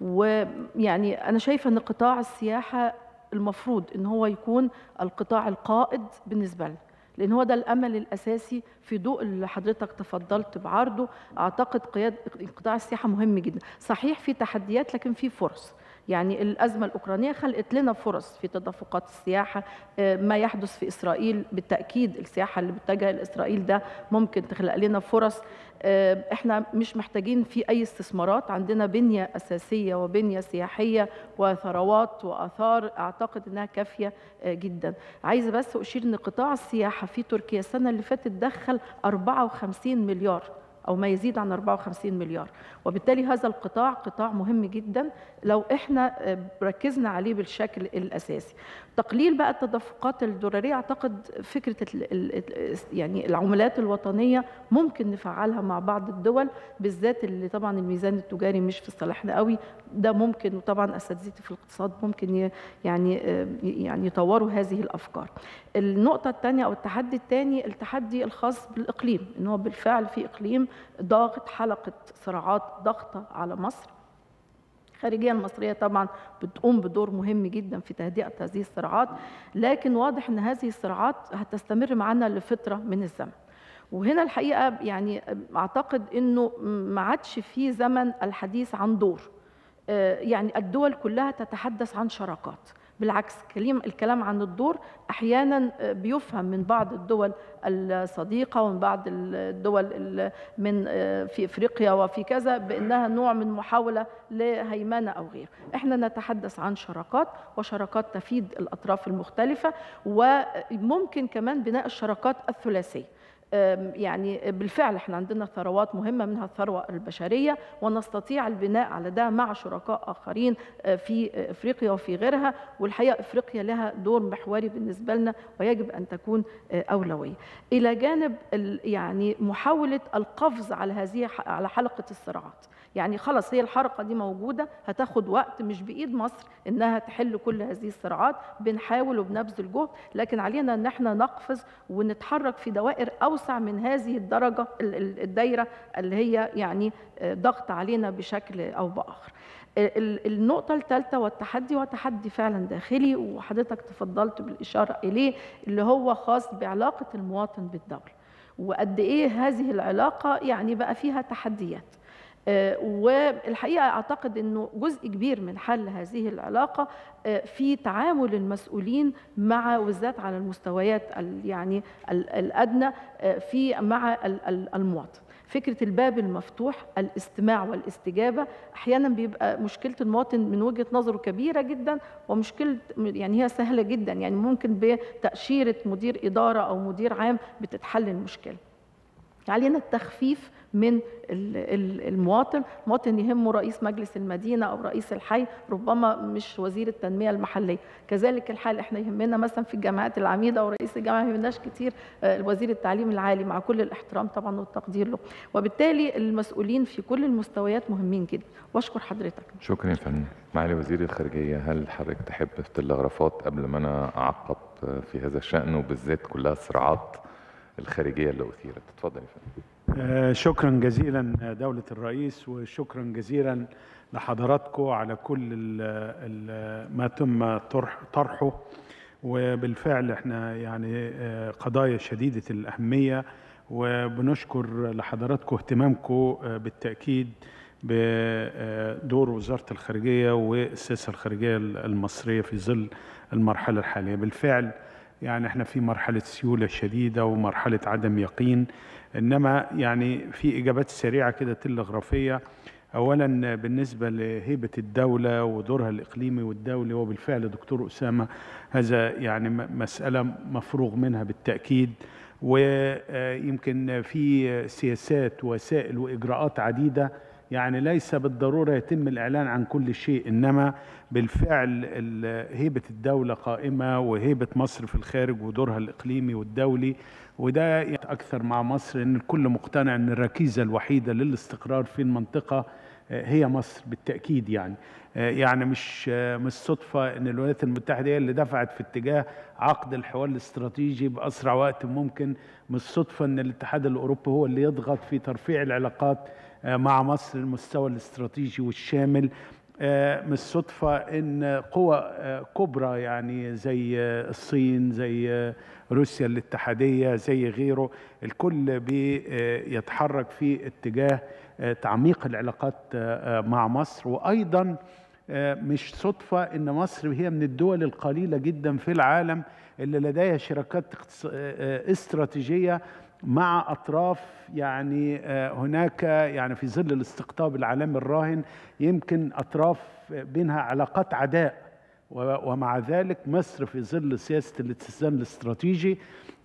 ويعني أنا شايفة أن قطاع السياحة المفروض أن هو يكون القطاع القائد بالنسبة لنا، لأن هو ده الأمل الأساسي في ضوء اللي حضرتك تفضلت بعرضه. أعتقد قيادة قطاع السياحة مهم جدا. صحيح في تحديات لكن في فرص. يعني الأزمة الأوكرانية خلقت لنا فرص في تدفقات السياحة. ما يحدث في إسرائيل بالتأكيد السياحة اللي بتتجه لإسرائيل ده ممكن تخلق لنا فرص. احنا مش محتاجين في أي استثمارات، عندنا بنية أساسية وبنية سياحية وثروات وآثار أعتقد أنها كافية جدا. عايزة بس أشير أن قطاع السياحة في تركيا السنة اللي فاتت دخل أربعة وخمسين مليار أو ما يزيد عن أربعة وخمسين مليار، وبالتالي هذا القطاع قطاع مهم جدا لو احنا ركزنا عليه بالشكل الأساسي. تقليل بقى التدفقات الدولارية، أعتقد فكرة يعني العملات الوطنية ممكن نفعلها مع بعض الدول، بالذات اللي طبعا الميزان التجاري مش في صالحنا قوي، ده ممكن. وطبعا أساتذتي في الاقتصاد ممكن يعني يعني يطوروا هذه الأفكار. النقطة الثانية أو التحدي الثاني التحدي الخاص بالإقليم، إن هو بالفعل في إقليم ضاغط، حلقة صراعات ضغطة على مصر. الخارجية المصرية طبعا بتقوم بدور مهم جدا في تهدئة هذه الصراعات، لكن واضح أن هذه الصراعات هتستمر معنا لفترة من الزمن. وهنا الحقيقة يعني أعتقد أنه ما عادش في زمن الحديث عن دور، يعني الدول كلها تتحدث عن شراكات. بالعكس الكلام عن الدور أحيانا بيفهم من بعض الدول الصديقة ومن بعض الدول من في إفريقيا وفي كذا بأنها نوع من محاولة لهيمنة أو غير. إحنا نتحدث عن شراكات، وشراكات تفيد الأطراف المختلفة، وممكن كمان بناء الشراكات الثلاثية. يعني بالفعل احنا عندنا ثروات مهمة منها الثروة البشرية، ونستطيع البناء على ده مع شركاء آخرين في إفريقيا وفي غيرها. والحقيقة إفريقيا لها دور محوري بالنسبة لنا ويجب أن تكون أولوية، إلى جانب يعني محاولة القفز على هذه على حلقة الصراعات. يعني خلاص هي الحلقة دي موجودة، هتاخد وقت، مش بإيد مصر إنها تحل كل هذه الصراعات، بنحاول وبنبذل جهد، لكن علينا إن احنا نقفز ونتحرك في دوائر أوسع من هذه الدرجة الدايرة اللي هي يعني ضغط علينا بشكل أو بآخر. النقطة الثالثة والتحدي، وتحدي فعلا داخلي وحضرتك تفضلت بالإشارة إليه، اللي هو خاص بعلاقة المواطن بالدولة، وقد إيه هذه العلاقة يعني بقى فيها تحديات. والحقيقة أعتقد أنه جزء كبير من حل هذه العلاقة في تعامل المسؤولين مع وزات على المستويات يعني الأدنى في مع المواطن. فكرة الباب المفتوح، الاستماع والاستجابة، أحيانا بيبقى مشكلة المواطن من وجهة نظره كبيرة جدا، ومشكلة يعني هي سهلة جدا، يعني ممكن بتأشيرة مدير إدارة أو مدير عام بتتحل المشكلة. علينا التخفيف من المواطن. المواطن يهمه رئيس مجلس المدينة أو رئيس الحي، ربما مش وزير التنمية المحلية. كذلك الحال احنا يهمنا مثلا في الجامعات العميدة أو رئيس الجامعة، ما يهمناش كتير وزير التعليم العالي، مع كل الاحترام طبعا والتقدير له. وبالتالي المسؤولين في كل المستويات مهمين جدا. واشكر حضرتك. شكرا يا فندم. معالي وزير الخارجية، هل حضرتك تحب في التلغرافات قبل ما أنا أعقب في هذا الشأن، وبالذات كلها الصراعات الخارجية اللي أثيرت؟ اتفضل يا فندم. آه شكرا جزيلا دولة الرئيس، وشكرا جزيلا لحضراتكم على كل ال ال ما تم طرح طرحه. وبالفعل احنا يعني آه قضايا شديدة الأهمية، وبنشكر لحضراتكم اهتمامكم آه بالتأكيد بدور وزارة الخارجية والسياسة الخارجية المصرية في ظل المرحلة الحالية. بالفعل يعني احنا في مرحلة سيولة شديدة ومرحلة عدم يقين، انما يعني في اجابات سريعة كده تلغرافية. اولا بالنسبة لهيبة الدولة ودورها الاقليمي والدولي، وبالفعل دكتور اسامة هذا يعني مسألة مفروغ منها بالتأكيد، ويمكن في سياسات ووسائل واجراءات عديدة يعني ليس بالضرورة يتم الإعلان عن كل شيء، إنما بالفعل هيبة الدولة قائمة وهيبة مصر في الخارج ودورها الإقليمي والدولي، وده أكثر مع مصر، إن الكل مقتنع إن الركيزة الوحيدة للاستقرار في المنطقة هي مصر بالتأكيد. يعني يعني مش مش صدفة إن الولايات المتحدة هي اللي دفعت في اتجاه عقد الحوار الاستراتيجي بأسرع وقت ممكن، مش صدفة إن الاتحاد الأوروبي هو اللي يضغط في ترفيع العلاقات مع مصر للمستوى الاستراتيجي والشامل. مش صدفة إن قوى كبرى يعني زي الصين، زي روسيا الاتحادية، زي غيره، الكل بيتحرك في اتجاه تعميق العلاقات مع مصر. وأيضا مش صدفة إن مصر هي من الدول القليلة جدا في العالم اللي لديها شراكات استراتيجية مع أطراف يعني هناك يعني في ظل الاستقطاب العالمي الراهن يمكن أطراف بينها علاقات عداء، ومع ذلك مصر في ظل سياسة الاتزان الاستراتيجي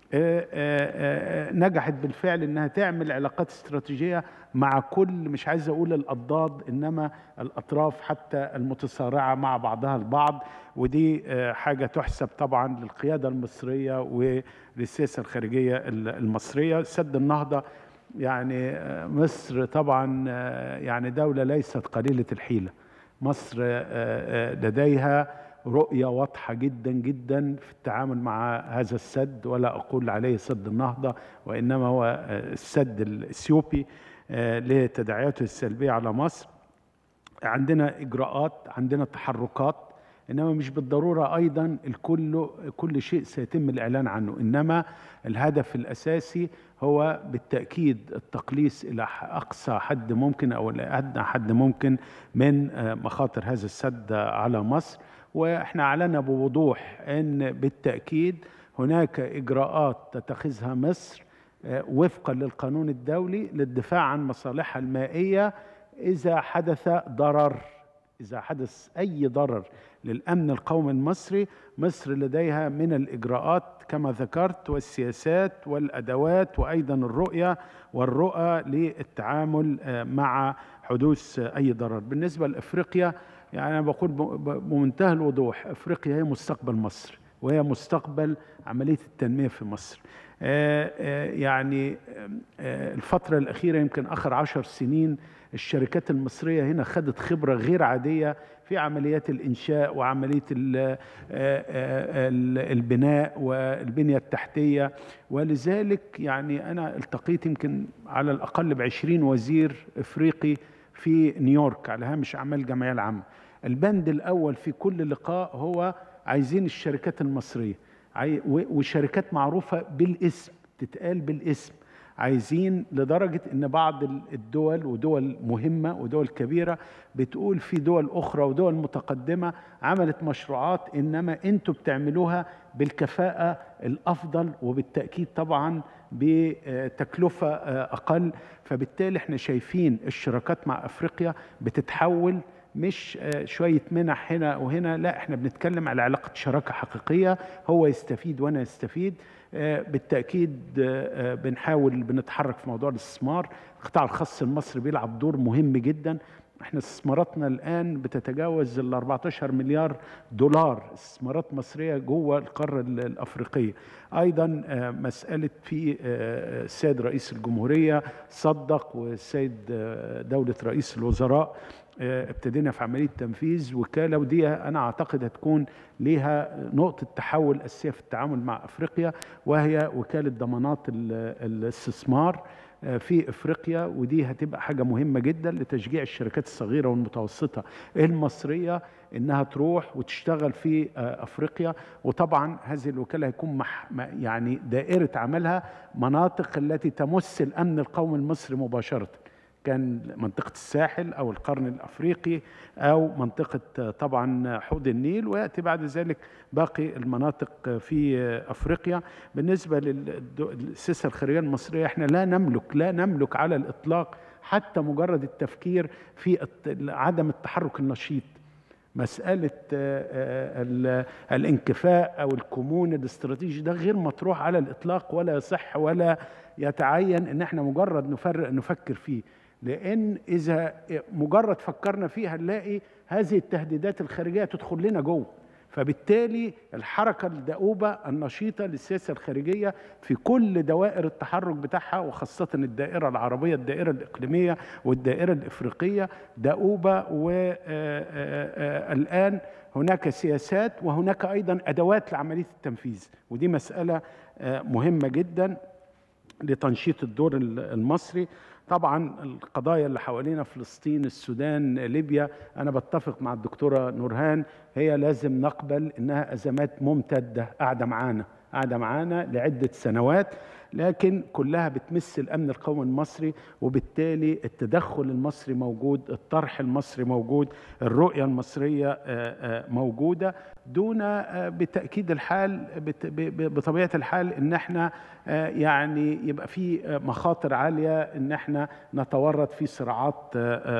نجحت بالفعل انها تعمل علاقات استراتيجية مع كل، مش عايز اقول الاضداد، انما الاطراف حتى المتصارعة مع بعضها البعض. ودي حاجة تحسب طبعا للقيادة المصرية وللسياسة الخارجية المصرية. سد النهضة يعني مصر طبعا يعني دولة ليست قليلة الحيلة. مصر لديها رؤية واضحة جدا جدا في التعامل مع هذا السد، ولا أقول عليه سد النهضة وإنما هو السد الإثيوبي لتداعياته السلبية على مصر. عندنا إجراءات، عندنا تحركات، إنما مش بالضرورة أيضا الكل كل شيء سيتم الإعلان عنه، إنما الهدف الأساسي هو بالتأكيد التقليص إلى أقصى حد ممكن أو إلى أدنى حد ممكن من مخاطر هذا السد على مصر. وإحنا أعلنا بوضوح أن بالتأكيد هناك إجراءات تتخذها مصر وفقا للقانون الدولي للدفاع عن مصالحها المائية إذا حدث ضرر، إذا حدث أي ضرر للأمن القومي المصري. مصر لديها من الإجراءات كما ذكرت والسياسات والأدوات وأيضا الرؤية والرؤى للتعامل مع حدوث أي ضرر. بالنسبة لأفريقيا يعني أنا بقول بمنتهى الوضوح، أفريقيا هي مستقبل مصر وهي مستقبل عملية التنمية في مصر. يعني الفترة الأخيرة يمكن آخر عشر سنين الشركات المصرية هنا خدت خبرة غير عادية في عمليات الإنشاء وعملية البناء والبنية التحتية، ولذلك يعني أنا التقيت يمكن على الأقل بعشرين وزير إفريقي في نيويورك على هامش أعمال الجمعية العامة. البند الأول في كل لقاء هو عايزين الشركات المصرية والشركات معروفة بالاسم، تتقال بالاسم، عايزين لدرجة ان بعض الدول ودول مهمة ودول كبيرة بتقول في دول اخرى ودول متقدمة عملت مشروعات انما انتوا بتعملوها بالكفاءة الافضل وبالتأكيد طبعا بتكلفة اقل. فبالتالي احنا شايفين الشراكات مع افريقيا بتتحول مش شوية منح هنا وهنا، لا احنا بنتكلم على علاقة شراكة حقيقية، هو يستفيد وانا يستفيد. بالتأكيد بنحاول بنتحرك في موضوع الاستثمار. القطاع الخاص المصري بيلعب دور مهم جدا. احنا استثماراتنا الآن بتتجاوز ال أربعة عشر مليار دولار استثمارات مصرية جوه القارة الأفريقية. أيضا مسألة في السيد رئيس الجمهورية صدق والسيد دولة رئيس الوزراء ابتدينا في عملية تنفيذ وكالة، ودي أنا أعتقد هتكون ليها نقطة تحول أساسية في التعامل مع أفريقيا، وهي وكالة ضمانات الاستثمار في أفريقيا. ودي هتبقى حاجة مهمة جدا لتشجيع الشركات الصغيرة والمتوسطة المصرية إنها تروح وتشتغل في أفريقيا. وطبعا هذه الوكالة هيكون مح يعني دائرة عملها مناطق التي تمس الأمن القومي المصري مباشرة، كان منطقة الساحل أو القرن الأفريقي أو منطقة طبعا حوض النيل، ويأتي بعد ذلك باقي المناطق في أفريقيا. بالنسبة للسياسة الخارجية المصرية احنا لا نملك لا نملك على الإطلاق حتى مجرد التفكير في عدم التحرك النشيط. مسألة الانكفاء أو الكمون الاستراتيجي ده غير مطروح على الإطلاق، ولا يصح ولا يتعين إن احنا مجرد نفرق نفكر فيه. لأن إذا مجرد فكرنا فيها نلاقي هذه التهديدات الخارجية تدخل لنا جوه. فبالتالي الحركة الدؤوبة النشيطة للسياسة الخارجية في كل دوائر التحرك بتاعها، وخاصة الدائرة العربية، الدائرة الإقليمية والدائرة الإفريقية دؤوبة. والآن هناك سياسات وهناك أيضا أدوات لعملية التنفيذ، ودي مسألة مهمة جدا لتنشيط الدور المصري. طبعا القضايا اللي حوالينا فلسطين، السودان، ليبيا، أنا بتفق مع الدكتورة نورهان، هي لازم نقبل إنها أزمات ممتدة قاعدة معانا قاعدة معانا لعدة سنوات، لكن كلها بتمس الأمن القومي المصري، وبالتالي التدخل المصري موجود، الطرح المصري موجود، الرؤية المصرية موجودة، دون بتأكيد الحال بطبيعة الحال إن احنا يعني يبقى في مخاطر عالية إن احنا نتورط في صراعات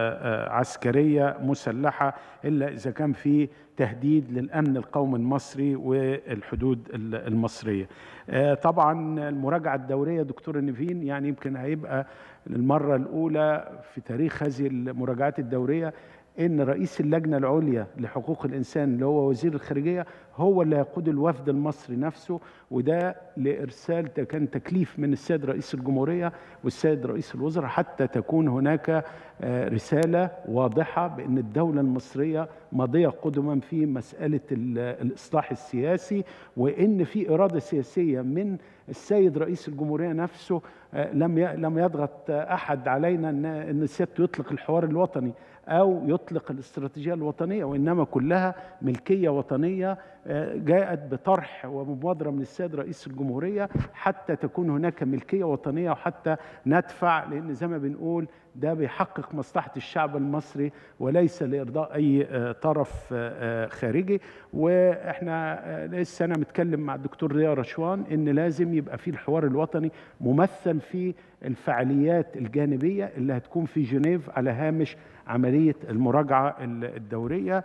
عسكرية مسلحة إلا إذا كان في تهديد للأمن القومي المصري والحدود المصرية. طبعا المراجعة الدورية دكتور نيفين يعني يمكن هيبقى المرة الأولى في تاريخ هذه المراجعات الدورية إن رئيس اللجنة العليا لحقوق الإنسان اللي هو وزير الخارجية هو اللي يقود الوفد المصري نفسه، وده لإرسال كان تكليف من السيد رئيس الجمهورية والسيد رئيس الوزراء حتى تكون هناك رسالة واضحة بأن الدولة المصرية ماضية قدما في مسألة الإصلاح السياسي، وإن في إرادة سياسية من السيد رئيس الجمهورية نفسه. لم لم يضغط أحد علينا أن سيادته يطلق الحوار الوطني أو يطلق الاستراتيجية الوطنية، وإنما كلها ملكية وطنية جاءت بطرح ومبادرة من السيد رئيس الجمهورية حتى تكون هناك ملكية وطنية، وحتى ندفع، لأن زي ما بنقول ده بيحقق مصلحة الشعب المصري وليس لإرضاء أي طرف خارجي. وإحنا لسه أنا متكلم مع الدكتور ريا رشوان إن لازم يبقى في الحوار الوطني ممثل في الفعاليات الجانبية اللي هتكون في جنيف على هامش عملية المراجعة الدورية.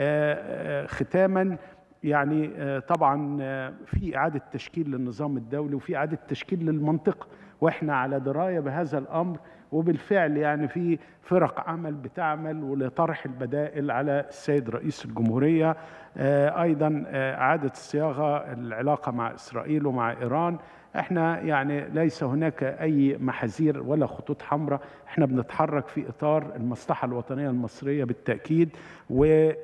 ختاما يعني طبعا في إعادة تشكيل للنظام الدولي وفي إعادة تشكيل للمنطقة، وإحنا على دراية بهذا الأمر، وبالفعل يعني في فرق عمل بتعمل ولطرح البدائل على السيد رئيس الجمهورية. أيضا إعادة الصياغة العلاقة مع إسرائيل ومع إيران، احنا يعني ليس هناك أي محاذير ولا خطوط حمراء، احنا بنتحرك في إطار المصلحة الوطنية المصرية بالتأكيد. وكل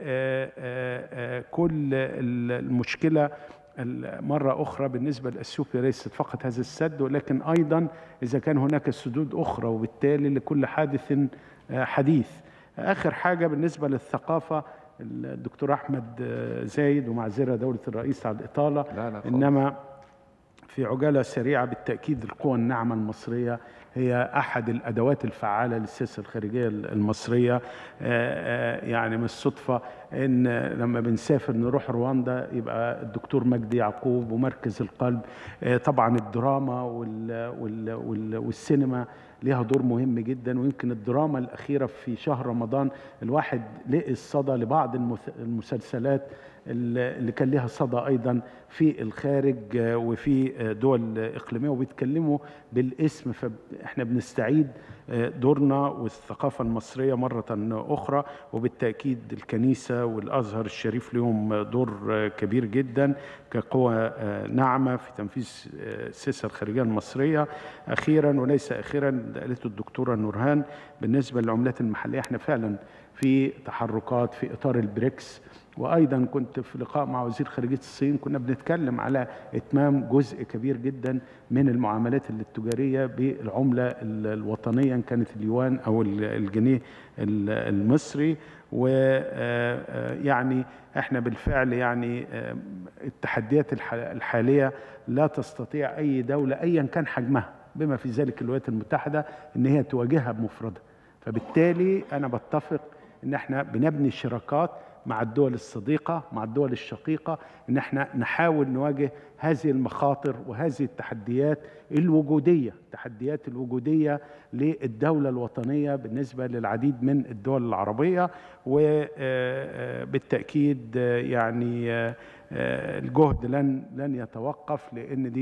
المشكلة مرة أخرى بالنسبة لأثيوبيا ليست فقط هذا السد، ولكن أيضا إذا كان هناك سدود أخرى، وبالتالي لكل حادث حديث. آخر حاجة بالنسبة للثقافة، الدكتور أحمد زايد، ومعذرة دولة الرئيس على الإطالة، لا لا إنما في عجالة سريعة بالتأكيد القوى الناعمة المصرية هي أحد الأدوات الفعالة للسياسة الخارجية المصرية. يعني مش صدفة إن لما بنسافر نروح رواندا يبقى الدكتور مجدي يعقوب ومركز القلب. طبعا الدراما والسينما ليها دور مهم جدا، ويمكن الدراما الأخيرة في شهر رمضان الواحد لقي الصدى لبعض المسلسلات اللي كان لها صدى أيضا في الخارج وفي دول إقليمية وبيتكلموا بالاسم، فإحنا بنستعيد دورنا والثقافة المصرية مرة أخرى. وبالتأكيد الكنيسة والأزهر الشريف لهم دور كبير جدا كقوة ناعمة في تنفيذ السياسة الخارجية المصرية. أخيرا وليس أخيرا، قالته الدكتورة نورهان بالنسبة للعملات المحلية، احنا فعلا في تحركات في إطار البريكس، وأيضا كنت في لقاء مع وزير خارجية الصين كنا بنتكلم على إتمام جزء كبير جدا من المعاملات التجارية بالعملة الوطنية إن كانت اليوان أو الجنيه المصري. ويعني احنا بالفعل يعني التحديات الحالية لا تستطيع أي دولة أيا كان حجمها بما في ذلك الولايات المتحدة إن هي تواجهها بمفردها. فبالتالي أنا بتفق إن احنا بنبني شراكات مع الدول الصديقة مع الدول الشقيقة، إن احنا نحاول نواجه هذه المخاطر وهذه التحديات الوجودية التحديات الوجودية للدولة الوطنية بالنسبة للعديد من الدول العربية. وبالتأكيد يعني الجهد لن لن يتوقف، لأن دي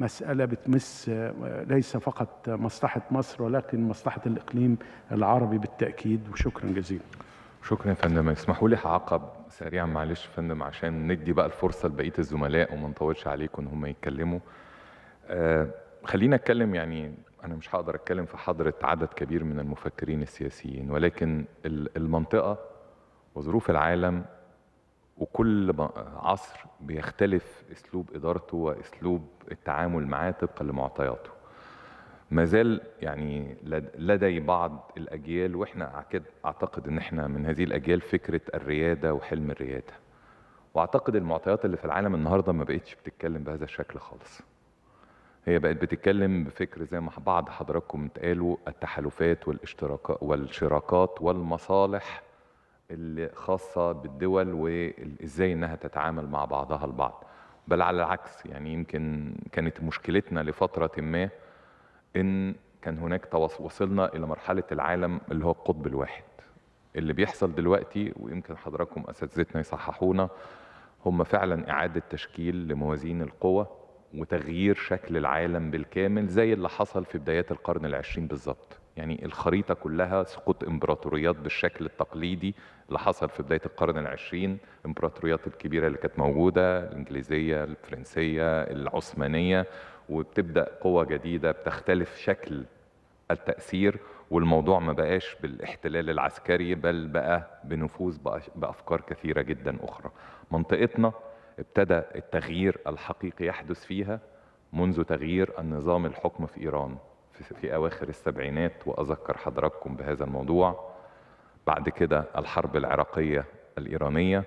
مسألة بتمس ليس فقط مصلحة مصر ولكن مصلحة الإقليم العربي بالتأكيد. وشكرا جزيلا. شكرا يا فندم. اسمحوا لي هعقب سريعا معلش يا فندم عشان ندي بقى الفرصة لبقية الزملاء وما نطولش عليكم ان هم يتكلموا. آه خلينا اتكلم، يعني انا مش هقدر اتكلم في حضرة عدد كبير من المفكرين السياسيين، ولكن المنطقة وظروف العالم وكل عصر بيختلف اسلوب ادارته واسلوب التعامل معاه طبقا لمعطياته. ما زال يعني لدي بعض الاجيال، واحنا اعتقد ان احنا من هذه الاجيال، فكره الرياده وحلم الرياده. واعتقد المعطيات اللي في العالم النهارده ما بقتش بتتكلم بهذا الشكل خالص. هي بقت بتتكلم بفكر زي ما بعض حضراتكم قالوا، التحالفات والاشتراكات والشراكات والمصالح اللي خاصة بالدول وازاي انها تتعامل مع بعضها البعض. بل على العكس، يعني يمكن كانت مشكلتنا لفترة ما ان كان هناك وصلنا الى مرحلة العالم اللي هو القطب الواحد. اللي بيحصل دلوقتي، ويمكن حضراتكم اساتذتنا يصححونا، هم فعلا اعادة تشكيل لموازين القوى وتغيير شكل العالم بالكامل زي اللي حصل في بدايات القرن العشرين بالظبط. يعني الخريطة كلها سقوط امبراطوريات بالشكل التقليدي اللي حصل في بداية القرن العشرين، الامبراطوريات الكبيرة اللي كانت موجودة، الإنجليزية، الفرنسية، العثمانية، وبتبدأ قوة جديدة بتختلف شكل التأثير، والموضوع ما بقاش بالاحتلال العسكري بل بقى بنفوذ بأفكار كثيرة جدا أخرى. منطقتنا ابتدى التغيير الحقيقي يحدث فيها منذ تغيير النظام الحكم في إيران في أواخر السبعينات، وأذكر حضراتكم بهذا الموضوع. بعد كده الحرب العراقية الإيرانية،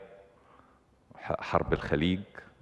حرب الخليج،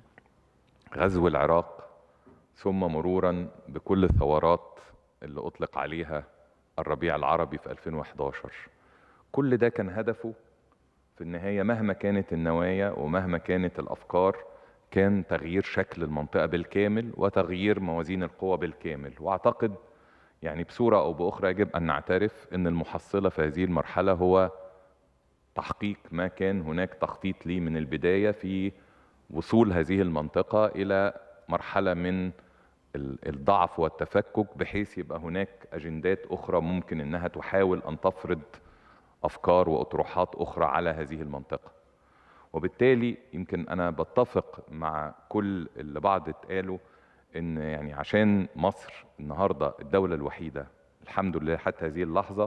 غزو العراق، ثم مرورا بكل الثورات اللي أطلق عليها الربيع العربي في ألفين وإحدى عشر. كل ده كان هدفه في النهاية مهما كانت النوايا ومهما كانت الأفكار كان تغيير شكل المنطقة بالكامل وتغيير موازين القوى بالكامل. وأعتقد يعني بصورة أو بأخرى يجب أن نعترف أن المحصلة في هذه المرحلة هو تحقيق ما كان هناك تخطيط ليه من البداية في وصول هذه المنطقة إلى مرحلة من الضعف والتفكك، بحيث يبقى هناك أجندات أخرى ممكن أنها تحاول أن تفرض أفكار وأطروحات أخرى على هذه المنطقة. وبالتالي يمكن أنا بتفق مع كل اللي بعض اتقالوا ان يعني عشان مصر النهارده الدولة الوحيدة الحمد لله حتى هذه اللحظة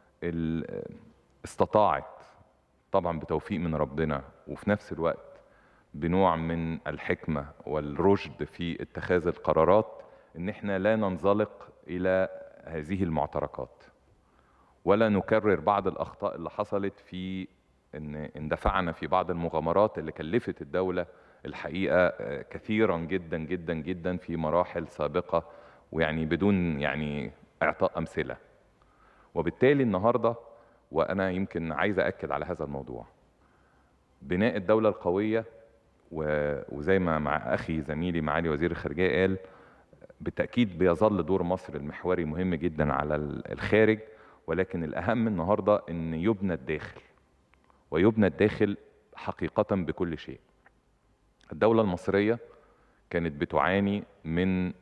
استطاعت، طبعا بتوفيق من ربنا وفي نفس الوقت بنوع من الحكمة والرشد في اتخاذ القرارات، ان احنا لا ننزلق الى هذه المعتركات ولا نكرر بعض الاخطاء اللي حصلت في ان اندفعنا في بعض المغامرات اللي كلفت الدولة الحقيقة كثيرا جدا جدا جدا في مراحل سابقة، ويعني بدون يعني اعطاء امثلة. وبالتالي النهاردة وانا يمكن عايز اكد على هذا الموضوع، بناء الدولة القوية وزي ما مع اخي زميلي معالي وزير الخارجية قال، بالتأكيد بيظل دور مصر المحوري مهم جدا على الخارج، ولكن الاهم النهاردة ان يبنى الداخل، ويبنى الداخل حقيقة بكل شيء. الدولة المصرية كانت بتعاني من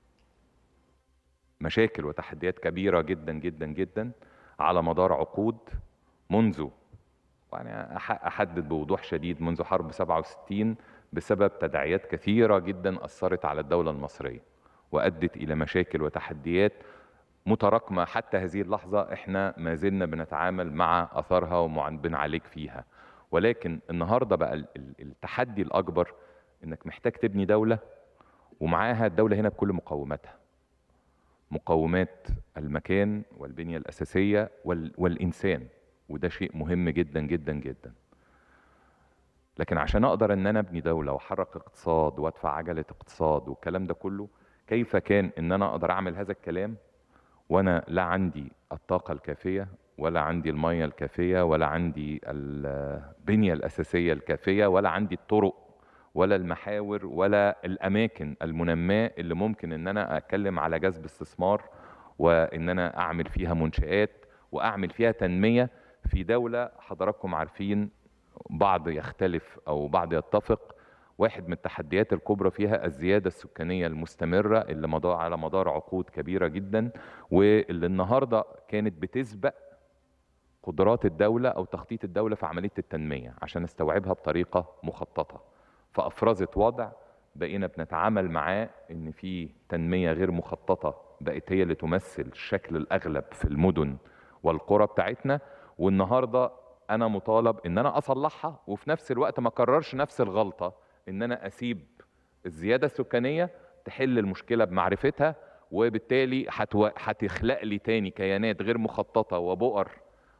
مشاكل وتحديات كبيرة جدا جدا جدا على مدار عقود، منذ يعني أحدد بوضوح شديد منذ حرب سبعة وستين، بسبب تداعيات كثيرة جدا أثرت على الدولة المصرية وأدت إلى مشاكل وتحديات متراكمة حتى هذه اللحظة احنا ما زلنا بنتعامل مع أثرها وبنعالج فيها. ولكن النهاردة بقى التحدي الأكبر إنك محتاج تبني دولة ومعاها الدولة هنا بكل مقوماتها، مقومات المكان والبنية الأساسية والإنسان، وده شيء مهم جدا جدا جدا. لكن عشان أقدر إن أنا أبني دولة وأحرك اقتصاد وأدفع عجلة اقتصاد والكلام ده كله، كيف كان إن أنا أقدر أعمل هذا الكلام وأنا لا عندي الطاقة الكافية ولا عندي المية الكافية ولا عندي البنية الأساسية الكافية ولا عندي الطرق ولا المحاور ولا الأماكن المنماة اللي ممكن إن أنا أتكلم على جذب استثمار وإن أنا أعمل فيها منشآت وأعمل فيها تنمية في دولة حضراتكم عارفين، بعض يختلف أو بعض يتفق، واحد من التحديات الكبرى فيها الزيادة السكانية المستمرة اللي مدار على مدار عقود كبيرة جدا، واللي النهاردة كانت بتسبق قدرات الدولة أو تخطيط الدولة في عملية التنمية عشان استوعبها بطريقة مخططة. فأفرزت وضع بقينا بنتعامل معاه إن في تنمية غير مخططة بقت هي اللي تمثل الشكل الأغلب في المدن والقرى بتاعتنا، والنهاردة أنا مطالب إن أنا أصلحها وفي نفس الوقت ما أكررش نفس الغلطة إن أنا أسيب الزيادة السكانية تحل المشكلة بمعرفتها، وبالتالي هتو... هتخلق لي تاني كيانات غير مخططة وبؤر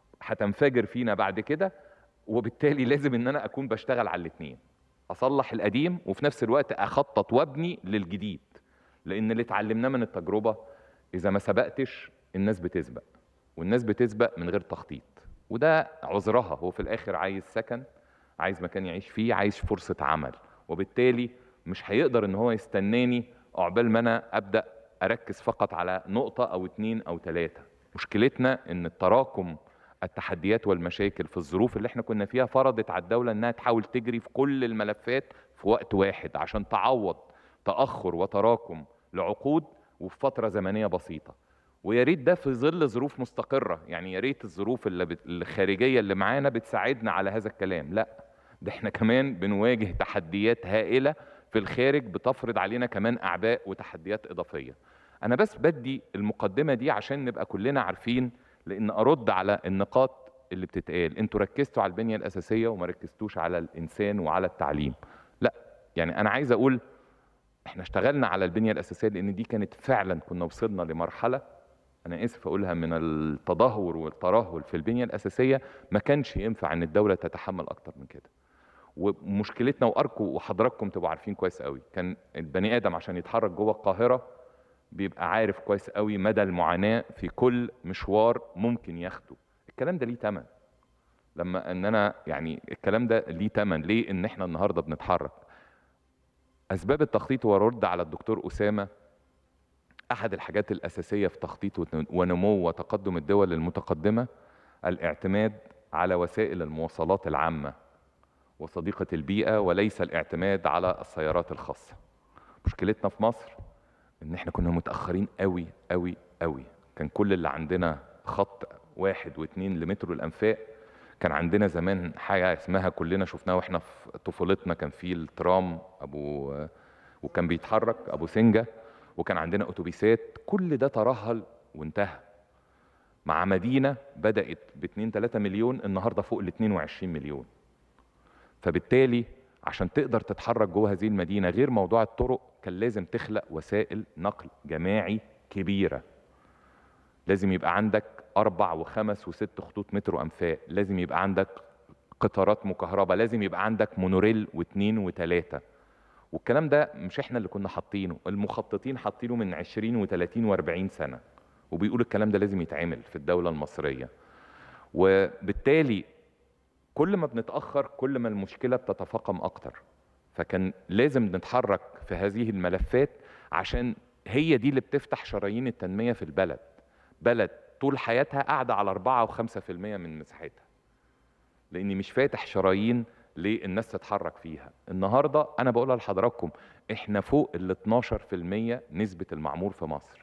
هتنفجر فينا بعد كده، وبالتالي لازم ان انا اكون بشتغل على الاثنين، اصلح القديم وفي نفس الوقت اخطط وابني للجديد. لان اللي اتعلمناه من التجربة اذا ما سبقتش الناس بتسبق، والناس بتسبق من غير تخطيط، وده عذرها. هو في الاخر عايز سكن، عايز مكان يعيش فيه، عايز فرصة عمل، وبالتالي مش هيقدر ان هو يستناني عقبال ما انا ابدأ اركز فقط على نقطة او اتنين او تلاتة. مشكلتنا ان التراكم التحديات والمشاكل في الظروف اللي احنا كنا فيها فرضت على الدولة انها تحاول تجري في كل الملفات في وقت واحد عشان تعوض تأخر وتراكم لعقود وفي فترة زمنية بسيطة. ويا ريت ده في ظل ظروف مستقرة، يعني يا ريت الظروف اللي بت... الخارجية اللي معانا بتساعدنا على هذا الكلام، لا ده احنا كمان بنواجه تحديات هائلة في الخارج بتفرض علينا كمان أعباء وتحديات إضافية. أنا بس بدي المقدمة دي عشان نبقى كلنا عارفين، لأن أرد على النقاط اللي بتتقال انتوا ركزتوا على البنية الأساسية وما ركزتوش على الإنسان وعلى التعليم. لا، يعني أنا عايز أقول احنا اشتغلنا على البنية الأساسية لأن دي كانت فعلا كنا وصلنا لمرحلة، أنا آسف أقولها، من التدهور والترهل في البنية الأساسية ما كانش ينفع إن الدولة تتحمل أكتر من كده. ومشكلتنا وأركو وحضراتكم تبقوا عارفين كويس قوي، كان البني آدم عشان يتحرك جوه القاهرة بيبقى عارف كويس قوي مدى المعاناة في كل مشوار ممكن ياخده. الكلام ده ليه تمن، لما ان انا يعني الكلام ده ليه تمن. ليه ان احنا النهارده بنتحرك؟ اسباب التخطيط، ورد على الدكتور اسامه، احد الحاجات الاساسيه في تخطيط ونمو وتقدم الدول المتقدمه الاعتماد على وسائل المواصلات العامه وصديقه البيئه، وليس الاعتماد على السيارات الخاصه. مشكلتنا في مصر ان احنا كنا متاخرين قوي قوي قوي. كان كل اللي عندنا خط واحد واثنين لمترو الانفاق. كان عندنا زمان حاجه اسمها كلنا شفناها واحنا في طفولتنا، كان في الترام ابو وكان بيتحرك ابو سنجه، وكان عندنا اتوبيسات. كل ده ترهل وانتهى مع مدينه بدات ب اتنين تلاتة مليون، النهارده فوق ال اتنين وعشرين مليون. فبالتالي عشان تقدر تتحرك جوه هذه المدينه غير موضوع الطرق، كان لازم تخلق وسائل نقل جماعي كبيره. لازم يبقى عندك أربع وخمس وست خطوط مترو أنفاق، لازم يبقى عندك قطارات مكهربة، لازم يبقى عندك مونوريل واثنين وثلاثة. والكلام ده مش احنا اللي كنا حاطينه، المخططين حاطينه من عشرين وثلاثين واربعين سنة، وبيقولوا الكلام ده لازم يتعمل في الدولة المصرية. وبالتالي كل ما بنتأخر كل ما المشكلة بتتفاقم أكتر. فكان لازم نتحرك في هذه الملفات عشان هي دي اللي بتفتح شرايين التنمية في البلد. بلد طول حياتها قاعدة على أربعة وخمسة في المية من مساحتها، لأني مش فاتح شرايين للناس تتحرك فيها. النهاردة أنا بقولها لحضراتكم إحنا فوق ال اتناشر في المية نسبة المعمور في مصر.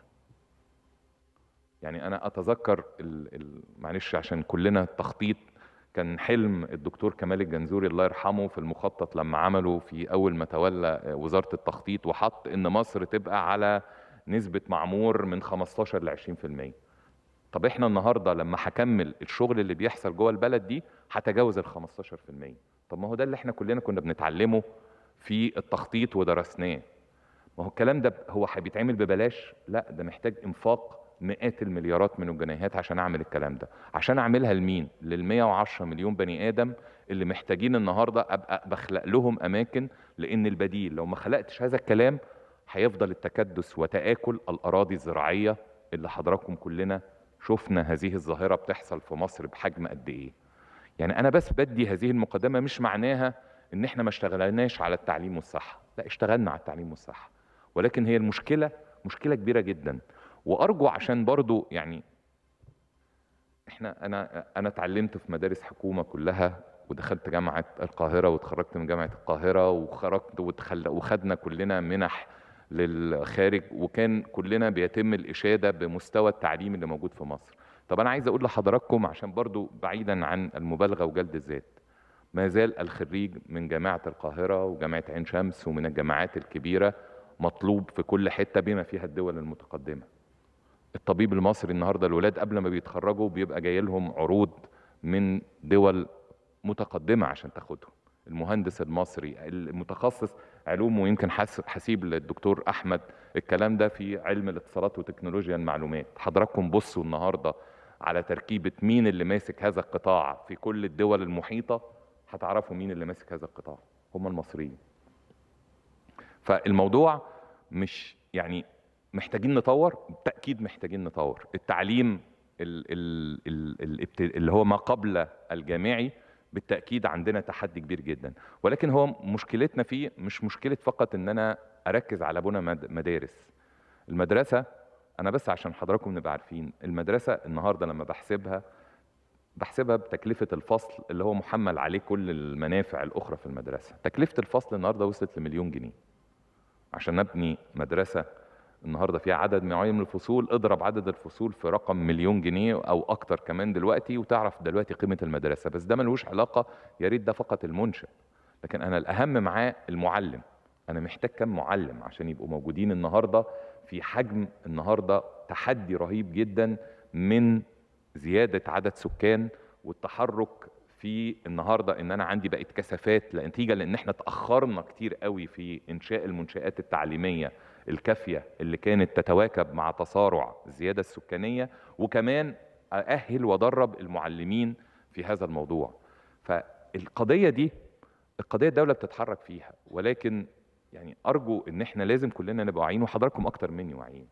يعني أنا أتذكر ال ال معلش عشان كلنا التخطيط، كان حلم الدكتور كمال الجنزوري الله يرحمه في المخطط لما عمله في أول ما تولى وزارة التخطيط، وحط إن مصر تبقى على نسبة معمور من خمستاشر ل عشرين في المية. طب احنا النهارده لما هكمل الشغل اللي بيحصل جوه البلد دي هتجاوز ال خمستاشر في المية. طب ما هو ده اللي احنا كلنا كنا بنتعلمه في التخطيط ودرسناه. ما هو الكلام ده هو بيتعمل ببلاش؟ لا، ده محتاج انفاق مئات المليارات من الجنيهات عشان اعمل الكلام ده. عشان اعملها لمين؟ لل مئة وعشرة مليون بني ادم اللي محتاجين النهارده ابقى بخلق لهم اماكن. لان البديل لو ما خلقتش هذا الكلام هيفضل التكدس وتآكل الاراضي الزراعيه اللي حضراتكم كلنا شفنا هذه الظاهره بتحصل في مصر بحجم قد ايه. يعني انا بس بدي هذه المقدمه، مش معناها ان احنا ما اشتغلناش على التعليم والصحه، لا اشتغلنا على التعليم والصحه، ولكن هي المشكله مشكله كبيره جدا. وارجو عشان برضو يعني احنا انا انا اتعلمت في مدارس حكومه كلها ودخلت جامعه القاهره واتخرجت من جامعه القاهره وخرجت وتخل... وخدنا كلنا منح للخارج، وكان كلنا بيتم الاشاده بمستوى التعليم اللي موجود في مصر. طب انا عايز اقول لحضراتكم عشان برضو بعيدا عن المبالغه وجلد الذات، ما زال الخريج من جامعه القاهره وجامعه عين شمس ومن الجامعات الكبيره مطلوب في كل حته بما فيها الدول المتقدمه. الطبيب المصري النهارده الولاد قبل ما بيتخرجوا بيبقى جاي لهم عروض من دول متقدمه عشان تاخدهم. المهندس المصري المتخصص علوم، ويمكن حسيب للدكتور احمد الكلام ده في علم الاتصالات وتكنولوجيا المعلومات. حضراتكم بصوا النهارده على تركيبه مين اللي ماسك هذا القطاع في كل الدول المحيطه، هتعرفوا مين اللي ماسك هذا القطاع، هم المصريين. فالموضوع مش يعني محتاجين نطور، بالتاكيد محتاجين نطور التعليم ال ال ال اللي هو ما قبل الجامعي. بالتاكيد عندنا تحدي كبير جدا، ولكن هو مشكلتنا فيه مش مشكله فقط ان انا اركز على بنى مدارس. المدرسه انا بس عشان حضراتكم نبقى عارفين، المدرسه النهارده لما بحسبها بحسبها بتكلفه الفصل اللي هو محمل عليه كل المنافع الاخرى في المدرسه. تكلفه الفصل النهارده وصلت لمليون جنيه. عشان نبني مدرسه النهارده فيها عدد معين من الفصول، اضرب عدد الفصول في رقم مليون جنيه او اكتر كمان دلوقتي، وتعرف دلوقتي قيمه المدرسه. بس ده ملوش علاقه، يا ريت ده فقط المنشأ، لكن انا الاهم معاه المعلم. انا محتاج كم معلم عشان يبقوا موجودين النهارده في حجم النهارده تحدي رهيب جدا من زياده عدد سكان والتحرك في النهارده ان انا عندي بقت كثافات نتيجه لان احنا اتاخرنا كتير قوي في انشاء المنشآت التعليميه الكافيه اللي كانت تتواكب مع تسارع الزياده السكانيه، وكمان اأهل وادرب المعلمين في هذا الموضوع. فالقضيه دي القضيه الدوله بتتحرك فيها، ولكن يعني ارجو ان احنا لازم كلنا نبقى واعيين، وحضراتكم اكتر مني واعيين.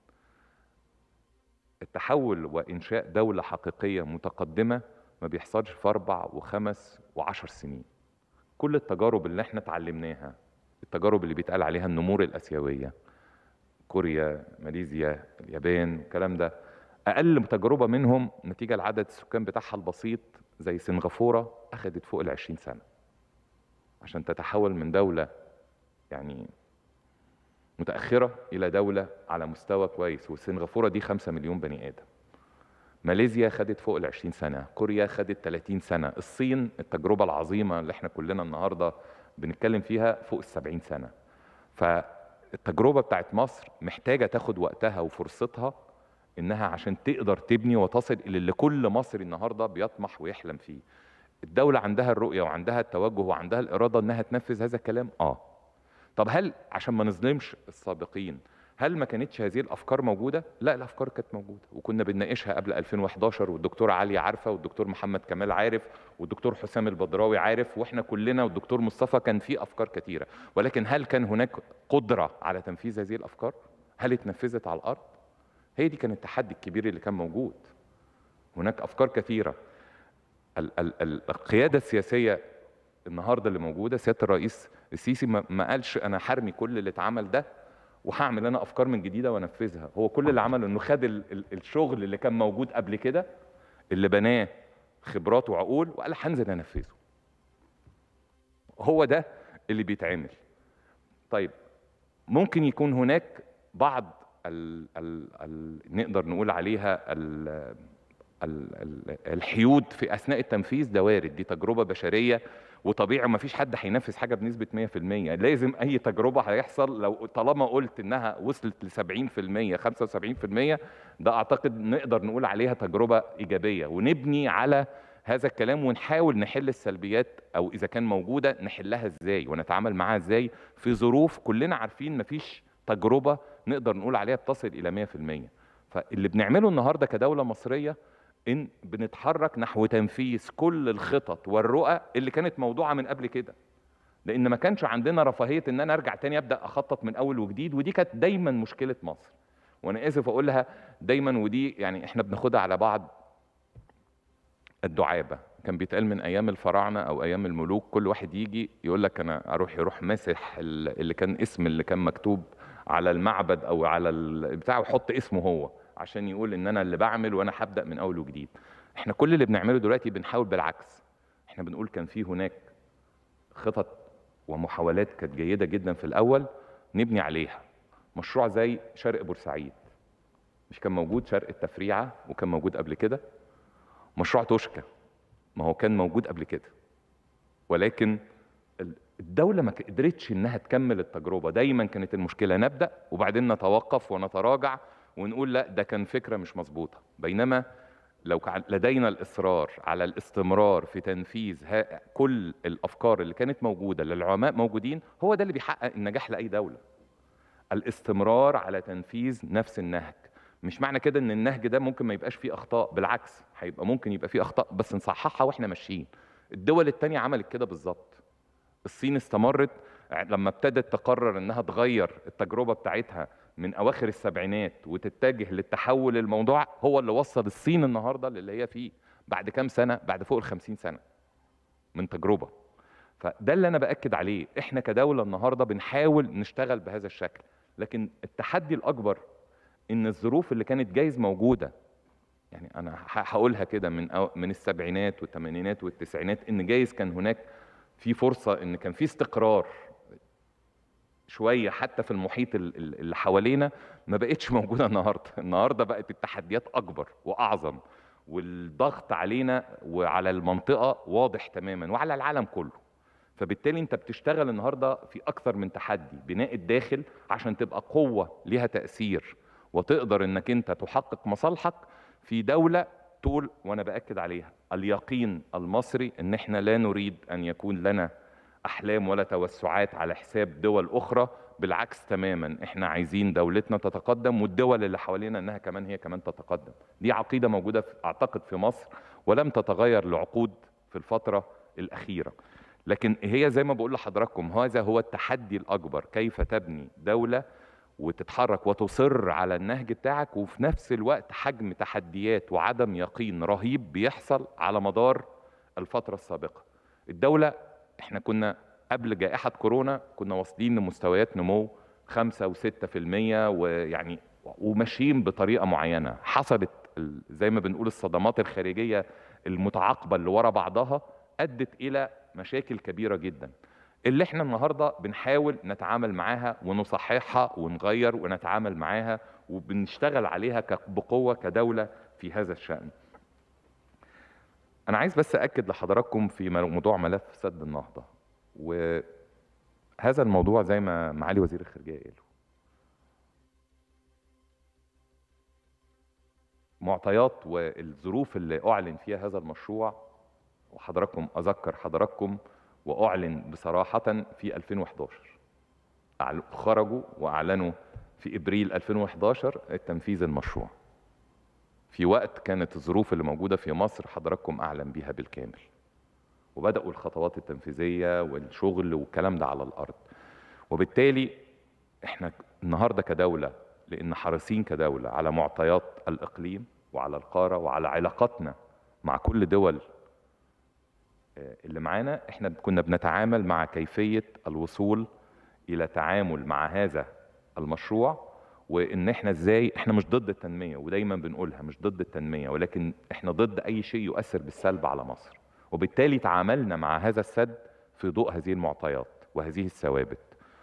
التحول وانشاء دوله حقيقيه متقدمه ما بيحصلش في اربع وخمس وعشر سنين. كل التجارب اللي احنا اتعلمناها، التجارب اللي بيتقال عليها النمور الاسيويه، كوريا، ماليزيا، اليابان، الكلام ده، اقل تجربه منهم نتيجه لعدد السكان بتاعها البسيط زي سنغافوره اخذت فوق العشرين سنه عشان تتحول من دوله يعني متاخره الى دوله على مستوى كويس. وسنغافوره دي خمسة مليون بني ادم. ماليزيا خدت فوق العشرين سنه، كوريا خدت ثلاثين سنه، الصين التجربه العظيمه اللي احنا كلنا النهارده بنتكلم فيها فوق السبعين سنه. فالتجربه بتاعت مصر محتاجه تاخد وقتها وفرصتها انها عشان تقدر تبني وتصل الى اللي كل مصري النهارده بيطمح ويحلم فيه. الدوله عندها الرؤيه وعندها التوجه وعندها الاراده انها تنفذ هذا الكلام. اه طب هل عشان ما نظلمش السابقين هل ما كانتش هذه الافكار موجوده؟ لا، الافكار كانت موجوده وكنا بنناقشها قبل ألفين وإحداشر، والدكتور علي عارفه، والدكتور محمد كمال عارف، والدكتور حسام البدراوي عارف، واحنا كلنا، والدكتور مصطفى، كان في افكار كثيره. ولكن هل كان هناك قدره على تنفيذ هذه الافكار؟ هل اتنفذت على الارض؟ هي دي كان التحدي الكبير اللي كان موجود. هناك افكار كثيره. ال ال ال القياده السياسيه النهارده اللي موجوده، سياده الرئيس السيسي ما قالش انا هرمي كل اللي اتعمل ده وهعمل انا افكار من جديده وانفذها. هو كل اللي عمله انه خد ال ال الشغل اللي كان موجود قبل كده اللي بناه خبرات وعقول وقال هنزل انفذه. هو ده اللي بيتعمل. طيب ممكن يكون هناك بعض ال ال ال نقدر نقول عليها ال ال ال الحيود في اثناء التنفيذ، ده وارد، دي تجربه بشريه وطبيعي، ما فيش حد هينفذ حاجه بنسبه مية في المية. لازم اي تجربه هيحصل لو طالما قلت انها وصلت ل سبعين في المية خمسة وسبعين في المية، ده اعتقد نقدر نقول عليها تجربه ايجابيه، ونبني على هذا الكلام ونحاول نحل السلبيات او اذا كان موجوده نحلها ازاي ونتعامل معاها ازاي في ظروف كلنا عارفين ما فيش تجربه نقدر نقول عليها بتصل الى مية في المية. فاللي بنعمله النهارده كدوله مصريه ان بنتحرك نحو تنفيذ كل الخطط والرؤى اللي كانت موضوعه من قبل كده، لان ما كانش عندنا رفاهيه ان انا ارجع تاني ابدا اخطط من اول وجديد، ودي كانت دايما مشكله مصر. وانا اسف اقولها دايما، ودي يعني احنا بناخدها على بعض الدعابه. كان بيتقال من ايام الفراعنه او ايام الملوك، كل واحد يجي يقول لك انا اروح يروح ماسح اللي كان اسم اللي كان مكتوب على المعبد او على البتاع ويحط اسمه هو عشان يقول ان انا اللي بعمل وانا هبدا من اول وجديد. احنا كل اللي بنعمله دلوقتي بنحاول بالعكس، احنا بنقول كان في هناك خطط ومحاولات كانت جيدة جدا في الأول نبني عليها. مشروع زي شرق بورسعيد، مش كان موجود شرق التفريعة وكان موجود قبل كده؟ مشروع توشكا، ما هو كان موجود قبل كده، ولكن الدولة ما قدرتش انها تكمل التجربة. دايما كانت المشكلة نبدأ وبعدين نتوقف ونتراجع ونقول لا ده كان فكرة مش مظبوطة. بينما لو كان لدينا الإصرار على الاستمرار في تنفيذ كل الأفكار اللي كانت موجودة اللي العلماء موجودين، هو ده اللي بيحقق النجاح لأي دولة. الاستمرار على تنفيذ نفس النهج. مش معنى كده ان النهج ده ممكن ما يبقاش فيه أخطاء، بالعكس هيبقى ممكن يبقى فيه أخطاء بس نصححها واحنا ماشيين. الدول التانية عملت كده بالظبط. الصين استمرت لما ابتدت تقرر انها تغير التجربة بتاعتها من اواخر السبعينات وتتجه للتحول. الموضوع هو اللي وصل الصين النهارده للي هي فيه بعد كام سنة، بعد فوق الخمسين سنة من تجربة. فده اللي انا باكد عليه، احنا كدولة النهارده بنحاول نشتغل بهذا الشكل، لكن التحدي الاكبر ان الظروف اللي كانت جايز موجودة، يعني انا هقولها كده من من السبعينات والثمانينات والتسعينات، ان جايز كان هناك في فرصة ان كان في استقرار شوية حتى في المحيط اللي حوالينا، ما بقتش موجودة النهاردة. النهاردة بقت التحديات أكبر وأعظم، والضغط علينا وعلى المنطقة واضح تماما وعلى العالم كله. فبالتالي انت بتشتغل النهاردة في أكثر من تحدي، بناء الداخل عشان تبقى قوة ليها تأثير وتقدر انك انت تحقق مصالحك في دولة طول. وانا بأكد عليها اليقين المصري ان احنا لا نريد ان يكون لنا أحلام ولا توسعات على حساب دول أخرى، بالعكس تماما، احنا عايزين دولتنا تتقدم والدول اللي حوالينا انها كمان هي كمان تتقدم. دي عقيدة موجودة في اعتقد في مصر ولم تتغير لعقود في الفترة الأخيرة. لكن هي زي ما بقول لحضراتكم هذا هو التحدي الأكبر، كيف تبني دولة وتتحرك وتصر على النهج بتاعك، وفي نفس الوقت حجم تحديات وعدم يقين رهيب بيحصل على مدار الفترة السابقة. الدولة احنا كنا قبل جائحة كورونا كنا واصلين لمستويات نمو خمسة وستة في المية، ويعني وماشيين بطريقة معينة. حصلت زي ما بنقول الصدمات الخارجية المتعاقبة اللي ورا بعضها أدت إلى مشاكل كبيرة جدا، اللي احنا النهاردة بنحاول نتعامل معاها ونصححها ونغير ونتعامل معاها وبنشتغل عليها بقوة كدولة في هذا الشأن. أنا عايز بس أكد لحضراتكم في موضوع ملف سد النهضة، وهذا الموضوع زي ما معالي وزير الخارجية قال، معطيات والظروف اللي أعلن فيها هذا المشروع، وحضراتكم أذكر حضراتكم وأعلن بصراحة في ألفين وإحداشر، خرجوا وأعلنوا في إبريل ألفين وإحداشر التنفيذ المشروع في وقت كانت الظروف اللي موجودة في مصر حضراتكم أعلن بيها بالكامل، وبدأوا الخطوات التنفيذية والشغل والكلام ده على الأرض. وبالتالي احنا النهاردة كدولة، لأن حريصين كدولة على معطيات الإقليم وعلى القارة وعلى علاقاتنا مع كل دول اللي معانا، احنا كنا بنتعامل مع كيفية الوصول إلى تعامل مع هذا المشروع، وإن احنا ازاي احنا مش ضد التنمية، ودايما بنقولها مش ضد التنمية، ولكن احنا ضد أي شيء يؤثر بالسلب على مصر. وبالتالي تعاملنا مع هذا السد في ضوء هذه المعطيات وهذه الثوابت،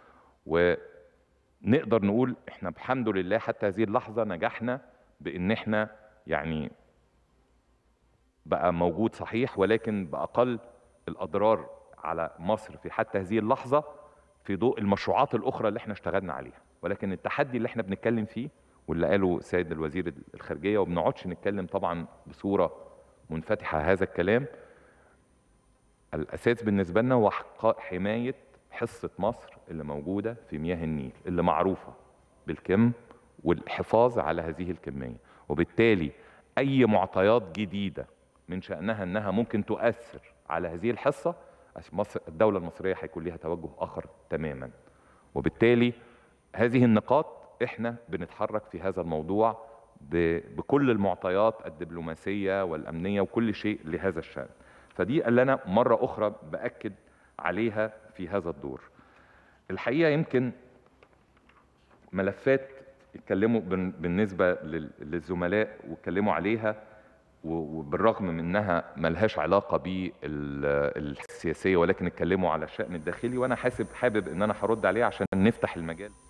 ونقدر نقول احنا بحمد لله حتى هذه اللحظة نجحنا بإن احنا يعني بقى موجود صحيح، ولكن بأقل الأضرار على مصر في حتى هذه اللحظة في ضوء المشروعات الأخرى اللي احنا اشتغلنا عليها. ولكن التحدي اللي احنا بنتكلم فيه واللي قاله سيد الوزير الخارجية، وبنقعدش نتكلم طبعا بصورة منفتحة هذا الكلام، الأساس بالنسبة لنا هو حماية حصة مصر اللي موجودة في مياه النيل اللي معروفة بالكم، والحفاظ على هذه الكمية. وبالتالي أي معطيات جديدة من شأنها أنها ممكن تؤثر على هذه الحصة، مصر الدولة المصرية هيكون لها توجه آخر تماما. وبالتالي هذه النقاط احنا بنتحرك في هذا الموضوع بكل المعطيات الدبلوماسية والأمنية وكل شيء لهذا الشأن. فدي اللي أنا مرة أخرى بأكد عليها في هذا الدور. الحقيقة يمكن ملفات اتكلموا بالنسبة للزملاء واتكلموا عليها، وبالرغم من انها ملهاش علاقه بالسياسيه ولكن اتكلموا على الشأن الداخلي، وانا حاسب حابب ان انا هرد عليه عشان نفتح المجال.